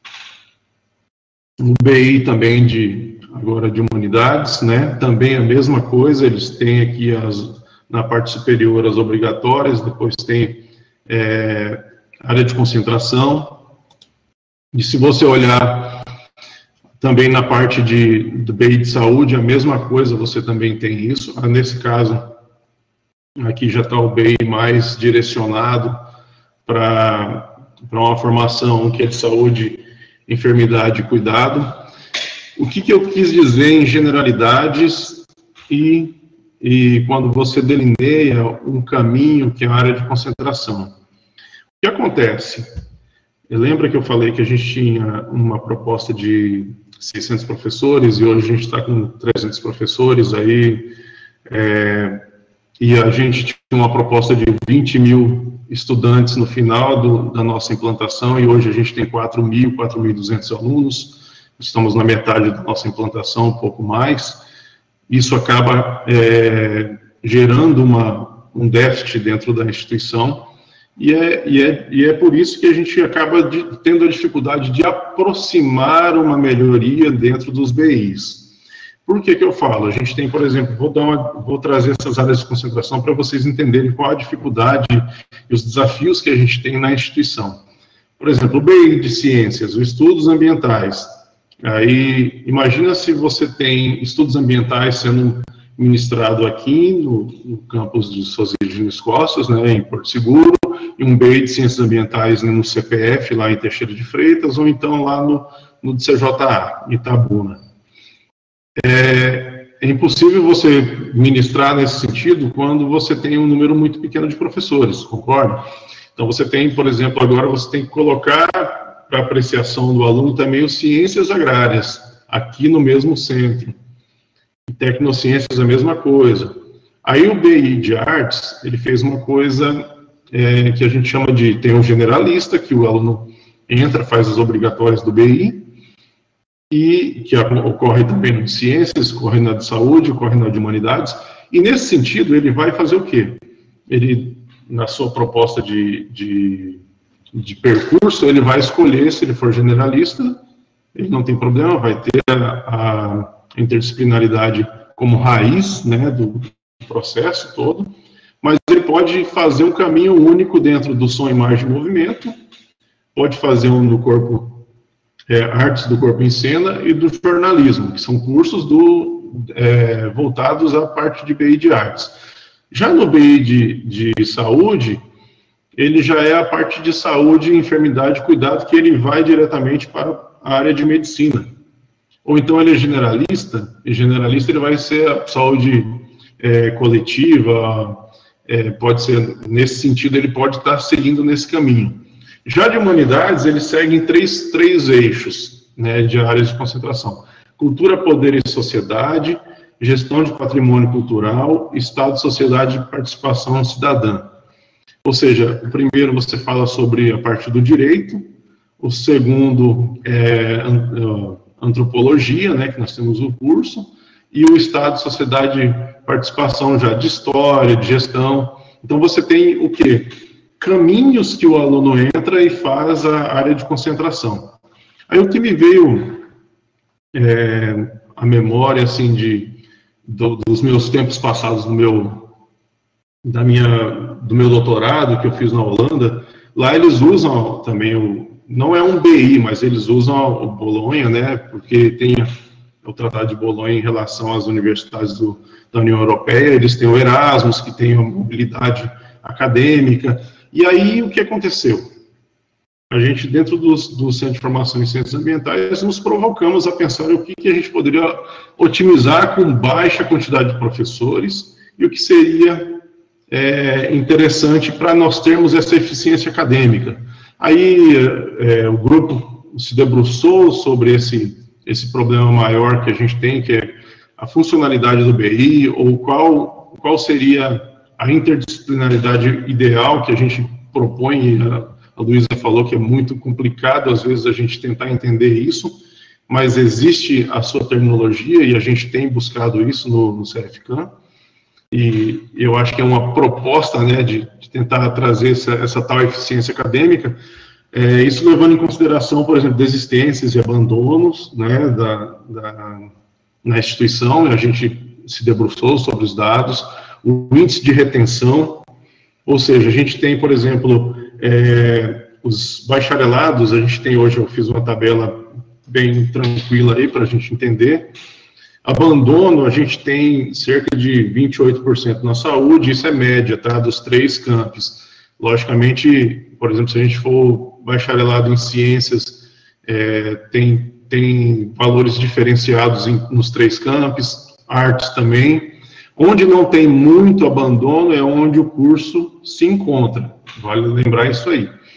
No B I também de, agora de Humanidades, né, também a mesma coisa, eles têm aqui as, na parte superior as obrigatórias, depois tem é, área de concentração, e se você olhar também na parte de, do B I de Saúde, a mesma coisa, você também tem isso, nesse caso... Aqui já está o B I mais direcionado para uma formação que é de saúde, enfermidade e cuidado. O que, que eu quis dizer em generalidades e, e quando você delineia um caminho que é a área de concentração? O que acontece? lembra que eu falei que a gente tinha uma proposta de seiscentos professores e hoje a gente está com trezentos professores aí, é, e a gente tinha uma proposta de vinte mil estudantes no final do, da nossa implantação e hoje a gente tem quatro mil, quatro mil e duzentos alunos, estamos na metade da nossa implantação, um pouco mais. Isso acaba é, gerando uma, um déficit dentro da instituição. E é, e, é, e é por isso que a gente acaba de, tendo a dificuldade de aproximar uma melhoria dentro dos B Is. Por que que eu falo? A gente tem, por exemplo, vou, dar uma, vou trazer essas áreas de concentração para vocês entenderem qual a dificuldade e os desafios que a gente tem na instituição. Por exemplo, o B I de Ciências, os estudos ambientais. Aí, imagina se você tem estudos ambientais sendo ministrado aqui no, no campus de Souzide de Nunes Costas, né, em Porto Seguro, e um B I de Ciências Ambientais, né, no C P F, lá em Teixeira de Freitas, ou então lá no, no C J A, Itabuna. É, é impossível você ministrar nesse sentido quando você tem um número muito pequeno de professores, concorda? Então você tem, por exemplo, agora você tem que colocar para apreciação do aluno também os ciências agrárias, aqui no mesmo centro. E tecnociências a mesma coisa. Aí o B I de artes, ele fez uma coisa é, que a gente chama de, tem um generalista, que o aluno entra, faz as obrigatórias do B I, e que ocorre também no de ciências, ocorre na de saúde, ocorre na de humanidades, e nesse sentido ele vai fazer o quê? Ele, na sua proposta de, de, de percurso, ele vai escolher, se ele for generalista, ele não tem problema, vai ter a, a interdisciplinaridade como raiz, né, do processo todo, mas ele pode fazer um caminho único dentro do som, imagem e movimento, pode fazer um do corpo, é, artes do corpo em cena e do jornalismo, que são cursos do, é, voltados à parte de B I de artes. Já no B I de, de saúde, ele já é a parte de saúde, enfermidade e cuidado, que ele vai diretamente para a área de medicina. Ou então ele é generalista, e generalista ele vai ser a saúde é, coletiva, é, pode ser, nesse sentido, ele pode estar seguindo nesse caminho. Já de humanidades, ele segue em três, três eixos, né, de áreas de concentração. Cultura, poder e sociedade, gestão de patrimônio cultural, Estado, sociedade e participação cidadã. Ou seja, o primeiro você fala sobre a parte do direito, o segundo é antropologia, né, que nós temos o curso, e o Estado, sociedade, participação já de história, de gestão. Então você tem o quê? Caminhos que o aluno entra e faz a área de concentração. Aí o que me veio é, a memória, assim, de, do, dos meus tempos passados no meu, da minha, do meu doutorado, que eu fiz na Holanda, lá eles usam também o, não é um B I, mas eles usam o Bolonha, né, porque tem o Tratado de Bolonha em relação às universidades do, da União Europeia, eles têm o Erasmus, que tem a mobilidade acadêmica, e aí o que aconteceu? A gente, dentro do, do Centro de Formação em Ciências Ambientais, nos provocamos a pensar o que, que a gente poderia otimizar com baixa quantidade de professores, e o que seria é, interessante para nós termos essa eficiência acadêmica. Aí é, o grupo se debruçou sobre esse, esse problema maior que a gente tem, que é a funcionalidade do B I, ou qual, qual seria a interdisciplinaridade ideal que a gente propõe. A, a Luísa falou que é muito complicado, às vezes, a gente tentar entender isso, mas existe a sua terminologia, e a gente tem buscado isso no, no C F C A M, e eu acho que é uma proposta, né, de, de tentar trazer essa, essa tal eficiência acadêmica, é, isso levando em consideração, por exemplo, desistências e abandonos, né, da, da, na instituição, a gente se debruçou sobre os dados, o índice de retenção, ou seja, a gente tem, por exemplo, é, os bacharelados, a gente tem hoje, eu fiz uma tabela bem tranquila aí para a gente entender. Abandono, a gente tem cerca de vinte e oito por cento na saúde, isso é média, tá, dos três campos. Logicamente, por exemplo, se a gente for bacharelado em ciências, é, tem, tem valores diferenciados em, nos três campos, artes também. Onde não tem muito abandono é onde o curso se encontra, vale lembrar isso aí.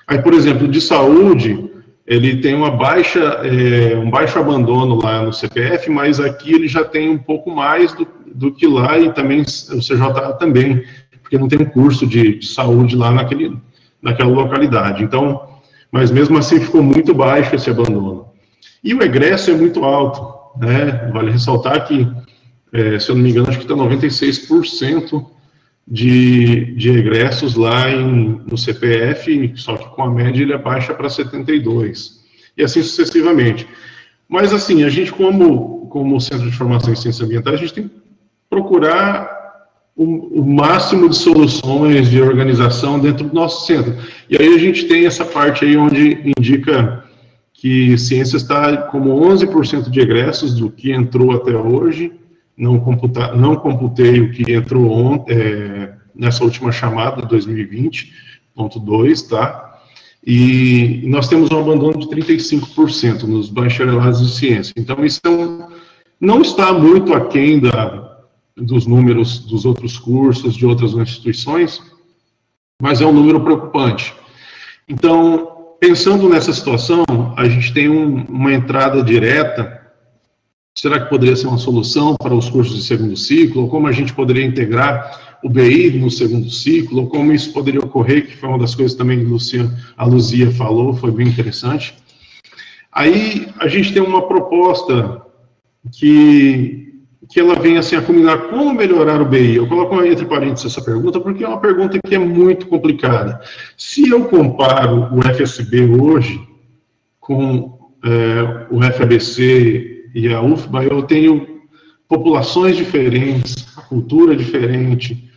Aí, por exemplo, de saúde, ele tem uma baixa, é, um baixo abandono lá no C P F, mas aqui ele já tem um pouco mais do, do que lá, e também o C J A também, porque não tem um curso de, de saúde lá naquele, naquela localidade. Então, mas mesmo assim ficou muito baixo esse abandono. E o egresso é muito alto, né? Vale ressaltar que, é, se eu não me engano, acho que está noventa e seis por cento de, de egressos lá em, no C P F, só que com a média ele abaixa para setenta e dois, e assim sucessivamente. Mas assim, a gente como, como Centro de Formação em Ciências Ambientais, a gente tem que procurar o, o máximo de soluções de organização dentro do nosso centro. E aí a gente tem essa parte aí onde indica que ciências está como onze por cento de egressos do que entrou até hoje. Não, computa, não computei o que entrou ontem, é, nessa última chamada, dois mil e vinte ponto dois, tá? E nós temos um abandono de trinta e cinco por cento nos bacharelados de ciência. Então, isso é um, não está muito aquém da, dos números dos outros cursos, de outras instituições, mas é um número preocupante. Então, pensando nessa situação, a gente tem um, uma entrada direta. Será que poderia ser uma solução para os cursos de segundo ciclo? Ou como a gente poderia integrar o B I no segundo ciclo? Ou como isso poderia ocorrer, que foi uma das coisas também que Lucia, a Luzia falou, foi bem interessante. Aí a gente tem uma proposta que, que ela vem assim a combinar como melhorar o B I. Eu coloco entre parênteses essa pergunta, porque é uma pergunta que é muito complicada. Se eu comparo o F S B hoje com é, o F A B C e a U F B A, eu tenho populações diferentes, a cultura é diferente,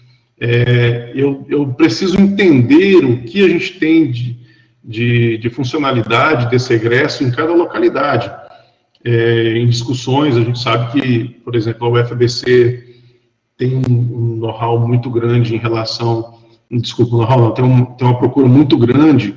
é, eu, eu preciso entender o que a gente tem de, de, de funcionalidade desse egresso em cada localidade. É, em discussões, a gente sabe que, por exemplo, a U F A B C tem um, um know-how muito grande em relação, desculpa, know-how não, tem, um, tem uma procura muito grande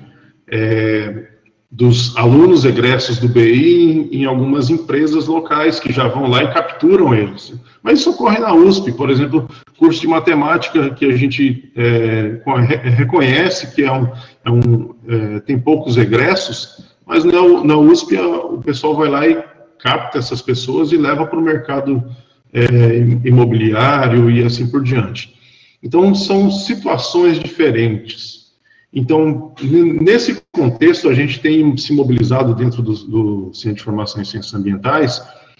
é, dos alunos egressos do B I em, em algumas empresas locais que já vão lá e capturam eles. Mas isso ocorre na U S P, por exemplo, curso de matemática que a gente é, reconhece que é um, é um, é, tem poucos egressos, mas na, na U S P a, o pessoal vai lá e capta essas pessoas e leva para o mercado é, imobiliário e assim por diante. Então, são situações diferentes. Então, nesse contexto, a gente tem se mobilizado dentro do, do Centro de Formação em Ciências Ambientais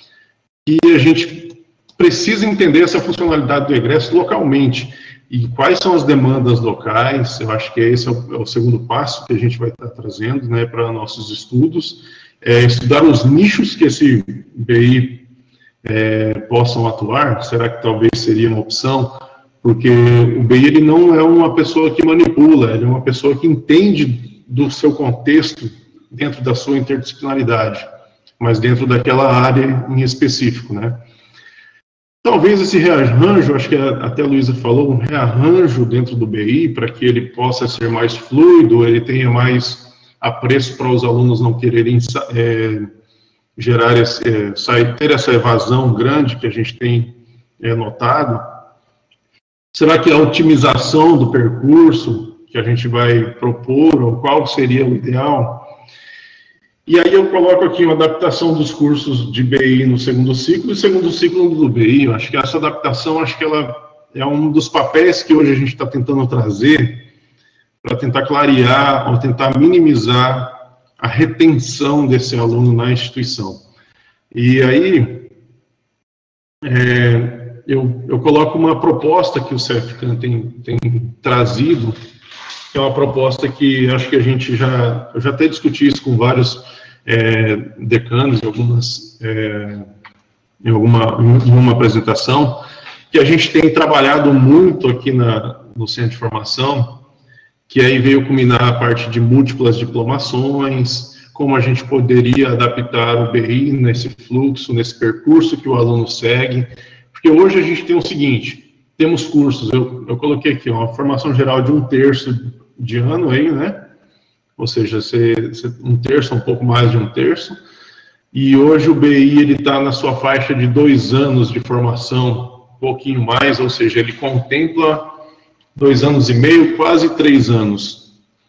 e a gente precisa entender essa funcionalidade do egresso localmente e quais são as demandas locais. Eu acho que esse é o, é o segundo passo que a gente vai estar trazendo, né, para nossos estudos, é estudar os nichos que esse B I é, possam atuar. Será que talvez seria uma opção? Porque o B I ele não é uma pessoa que manipula, ele é uma pessoa que entende do seu contexto dentro da sua interdisciplinaridade, mas dentro daquela área em específico, né? Talvez esse rearranjo, acho que até a Luísa falou, um rearranjo dentro do B I para que ele possa ser mais fluido, ele tenha mais apreço para os alunos não quererem é, gerar esse, é, sair, ter essa evasão grande que a gente tem é, notado. Será que a otimização do percurso que a gente vai propor, ou qual seria o ideal? E aí eu coloco aqui uma adaptação dos cursos de B I no segundo ciclo e segundo ciclo do B I. Eu acho que essa adaptação, acho que ela é um dos papéis que hoje a gente está tentando trazer para tentar clarear ou tentar minimizar a retenção desse aluno na instituição. E aí, é, eu, eu coloco uma proposta que o CEFCAM tem, tem trazido, que é uma proposta que acho que a gente já, eu já até discuti isso com vários é, decanos em, algumas, é, em, alguma, em uma apresentação, que a gente tem trabalhado muito aqui na, no Centro de Formação, que aí veio culminar a parte de múltiplas diplomações, como a gente poderia adaptar o B I nesse fluxo, nesse percurso que o aluno segue, porque hoje a gente tem o seguinte, temos cursos, eu, eu coloquei aqui, ó, uma formação geral de um terço de ano aí, né, ou seja, cê, cê, um terço, um pouco mais de um terço, e hoje o B I ele está na sua faixa de dois anos de formação, um pouquinho mais, ou seja, ele contempla dois anos e meio, quase três anos.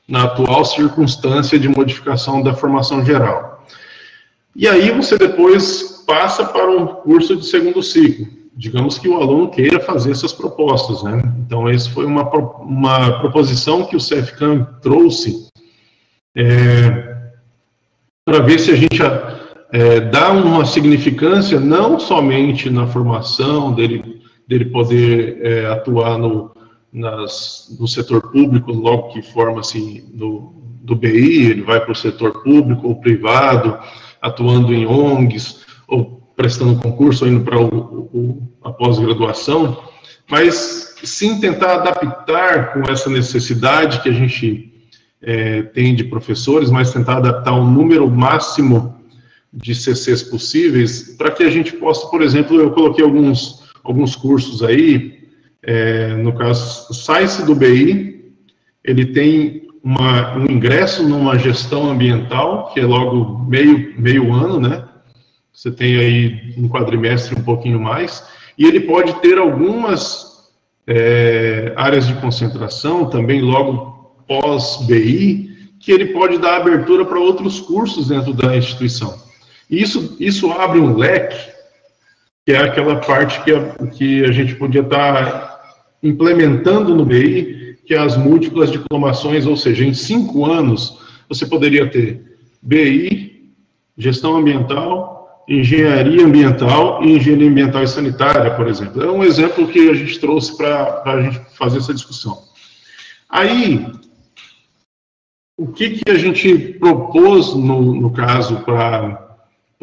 na atual circunstância de modificação da formação geral. E aí você depois passa para um curso de segundo ciclo. Digamos que o aluno queira fazer essas propostas, né? Então, essa foi uma, uma proposição que o CEFCAM trouxe é, para ver se a gente é, dá uma significância não somente na formação dele, dele poder é, atuar no, nas, no setor público, logo que forma-se do, do B I, ele vai para o setor público ou privado, atuando em O N Gs, ou prestando concurso, ou indo para o, o, a pós-graduação, mas sim tentar adaptar com essa necessidade que a gente é, tem de professores, mas tentar adaptar o número máximo de C Cs possíveis, para que a gente possa, por exemplo, eu coloquei alguns, alguns cursos aí, é, no caso, sai-se do B I, ele tem uma, um ingresso numa gestão ambiental, que é logo meio, meio ano, né? Você tem aí um quadrimestre um pouquinho mais, e ele pode ter algumas é, áreas de concentração, também logo pós-B I, que ele pode dar abertura para outros cursos dentro da instituição. E isso, isso abre um leque, que é aquela parte que a, que a gente podia estar implementando no B I, que é as múltiplas diplomações, ou seja, em cinco anos, você poderia ter B I, gestão ambiental, engenharia ambiental e engenharia ambiental e sanitária, por exemplo. É um exemplo que a gente trouxe para a gente fazer essa discussão. Aí, o que, que a gente propôs, no, no caso, para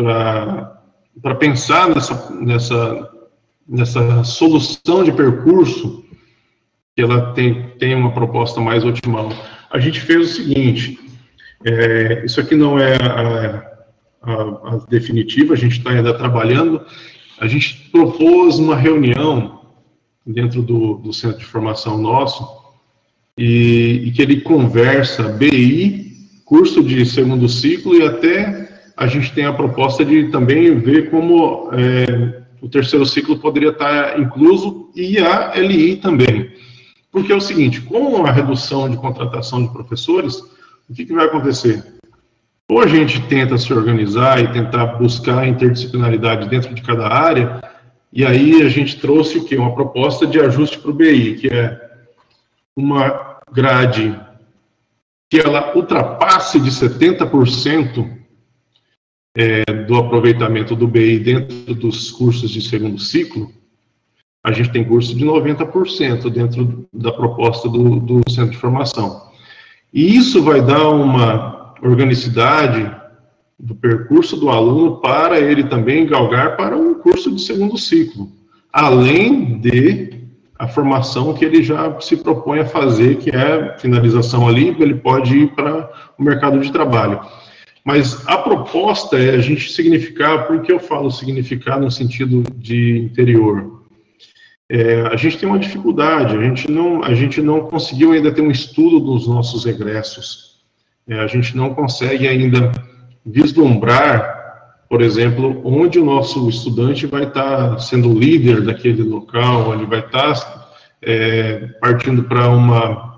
pensar nessa, nessa, nessa solução de percurso, que ela tem, tem uma proposta mais otimal? A gente fez o seguinte, é, isso aqui não é a, A, a definitiva, a gente está ainda trabalhando, a gente propôs uma reunião dentro do, do centro de formação nosso, e, e que ele conversa B I, curso de segundo ciclo, e até a gente tem a proposta de também ver como é, o terceiro ciclo poderia estar incluso, e a L I também. Porque é o seguinte, com a redução de contratação de professores, o que, que vai acontecer? Ou a gente tenta se organizar e tentar buscar interdisciplinaridade dentro de cada área, e aí a gente trouxe o quê? Uma proposta de ajuste para o B I, que é uma grade que ela ultrapasse de setenta por cento é, do aproveitamento do B I dentro dos cursos de segundo ciclo. A gente tem curso de noventa por cento dentro da proposta do, do centro de formação. E isso vai dar uma organicidade do percurso do aluno para ele também galgar para um curso de segundo ciclo, além de a formação que ele já se propõe a fazer, que é finalização ali, ele pode ir para o mercado de trabalho. Mas a proposta é a gente significar, por que eu falo significar no sentido de interior? É, a gente tem uma dificuldade, a gente, não, a gente não conseguiu ainda ter um estudo dos nossos egressos. É, a gente não consegue ainda vislumbrar, por exemplo, onde o nosso estudante vai estar sendo líder daquele local, ele vai estar é, partindo para uma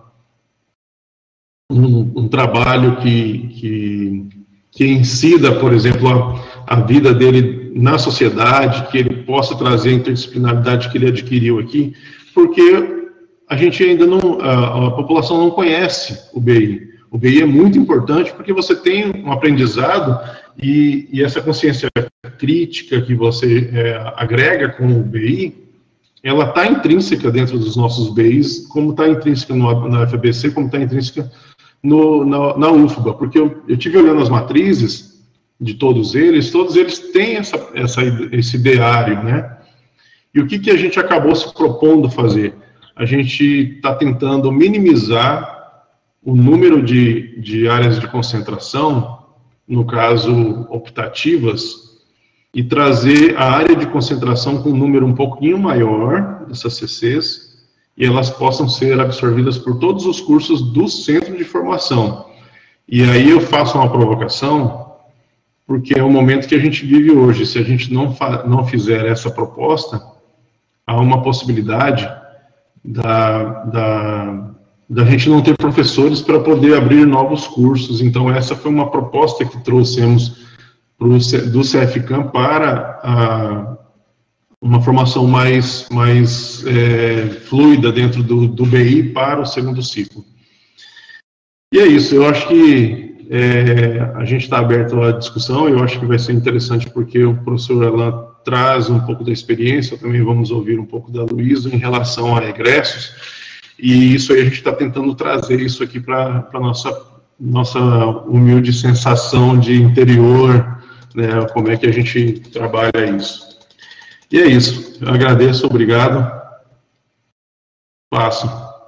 um, um trabalho que, que, que incida, por exemplo, a, a vida dele na sociedade, que ele possa trazer a interdisciplinaridade que ele adquiriu aqui, porque a gente ainda não, a, a população não conhece o B I. O B I é muito importante porque você tem um aprendizado e, e essa consciência crítica que você é, agrega com o B I, ela está intrínseca dentro dos nossos B Is, como está intrínseca no, na F A B C, como está intrínseca no, na, na U F B A, porque eu, eu tive olhando as matrizes de todos eles, todos eles têm essa, essa, esse ideário, né? E o que, que a gente acabou se propondo fazer? A gente está tentando minimizar o número de, de áreas de concentração, no caso, optativas, e trazer a área de concentração com um número um pouquinho maior dessas C Cs, e elas possam ser absorvidas por todos os cursos do centro de formação. E aí eu faço uma provocação, porque é o momento que a gente vive hoje. Se a gente não, não fizer essa proposta, há uma possibilidade da... da da gente não ter professores para poder abrir novos cursos. Então, essa foi uma proposta que trouxemos pro, do CEFCAM para a, uma formação mais, mais é, fluida dentro do, do B I para o segundo ciclo. E é isso, eu acho que é, a gente está aberto à discussão, eu acho que vai ser interessante porque o professor Alain traz um pouco da experiência, também vamos ouvir um pouco da Luísa em relação a egressos, e isso aí a gente está tentando trazer isso aqui para a nossa, nossa humilde sensação de interior, né, como é que a gente trabalha isso. E é isso, eu agradeço, obrigado. Passo.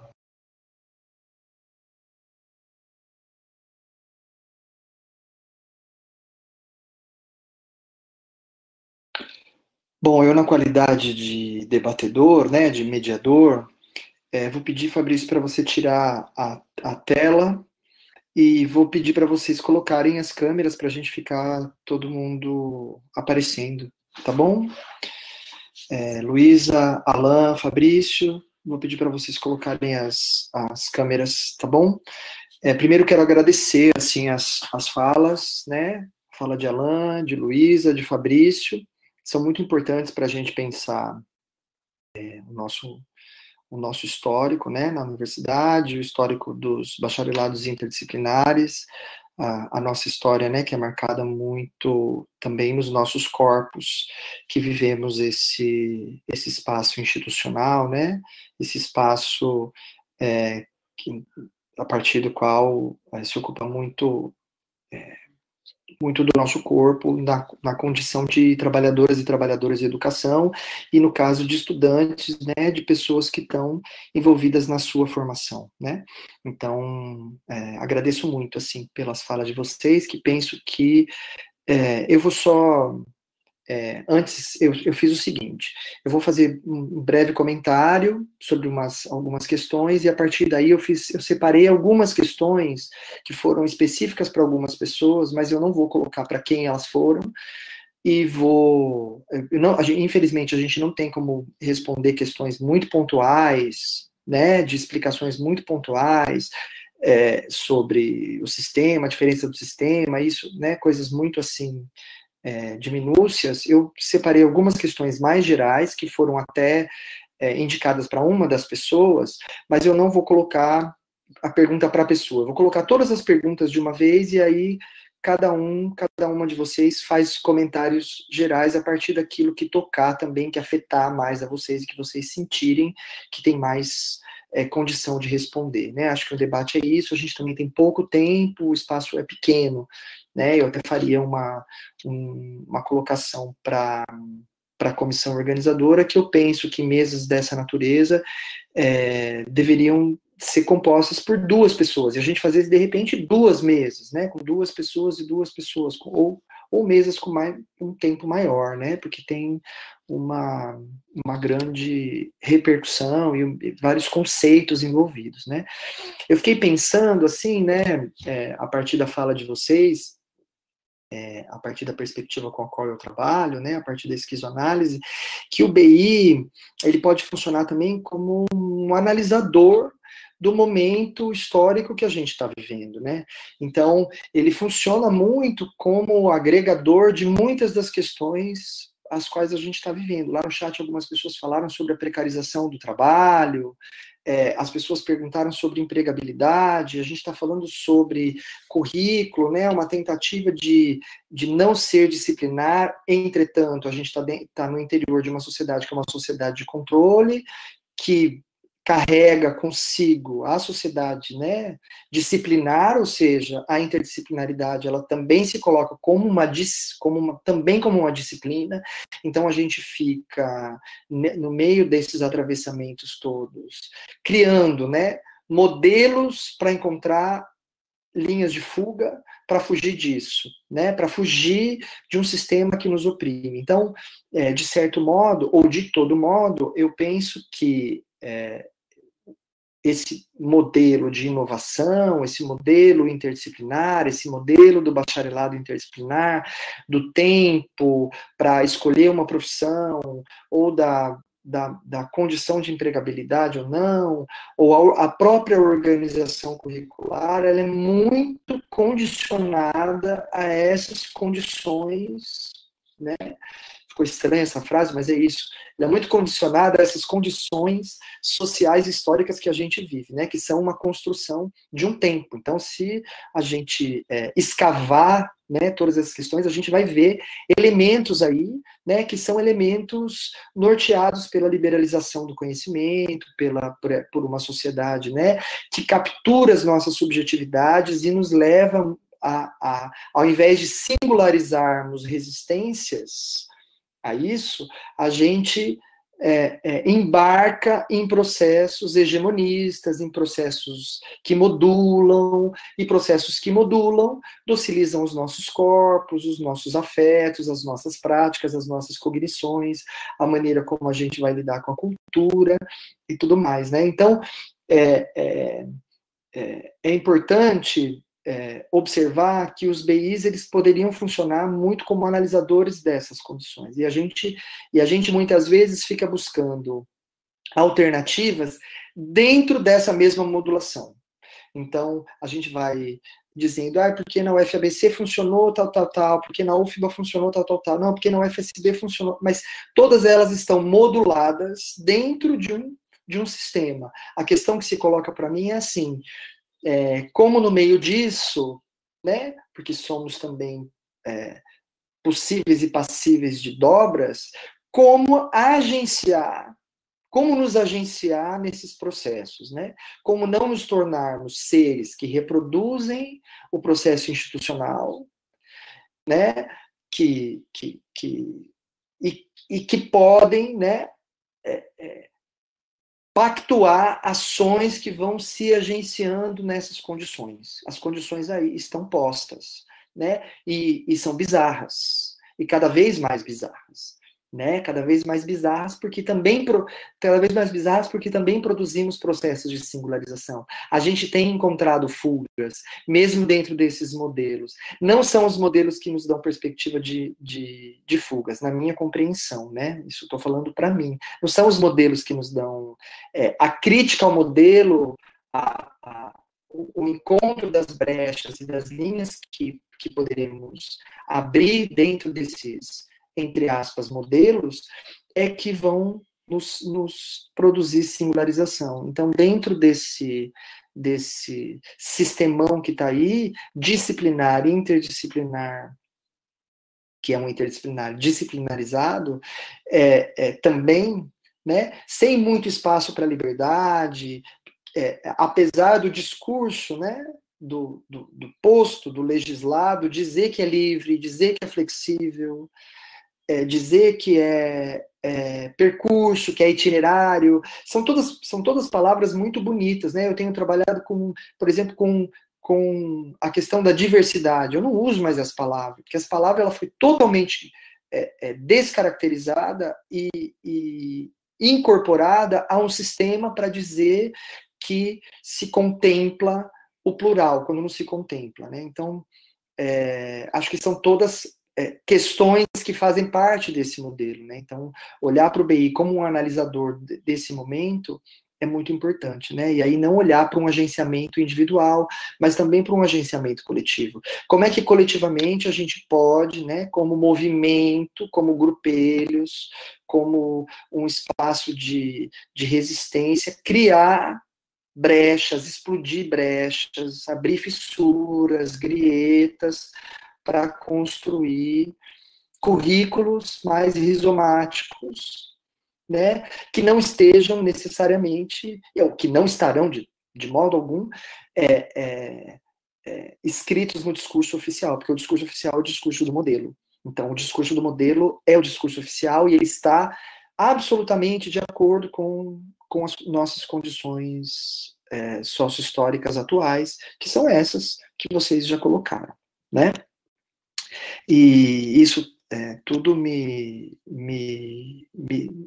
Bom, eu na qualidade de debatedor, né, de mediador, é, vou pedir, Fabrício, para você tirar a, a tela e vou pedir para vocês colocarem as câmeras para a gente ficar todo mundo aparecendo, tá bom? É, Luísa, Alain, Fabrício, vou pedir para vocês colocarem as, as câmeras, tá bom? É, primeiro quero agradecer, assim, as, as falas, né, fala de Alain, de Luísa, de Fabrício, são muito importantes para a gente pensar é, o, nosso, o nosso histórico, né, na universidade, o histórico dos bacharelados interdisciplinares, a, a nossa história, né, que é marcada muito também nos nossos corpos, que vivemos esse, esse espaço institucional, né, esse espaço é, que, a partir do qual é, se ocupa muito... É, muito do nosso corpo na, na condição de trabalhadoras e trabalhadoras de educação, e no caso de estudantes, né, de pessoas que estão envolvidas na sua formação, né. Então, é, agradeço muito, assim, pelas falas de vocês, que penso que é, eu vou só... É, antes, eu, eu fiz o seguinte, eu vou fazer um breve comentário sobre umas, algumas questões, e a partir daí eu, fiz, eu separei algumas questões que foram específicas para algumas pessoas, mas eu não vou colocar para quem elas foram, e vou... Eu não, a gente, infelizmente, a gente não tem como responder questões muito pontuais, né, de explicações muito pontuais, é, sobre o sistema, a diferença do sistema, isso, né, coisas muito assim... É, de minúcias. Eu separei algumas questões mais gerais, que foram até é, indicadas para uma das pessoas, mas eu não vou colocar a pergunta para a pessoa, eu vou colocar todas as perguntas de uma vez, e aí cada um, cada uma de vocês faz comentários gerais a partir daquilo que tocar também, que afetar mais a vocês, e que vocês sentirem que tem mais é, condição de responder, né? Acho que o debate é isso, a gente também tem pouco tempo, o espaço é pequeno, né? Eu até faria uma, um, uma colocação para para a comissão organizadora, que eu penso que mesas dessa natureza é, deveriam ser compostas por duas pessoas, e a gente fazer, de repente, duas mesas, né, com duas pessoas e duas pessoas, ou, ou mesas com mais, um tempo maior, né, porque tem uma, uma grande repercussão e vários conceitos envolvidos, né. Eu fiquei pensando, assim, né, é, a partir da fala de vocês, É, a partir da perspectiva com a qual eu trabalho, né, a partir da esquizoanálise, que o B I, ele pode funcionar também como um analisador do momento histórico que a gente está vivendo, né. Então, ele funciona muito como agregador de muitas das questões as quais a gente está vivendo. Lá no chat, algumas pessoas falaram sobre a precarização do trabalho, é, as pessoas perguntaram sobre empregabilidade, a gente está falando sobre currículo, né, uma tentativa de, de não ser disciplinar, entretanto, a gente está tá no interior de uma sociedade que é uma sociedade de controle, que carrega consigo a sociedade, né, disciplinar, ou seja, a interdisciplinaridade, ela também se coloca como uma, como uma, também como uma disciplina, então a gente fica no meio desses atravessamentos todos, criando, né, modelos para encontrar linhas de fuga, para fugir disso, né, para fugir de um sistema que nos oprime. Então, é, de certo modo, ou de todo modo, eu penso que é, esse modelo de inovação, esse modelo interdisciplinar, esse modelo do bacharelado interdisciplinar, do tempo para escolher uma profissão, ou da, da, da condição de empregabilidade ou não, ou a, a própria organização curricular, ela é muito condicionada a essas condições, né? Ficou estranha essa frase, mas é isso. Ela é muito condicionada a essas condições sociais e históricas que a gente vive, né? Que são uma construção de um tempo. Então, se a gente é, escavar, né, todas essas questões, a gente vai ver elementos aí, né, que são elementos norteados pela liberalização do conhecimento, pela, por, por uma sociedade, né, que captura as nossas subjetividades e nos leva a, a, ao invés de singularizarmos resistências a isso, a gente é, é, embarca em processos hegemonistas, em processos que modulam, e processos que modulam docilizam os nossos corpos, os nossos afetos, as nossas práticas, as nossas cognições, a maneira como a gente vai lidar com a cultura e tudo mais, né? Então, é, é, é, é importante É, observar que os B Is eles poderiam funcionar muito como analisadores dessas condições. E a gente, e a gente muitas vezes fica buscando alternativas dentro dessa mesma modulação. Então, a gente vai dizendo, ah, porque na U F A B C funcionou tal, tal, tal, porque na U F B A funcionou tal, tal, tal, não, porque na U F S B funcionou, mas todas elas estão moduladas dentro de um, de um sistema. A questão que se coloca para mim é assim, É, como no meio disso, né, porque somos também é, possíveis e passíveis de dobras, como agenciar, como nos agenciar nesses processos, né? Como não nos tornarmos seres que reproduzem o processo institucional, né, que, que, que, e, e que podem, né, é, é, pactuar ações que vão se agenciando nessas condições. As condições aí estão postas, né? E, e são bizarras, e cada vez mais bizarras, né? Cada vez mais bizarras porque também cada vez mais bizarras porque também produzimos processos de singularização. A gente tem encontrado fugas, mesmo dentro desses modelos. Não são os modelos que nos dão perspectiva de, de, de fugas, na minha compreensão, né? Isso estou falando para mim. Não são os modelos que nos dão é, a crítica ao modelo, a, a, o, o encontro das brechas e das linhas que, que poderemos abrir dentro desses, entre aspas, modelos, é que vão nos, nos produzir singularização. Então, dentro desse, desse sistemão que está aí, disciplinar, interdisciplinar, que é um interdisciplinar disciplinarizado, é, é, também, né, sem muito espaço para liberdade, é, apesar do discurso, né, do, do, do posto, do legislado, dizer que é livre, dizer que é flexível, É, dizer que é, é percurso, que é itinerário, são todas, são todas palavras muito bonitas, né? Eu tenho trabalhado com, por exemplo, com, com a questão da diversidade. Eu não uso mais as palavras, porque essa palavra ela foi totalmente é, é, descaracterizada e, e incorporada a um sistema para dizer que se contempla o plural, quando não se contempla, né? Então, é, acho que são todas É, questões que fazem parte desse modelo, né? Então, olhar para o B I como um analisador desse momento é muito importante, né? E aí não olhar para um agenciamento individual, mas também para um agenciamento coletivo. Como é que coletivamente a gente pode, né, como movimento, como grupelhos, como um espaço de, de resistência, criar brechas, explodir brechas, abrir fissuras, grietas, para construir currículos mais rizomáticos, né, que não estejam necessariamente, ou que não estarão de, de modo algum, é, é, é, escritos no discurso oficial, porque o discurso oficial é o discurso do modelo. Então, o discurso do modelo é o discurso oficial e ele está absolutamente de acordo com, com as nossas condições é, sócio-históricas atuais, que são essas que vocês já colocaram, né? E isso é, tudo me, me, me,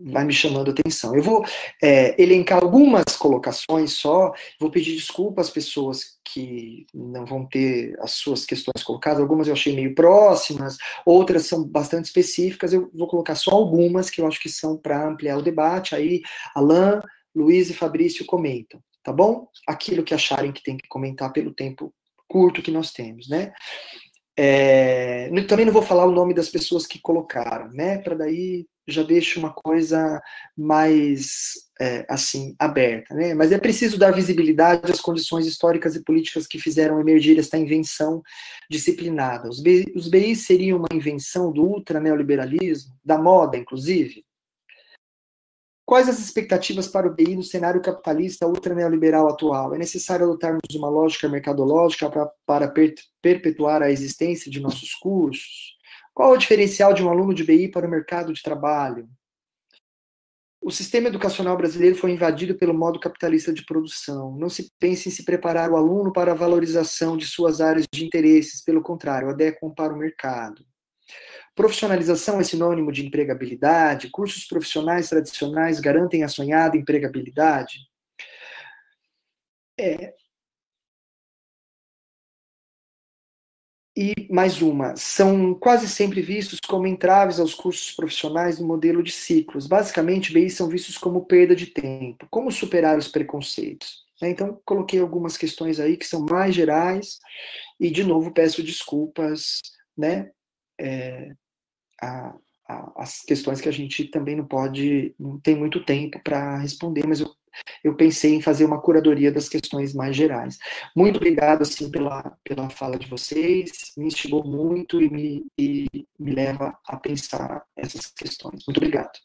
vai me chamando a atenção. Eu vou é, elencar algumas colocações só, vou pedir desculpa às pessoas que não vão ter as suas questões colocadas, algumas eu achei meio próximas, outras são bastante específicas, eu vou colocar só algumas que eu acho que são para ampliar o debate, aí Alain, Luiz e Fabrício comentam, tá bom? Aquilo que acharem que tem que comentar pelo tempo curto que nós temos, né? É, também não vou falar o nome das pessoas que colocaram, né? Para daí já deixo uma coisa mais, é, assim, aberta, né? Mas é preciso dar visibilidade às condições históricas e políticas que fizeram emergir esta invenção disciplinada. Os, B, os B Is seriam uma invenção do ultra-neoliberalismo, da moda, inclusive? Quais as expectativas para o B I no cenário capitalista ultra-neoliberal atual? É necessário adotarmos uma lógica mercadológica para, para per, perpetuar a existência de nossos cursos? Qual é o diferencial de um aluno de B I para o mercado de trabalho? O sistema educacional brasileiro foi invadido pelo modo capitalista de produção. Não se pense em se preparar o aluno para a valorização de suas áreas de interesses, pelo contrário, adequam para o mercado. Profissionalização é sinônimo de empregabilidade? Cursos profissionais tradicionais garantem a sonhada empregabilidade? É. E mais uma, são quase sempre vistos como entraves aos cursos profissionais no modelo de ciclos. Basicamente, B Is são vistos como perda de tempo. Como superar os preconceitos? Então, coloquei algumas questões aí que são mais gerais e, de novo, peço desculpas, né? É, A, a, as questões que a gente também não pode, não tem muito tempo para responder, mas eu, eu pensei em fazer uma curadoria das questões mais gerais. Muito obrigado, assim, pela, pela fala de vocês, me instigou muito e me, e me leva a pensar essas questões. Muito obrigado.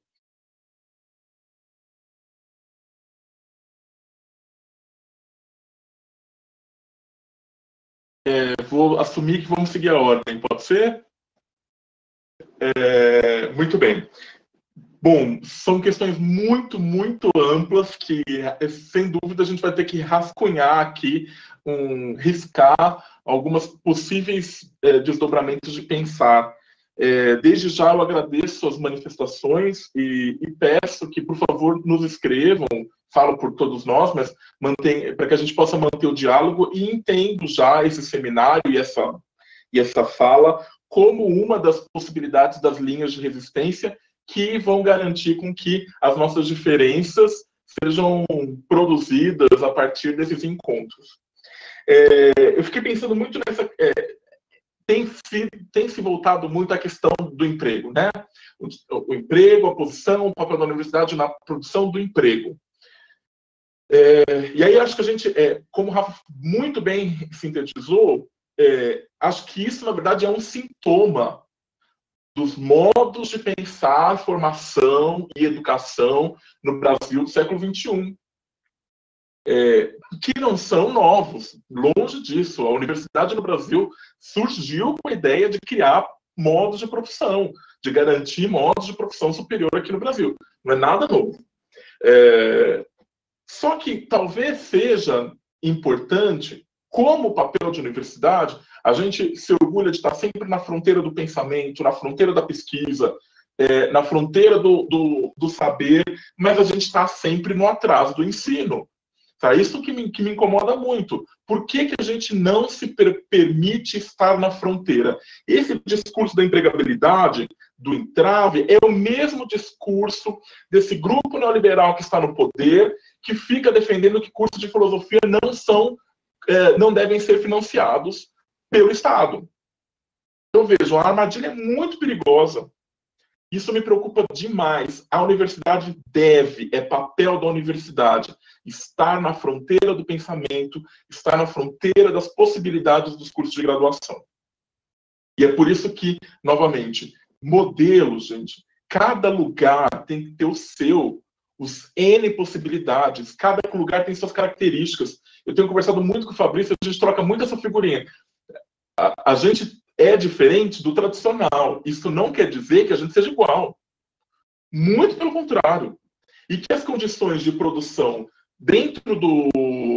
É, vou assumir que vamos seguir a ordem, pode ser? É, muito bem. Bom, são questões muito, muito amplas que, sem dúvida, a gente vai ter que rascunhar aqui, um, riscar algumas possíveis é, desdobramentos de pensar. É, desde já eu agradeço as manifestações e, e peço que, por favor, nos escrevam, falo por todos nós, mas para que a gente possa manter o diálogo, e entendo já esse seminário e essa, e essa fala como uma das possibilidades das linhas de resistência que vão garantir com que as nossas diferenças sejam produzidas a partir desses encontros. É, eu fiquei pensando muito nessa... É, tem, se, tem se voltado muito à questão do emprego, né? O, o emprego, a posição, o papel da universidade na produção do emprego. É, e aí acho que a gente, é, como o Rafa muito bem sintetizou, é, acho que isso, na verdade, é um sintoma dos modos de pensar formação e educação no Brasil do século vinte e um, é, que não são novos, longe disso. A universidade no Brasil surgiu com a ideia de criar modos de profissão, de garantir modos de profissão superior aqui no Brasil. Não é nada novo. É, só que talvez seja importante, como papel de universidade, a gente se orgulha de estar sempre na fronteira do pensamento, na fronteira da pesquisa, é, na fronteira do, do, do saber, mas a gente está sempre no atraso do ensino. Tá? Isso que me, que me incomoda muito. Por que, que a gente não se per permite estar na fronteira? Esse discurso da empregabilidade, do entrave, é o mesmo discurso desse grupo neoliberal que está no poder, que fica defendendo que cursos de filosofia não são, é, não devem ser financiados pelo Estado. Eu vejo, a armadilha é muito perigosa. Isso me preocupa demais. A universidade deve, é papel da universidade, estar na fronteira do pensamento, estar na fronteira das possibilidades dos cursos de graduação. E é por isso que, novamente, modelos, gente, cada lugar tem que ter o seu, os N possibilidades, cada lugar tem suas características. Eu tenho conversado muito com o Fabrício, a gente troca muito essa figurinha. A, a gente é diferente do tradicional. Isso não quer dizer que a gente seja igual. Muito pelo contrário. E que as condições de produção dentro do,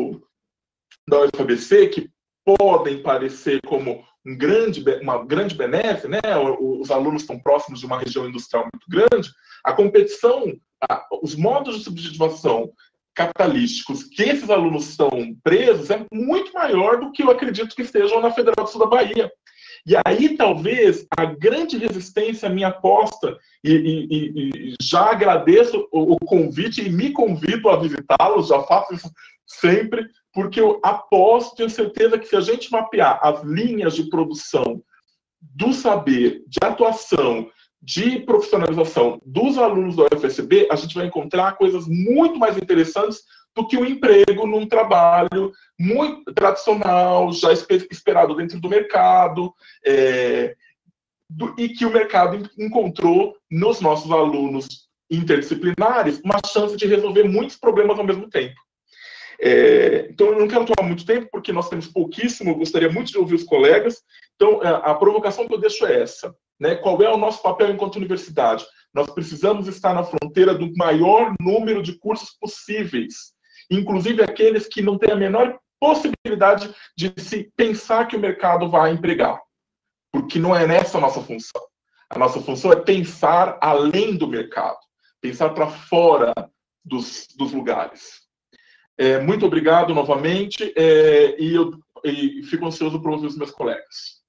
da U F A B C, que podem parecer como um grande, uma grande benéfica, né? Os alunos estão próximos de uma região industrial muito grande, A competição, a, os modos de subjetivação capitalísticos que esses alunos estão presos é muito maior do que eu acredito que estejam na Federal do Sul da Bahia. E aí, talvez, a grande resistência, a minha aposta, e, e, e já agradeço o, o convite e me convido a visitá-los, já faço isso sempre, porque eu aposto, tenho certeza que se a gente mapear as linhas de produção do saber, de atuação, de profissionalização dos alunos da U F S B, a gente vai encontrar coisas muito mais interessantes do que o emprego num trabalho muito tradicional, já esperado dentro do mercado, é, do, e que o mercado encontrou nos nossos alunos interdisciplinares uma chance de resolver muitos problemas ao mesmo tempo. É, então, eu não quero tomar muito tempo, porque nós temos pouquíssimo, eu gostaria muito de ouvir os colegas. Então, a, a provocação que eu deixo é essa, né? Qual é o nosso papel enquanto universidade? Nós precisamos estar na fronteira do maior número de cursos possíveis, inclusive aqueles que não têm a menor possibilidade de se pensar que o mercado vai empregar, porque não é nessa a nossa função. A nossa função é pensar além do mercado, pensar para fora dos, dos lugares. É, muito obrigado novamente, é, e eu e fico ansioso por ouvir os meus colegas.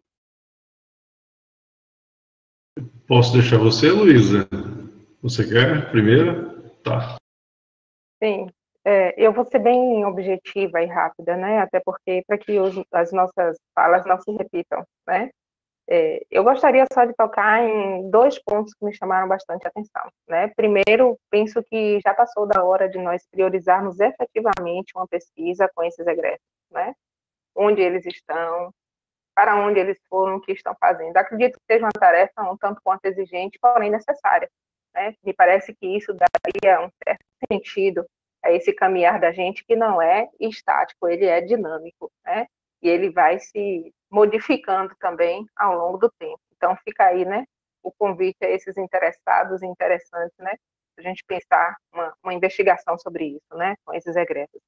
Posso deixar você, Luísa? Você quer primeiro? Tá. Sim, é, eu vou ser bem objetiva e rápida, né? Até porque para que os, as nossas falas não se repitam, né? É, eu gostaria só de tocar em dois pontos que me chamaram bastante atenção, né? Primeiro, penso que já passou da hora de nós priorizarmos efetivamente uma pesquisa com esses egressos, né? Onde eles estão, para onde eles foram, o que estão fazendo. Acredito que seja uma tarefa um tanto quanto exigente, porém necessária, né? Me parece que isso daria um certo sentido a esse caminhar da gente, que não é estático, ele é dinâmico, né? E ele vai se modificando também ao longo do tempo. Então, fica aí, né, o convite a esses interessados e interessantes, né, a gente pensar uma, uma investigação sobre isso, né, com esses egressos.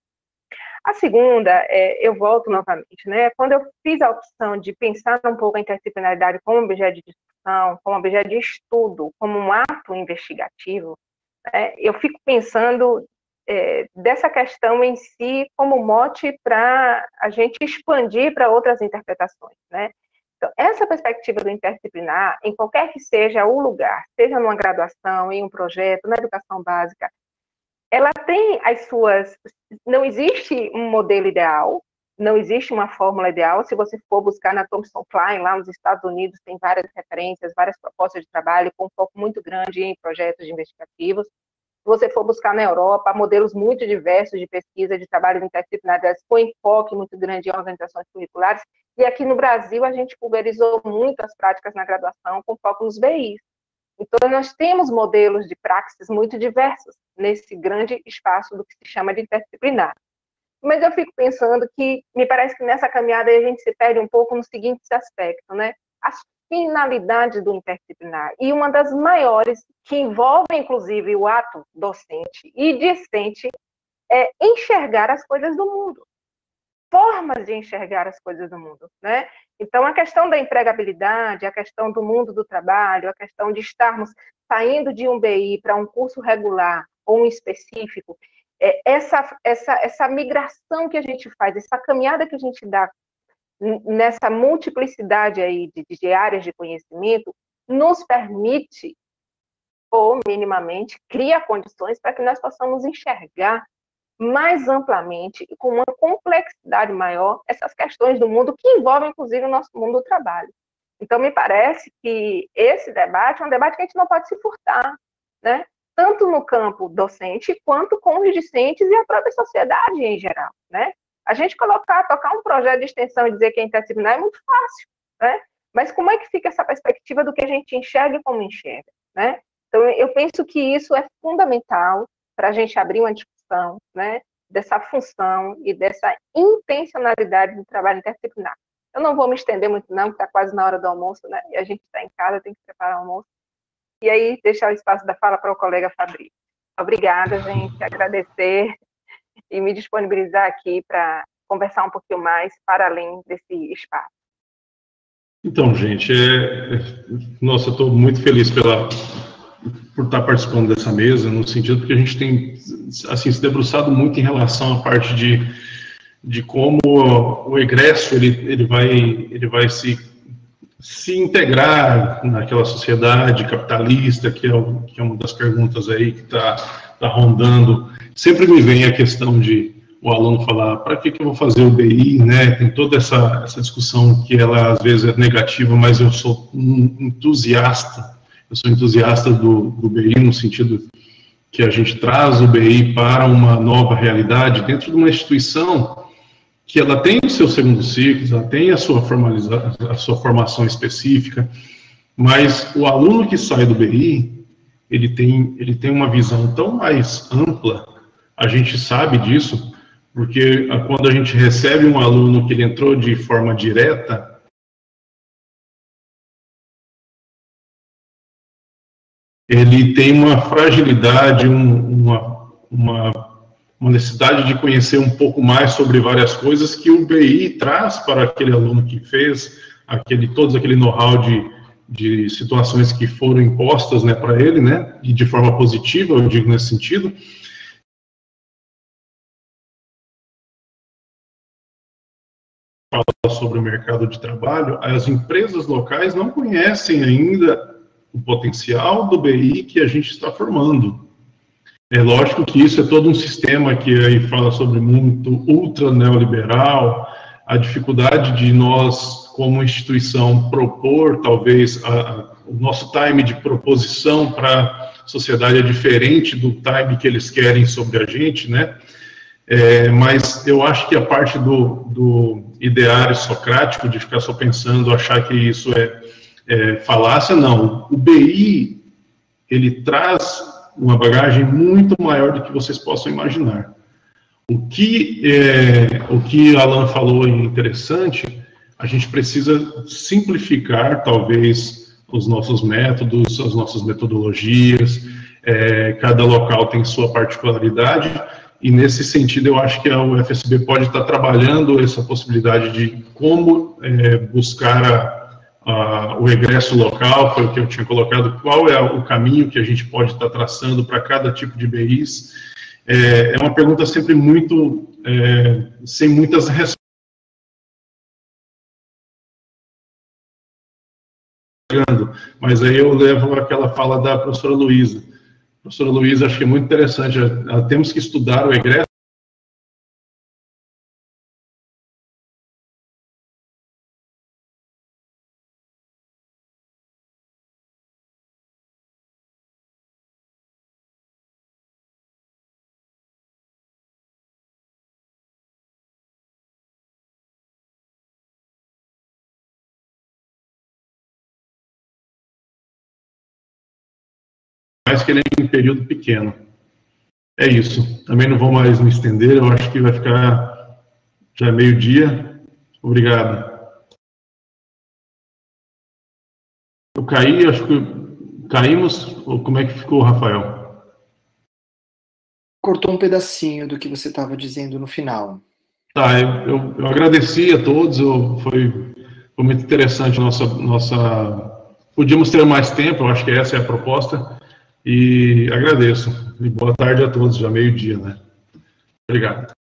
A segunda, é, eu volto novamente, né, quando eu fiz a opção de pensar um pouco a interdisciplinaridade como objeto de discussão, como objeto de estudo, como um ato investigativo, né, eu fico pensando É, dessa questão em si como mote para a gente expandir para outras interpretações, né? Então, essa perspectiva do interdisciplinar, em qualquer que seja o lugar, seja numa graduação, em um projeto, na educação básica, ela tem as suas... Não existe um modelo ideal, não existe uma fórmula ideal. Se você for buscar na Thomson Klein, lá nos Estados Unidos, tem várias referências, várias propostas de trabalho, com um foco muito grande em projetos investigativos. Se você for buscar na Europa, modelos muito diversos de pesquisa, de trabalho interdisciplinares, com enfoque muito grande em organizações curriculares, e aqui no Brasil a gente pulverizou muito as práticas na graduação com foco nos B Is. Então, nós temos modelos de praxis muito diversos nesse grande espaço do que se chama de interdisciplinar. Mas eu fico pensando que, me parece que nessa caminhada a gente se perde um pouco no seguinte aspecto, né? As finalidades do interdisciplinar, e uma das maiores, que envolve, inclusive, o ato docente e discente, é enxergar as coisas do mundo. Formas de enxergar as coisas do mundo, né? Então, a questão da empregabilidade, a questão do mundo do trabalho, a questão de estarmos saindo de um B I para um curso regular ou um específico, é, essa, essa, essa migração que a gente faz, essa caminhada que a gente dá nessa multiplicidade aí de, de áreas de conhecimento, nos permite, ou minimamente, cria condições para que nós possamos enxergar mais amplamente e com uma complexidade maior essas questões do mundo que envolvem, inclusive, o nosso mundo do trabalho. Então, me parece que esse debate é um debate que a gente não pode se furtar, né? Tanto no campo docente, quanto com os discentes e a própria sociedade em geral, né? A gente colocar, tocar um projeto de extensão e dizer que é interdisciplinar é muito fácil, né? Mas como é que fica essa perspectiva do que a gente enxerga e como enxerga, né? Então, eu penso que isso é fundamental para a gente abrir uma discussão, né, dessa função e dessa intencionalidade do trabalho interdisciplinar. Eu não vou me estender muito não, porque está quase na hora do almoço, né? E a gente está em casa, tem que preparar o almoço. E aí, deixar o espaço da fala para o colega Fabrício. Obrigada, gente, agradecer e me disponibilizar aqui para conversar um pouquinho mais para além desse espaço. Então, gente, é... nossa, eu estou muito feliz pela... por estar participando dessa mesa, no sentido que a gente tem, assim, se debruçado muito em relação à parte de, de como o egresso, ele, ele vai, ele vai se, se integrar naquela sociedade capitalista, que é, o, que é uma das perguntas aí que está tá rondando. Sempre me vem a questão de o aluno falar, para que, que eu vou fazer o B I, né? Tem toda essa, essa discussão que ela, às vezes, é negativa, mas eu sou um entusiasta. Eu sou entusiasta do, do B I no sentido que a gente traz o B I para uma nova realidade dentro de uma instituição que ela tem os seus segundos ciclos, ela tem a sua, formaliza, a sua formação específica, mas o aluno que sai do B I, ele tem, ele tem uma visão tão mais ampla, a gente sabe disso, porque quando a gente recebe um aluno que ele entrou de forma direta, ele tem uma fragilidade, um, uma, uma, uma necessidade de conhecer um pouco mais sobre várias coisas que o B I traz para aquele aluno que fez aquele, todos aquele know-how de, de situações que foram impostas, né, para ele, né, e de forma positiva, eu digo nesse sentido. Fala sobre o mercado de trabalho, as empresas locais não conhecem ainda o potencial do B I que a gente está formando. É lógico que isso é todo um sistema que aí fala sobre muito ultra neoliberal, a dificuldade de nós, como instituição, propor, talvez, a, a, o nosso time de proposição para a sociedade é diferente do time que eles querem sobre a gente, né? É, mas eu acho que a parte do, do ideário socrático, de ficar só pensando, achar que isso é, é falácia, não. O B I, ele traz uma bagagem muito maior do que vocês possam imaginar. O que, é, o que Alan falou é interessante, a gente precisa simplificar, talvez, os nossos métodos, as nossas metodologias, é, cada local tem sua particularidade, e nesse sentido eu acho que a U F S B pode estar trabalhando essa possibilidade de como é, buscar a, a, o egresso local, foi o que eu tinha colocado, qual é o caminho que a gente pode estar traçando para cada tipo de B Is. É, é uma pergunta sempre muito, é, sem muitas respostas. Mas aí eu levo aquela fala da professora Luísa. Professora Luísa, acho que é muito interessante, temos que estudar o egresso. Mais que ele é em período pequeno. É isso. Também não vou mais me estender, eu acho que vai ficar já é meio-dia. Obrigado. Eu caí, acho que caímos, ou como é que ficou, Rafael? Cortou um pedacinho do que você estava dizendo no final. Tá, eu, eu agradeci a todos, eu, foi, foi muito interessante a nossa, nossa... Podíamos ter mais tempo, eu acho que essa é a proposta. E agradeço. E boa tarde a todos, já meio-dia, né? Obrigado.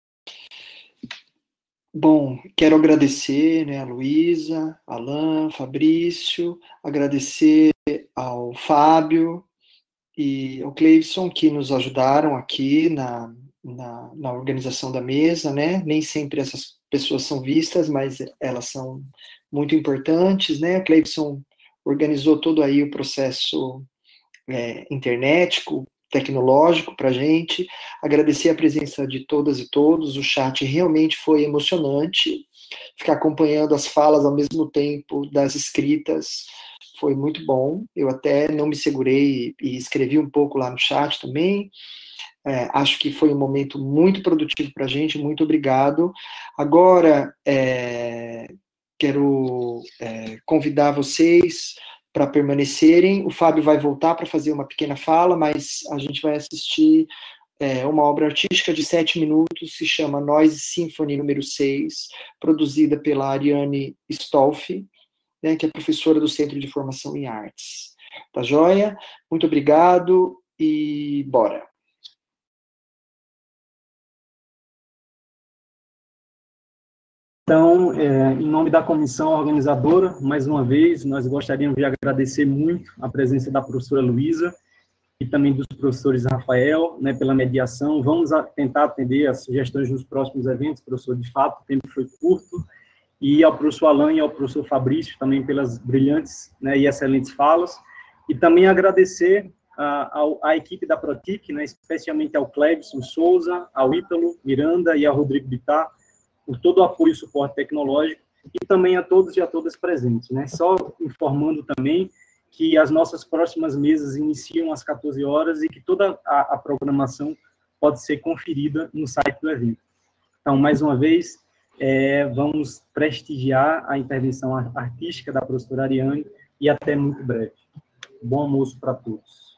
Bom, quero agradecer, né, a Luísa, Alan, Fabrício, agradecer ao Fábio e ao Cleivson, que nos ajudaram aqui na, na, na organização da mesa, né? Nem sempre essas pessoas são vistas, mas elas são muito importantes, né? O Cleivson organizou todo aí o processo É, internetico, tecnológico para a gente, agradecer a presença de todas e todos, o chat realmente foi emocionante, ficar acompanhando as falas ao mesmo tempo das escritas, foi muito bom, eu até não me segurei e escrevi um pouco lá no chat também, é, acho que foi um momento muito produtivo para a gente, muito obrigado. Agora, é, quero é, convidar vocês para permanecerem. O Fábio vai voltar para fazer uma pequena fala, mas a gente vai assistir é, uma obra artística de sete minutos, se chama Noise Symphony número seis, produzida pela Ariane Stolfi, né, que é professora do Centro de Formação em Artes. Tá joia? Muito obrigado e bora. Então, é, em nome da comissão organizadora, mais uma vez, nós gostaríamos de agradecer muito a presença da professora Luísa e também dos professores Rafael, né, pela mediação. Vamos a, tentar atender as sugestões nos próximos eventos, professor, de fato, o tempo foi curto, e ao professor Alain e ao professor Fabrício também pelas brilhantes, né, e excelentes falas, e também agradecer a, a, a equipe da Protic, né, especialmente ao Clebson Souza, ao Ítalo Miranda e ao Rodrigo Bittar, por todo o apoio e suporte tecnológico, e também a todos e a todas presentes, né? Só informando também que as nossas próximas mesas iniciam às quatorze horas e que toda a, a programação pode ser conferida no site do evento. Então, mais uma vez, é, vamos prestigiar a intervenção artística da professora Ariane e até muito breve. Bom almoço para todos.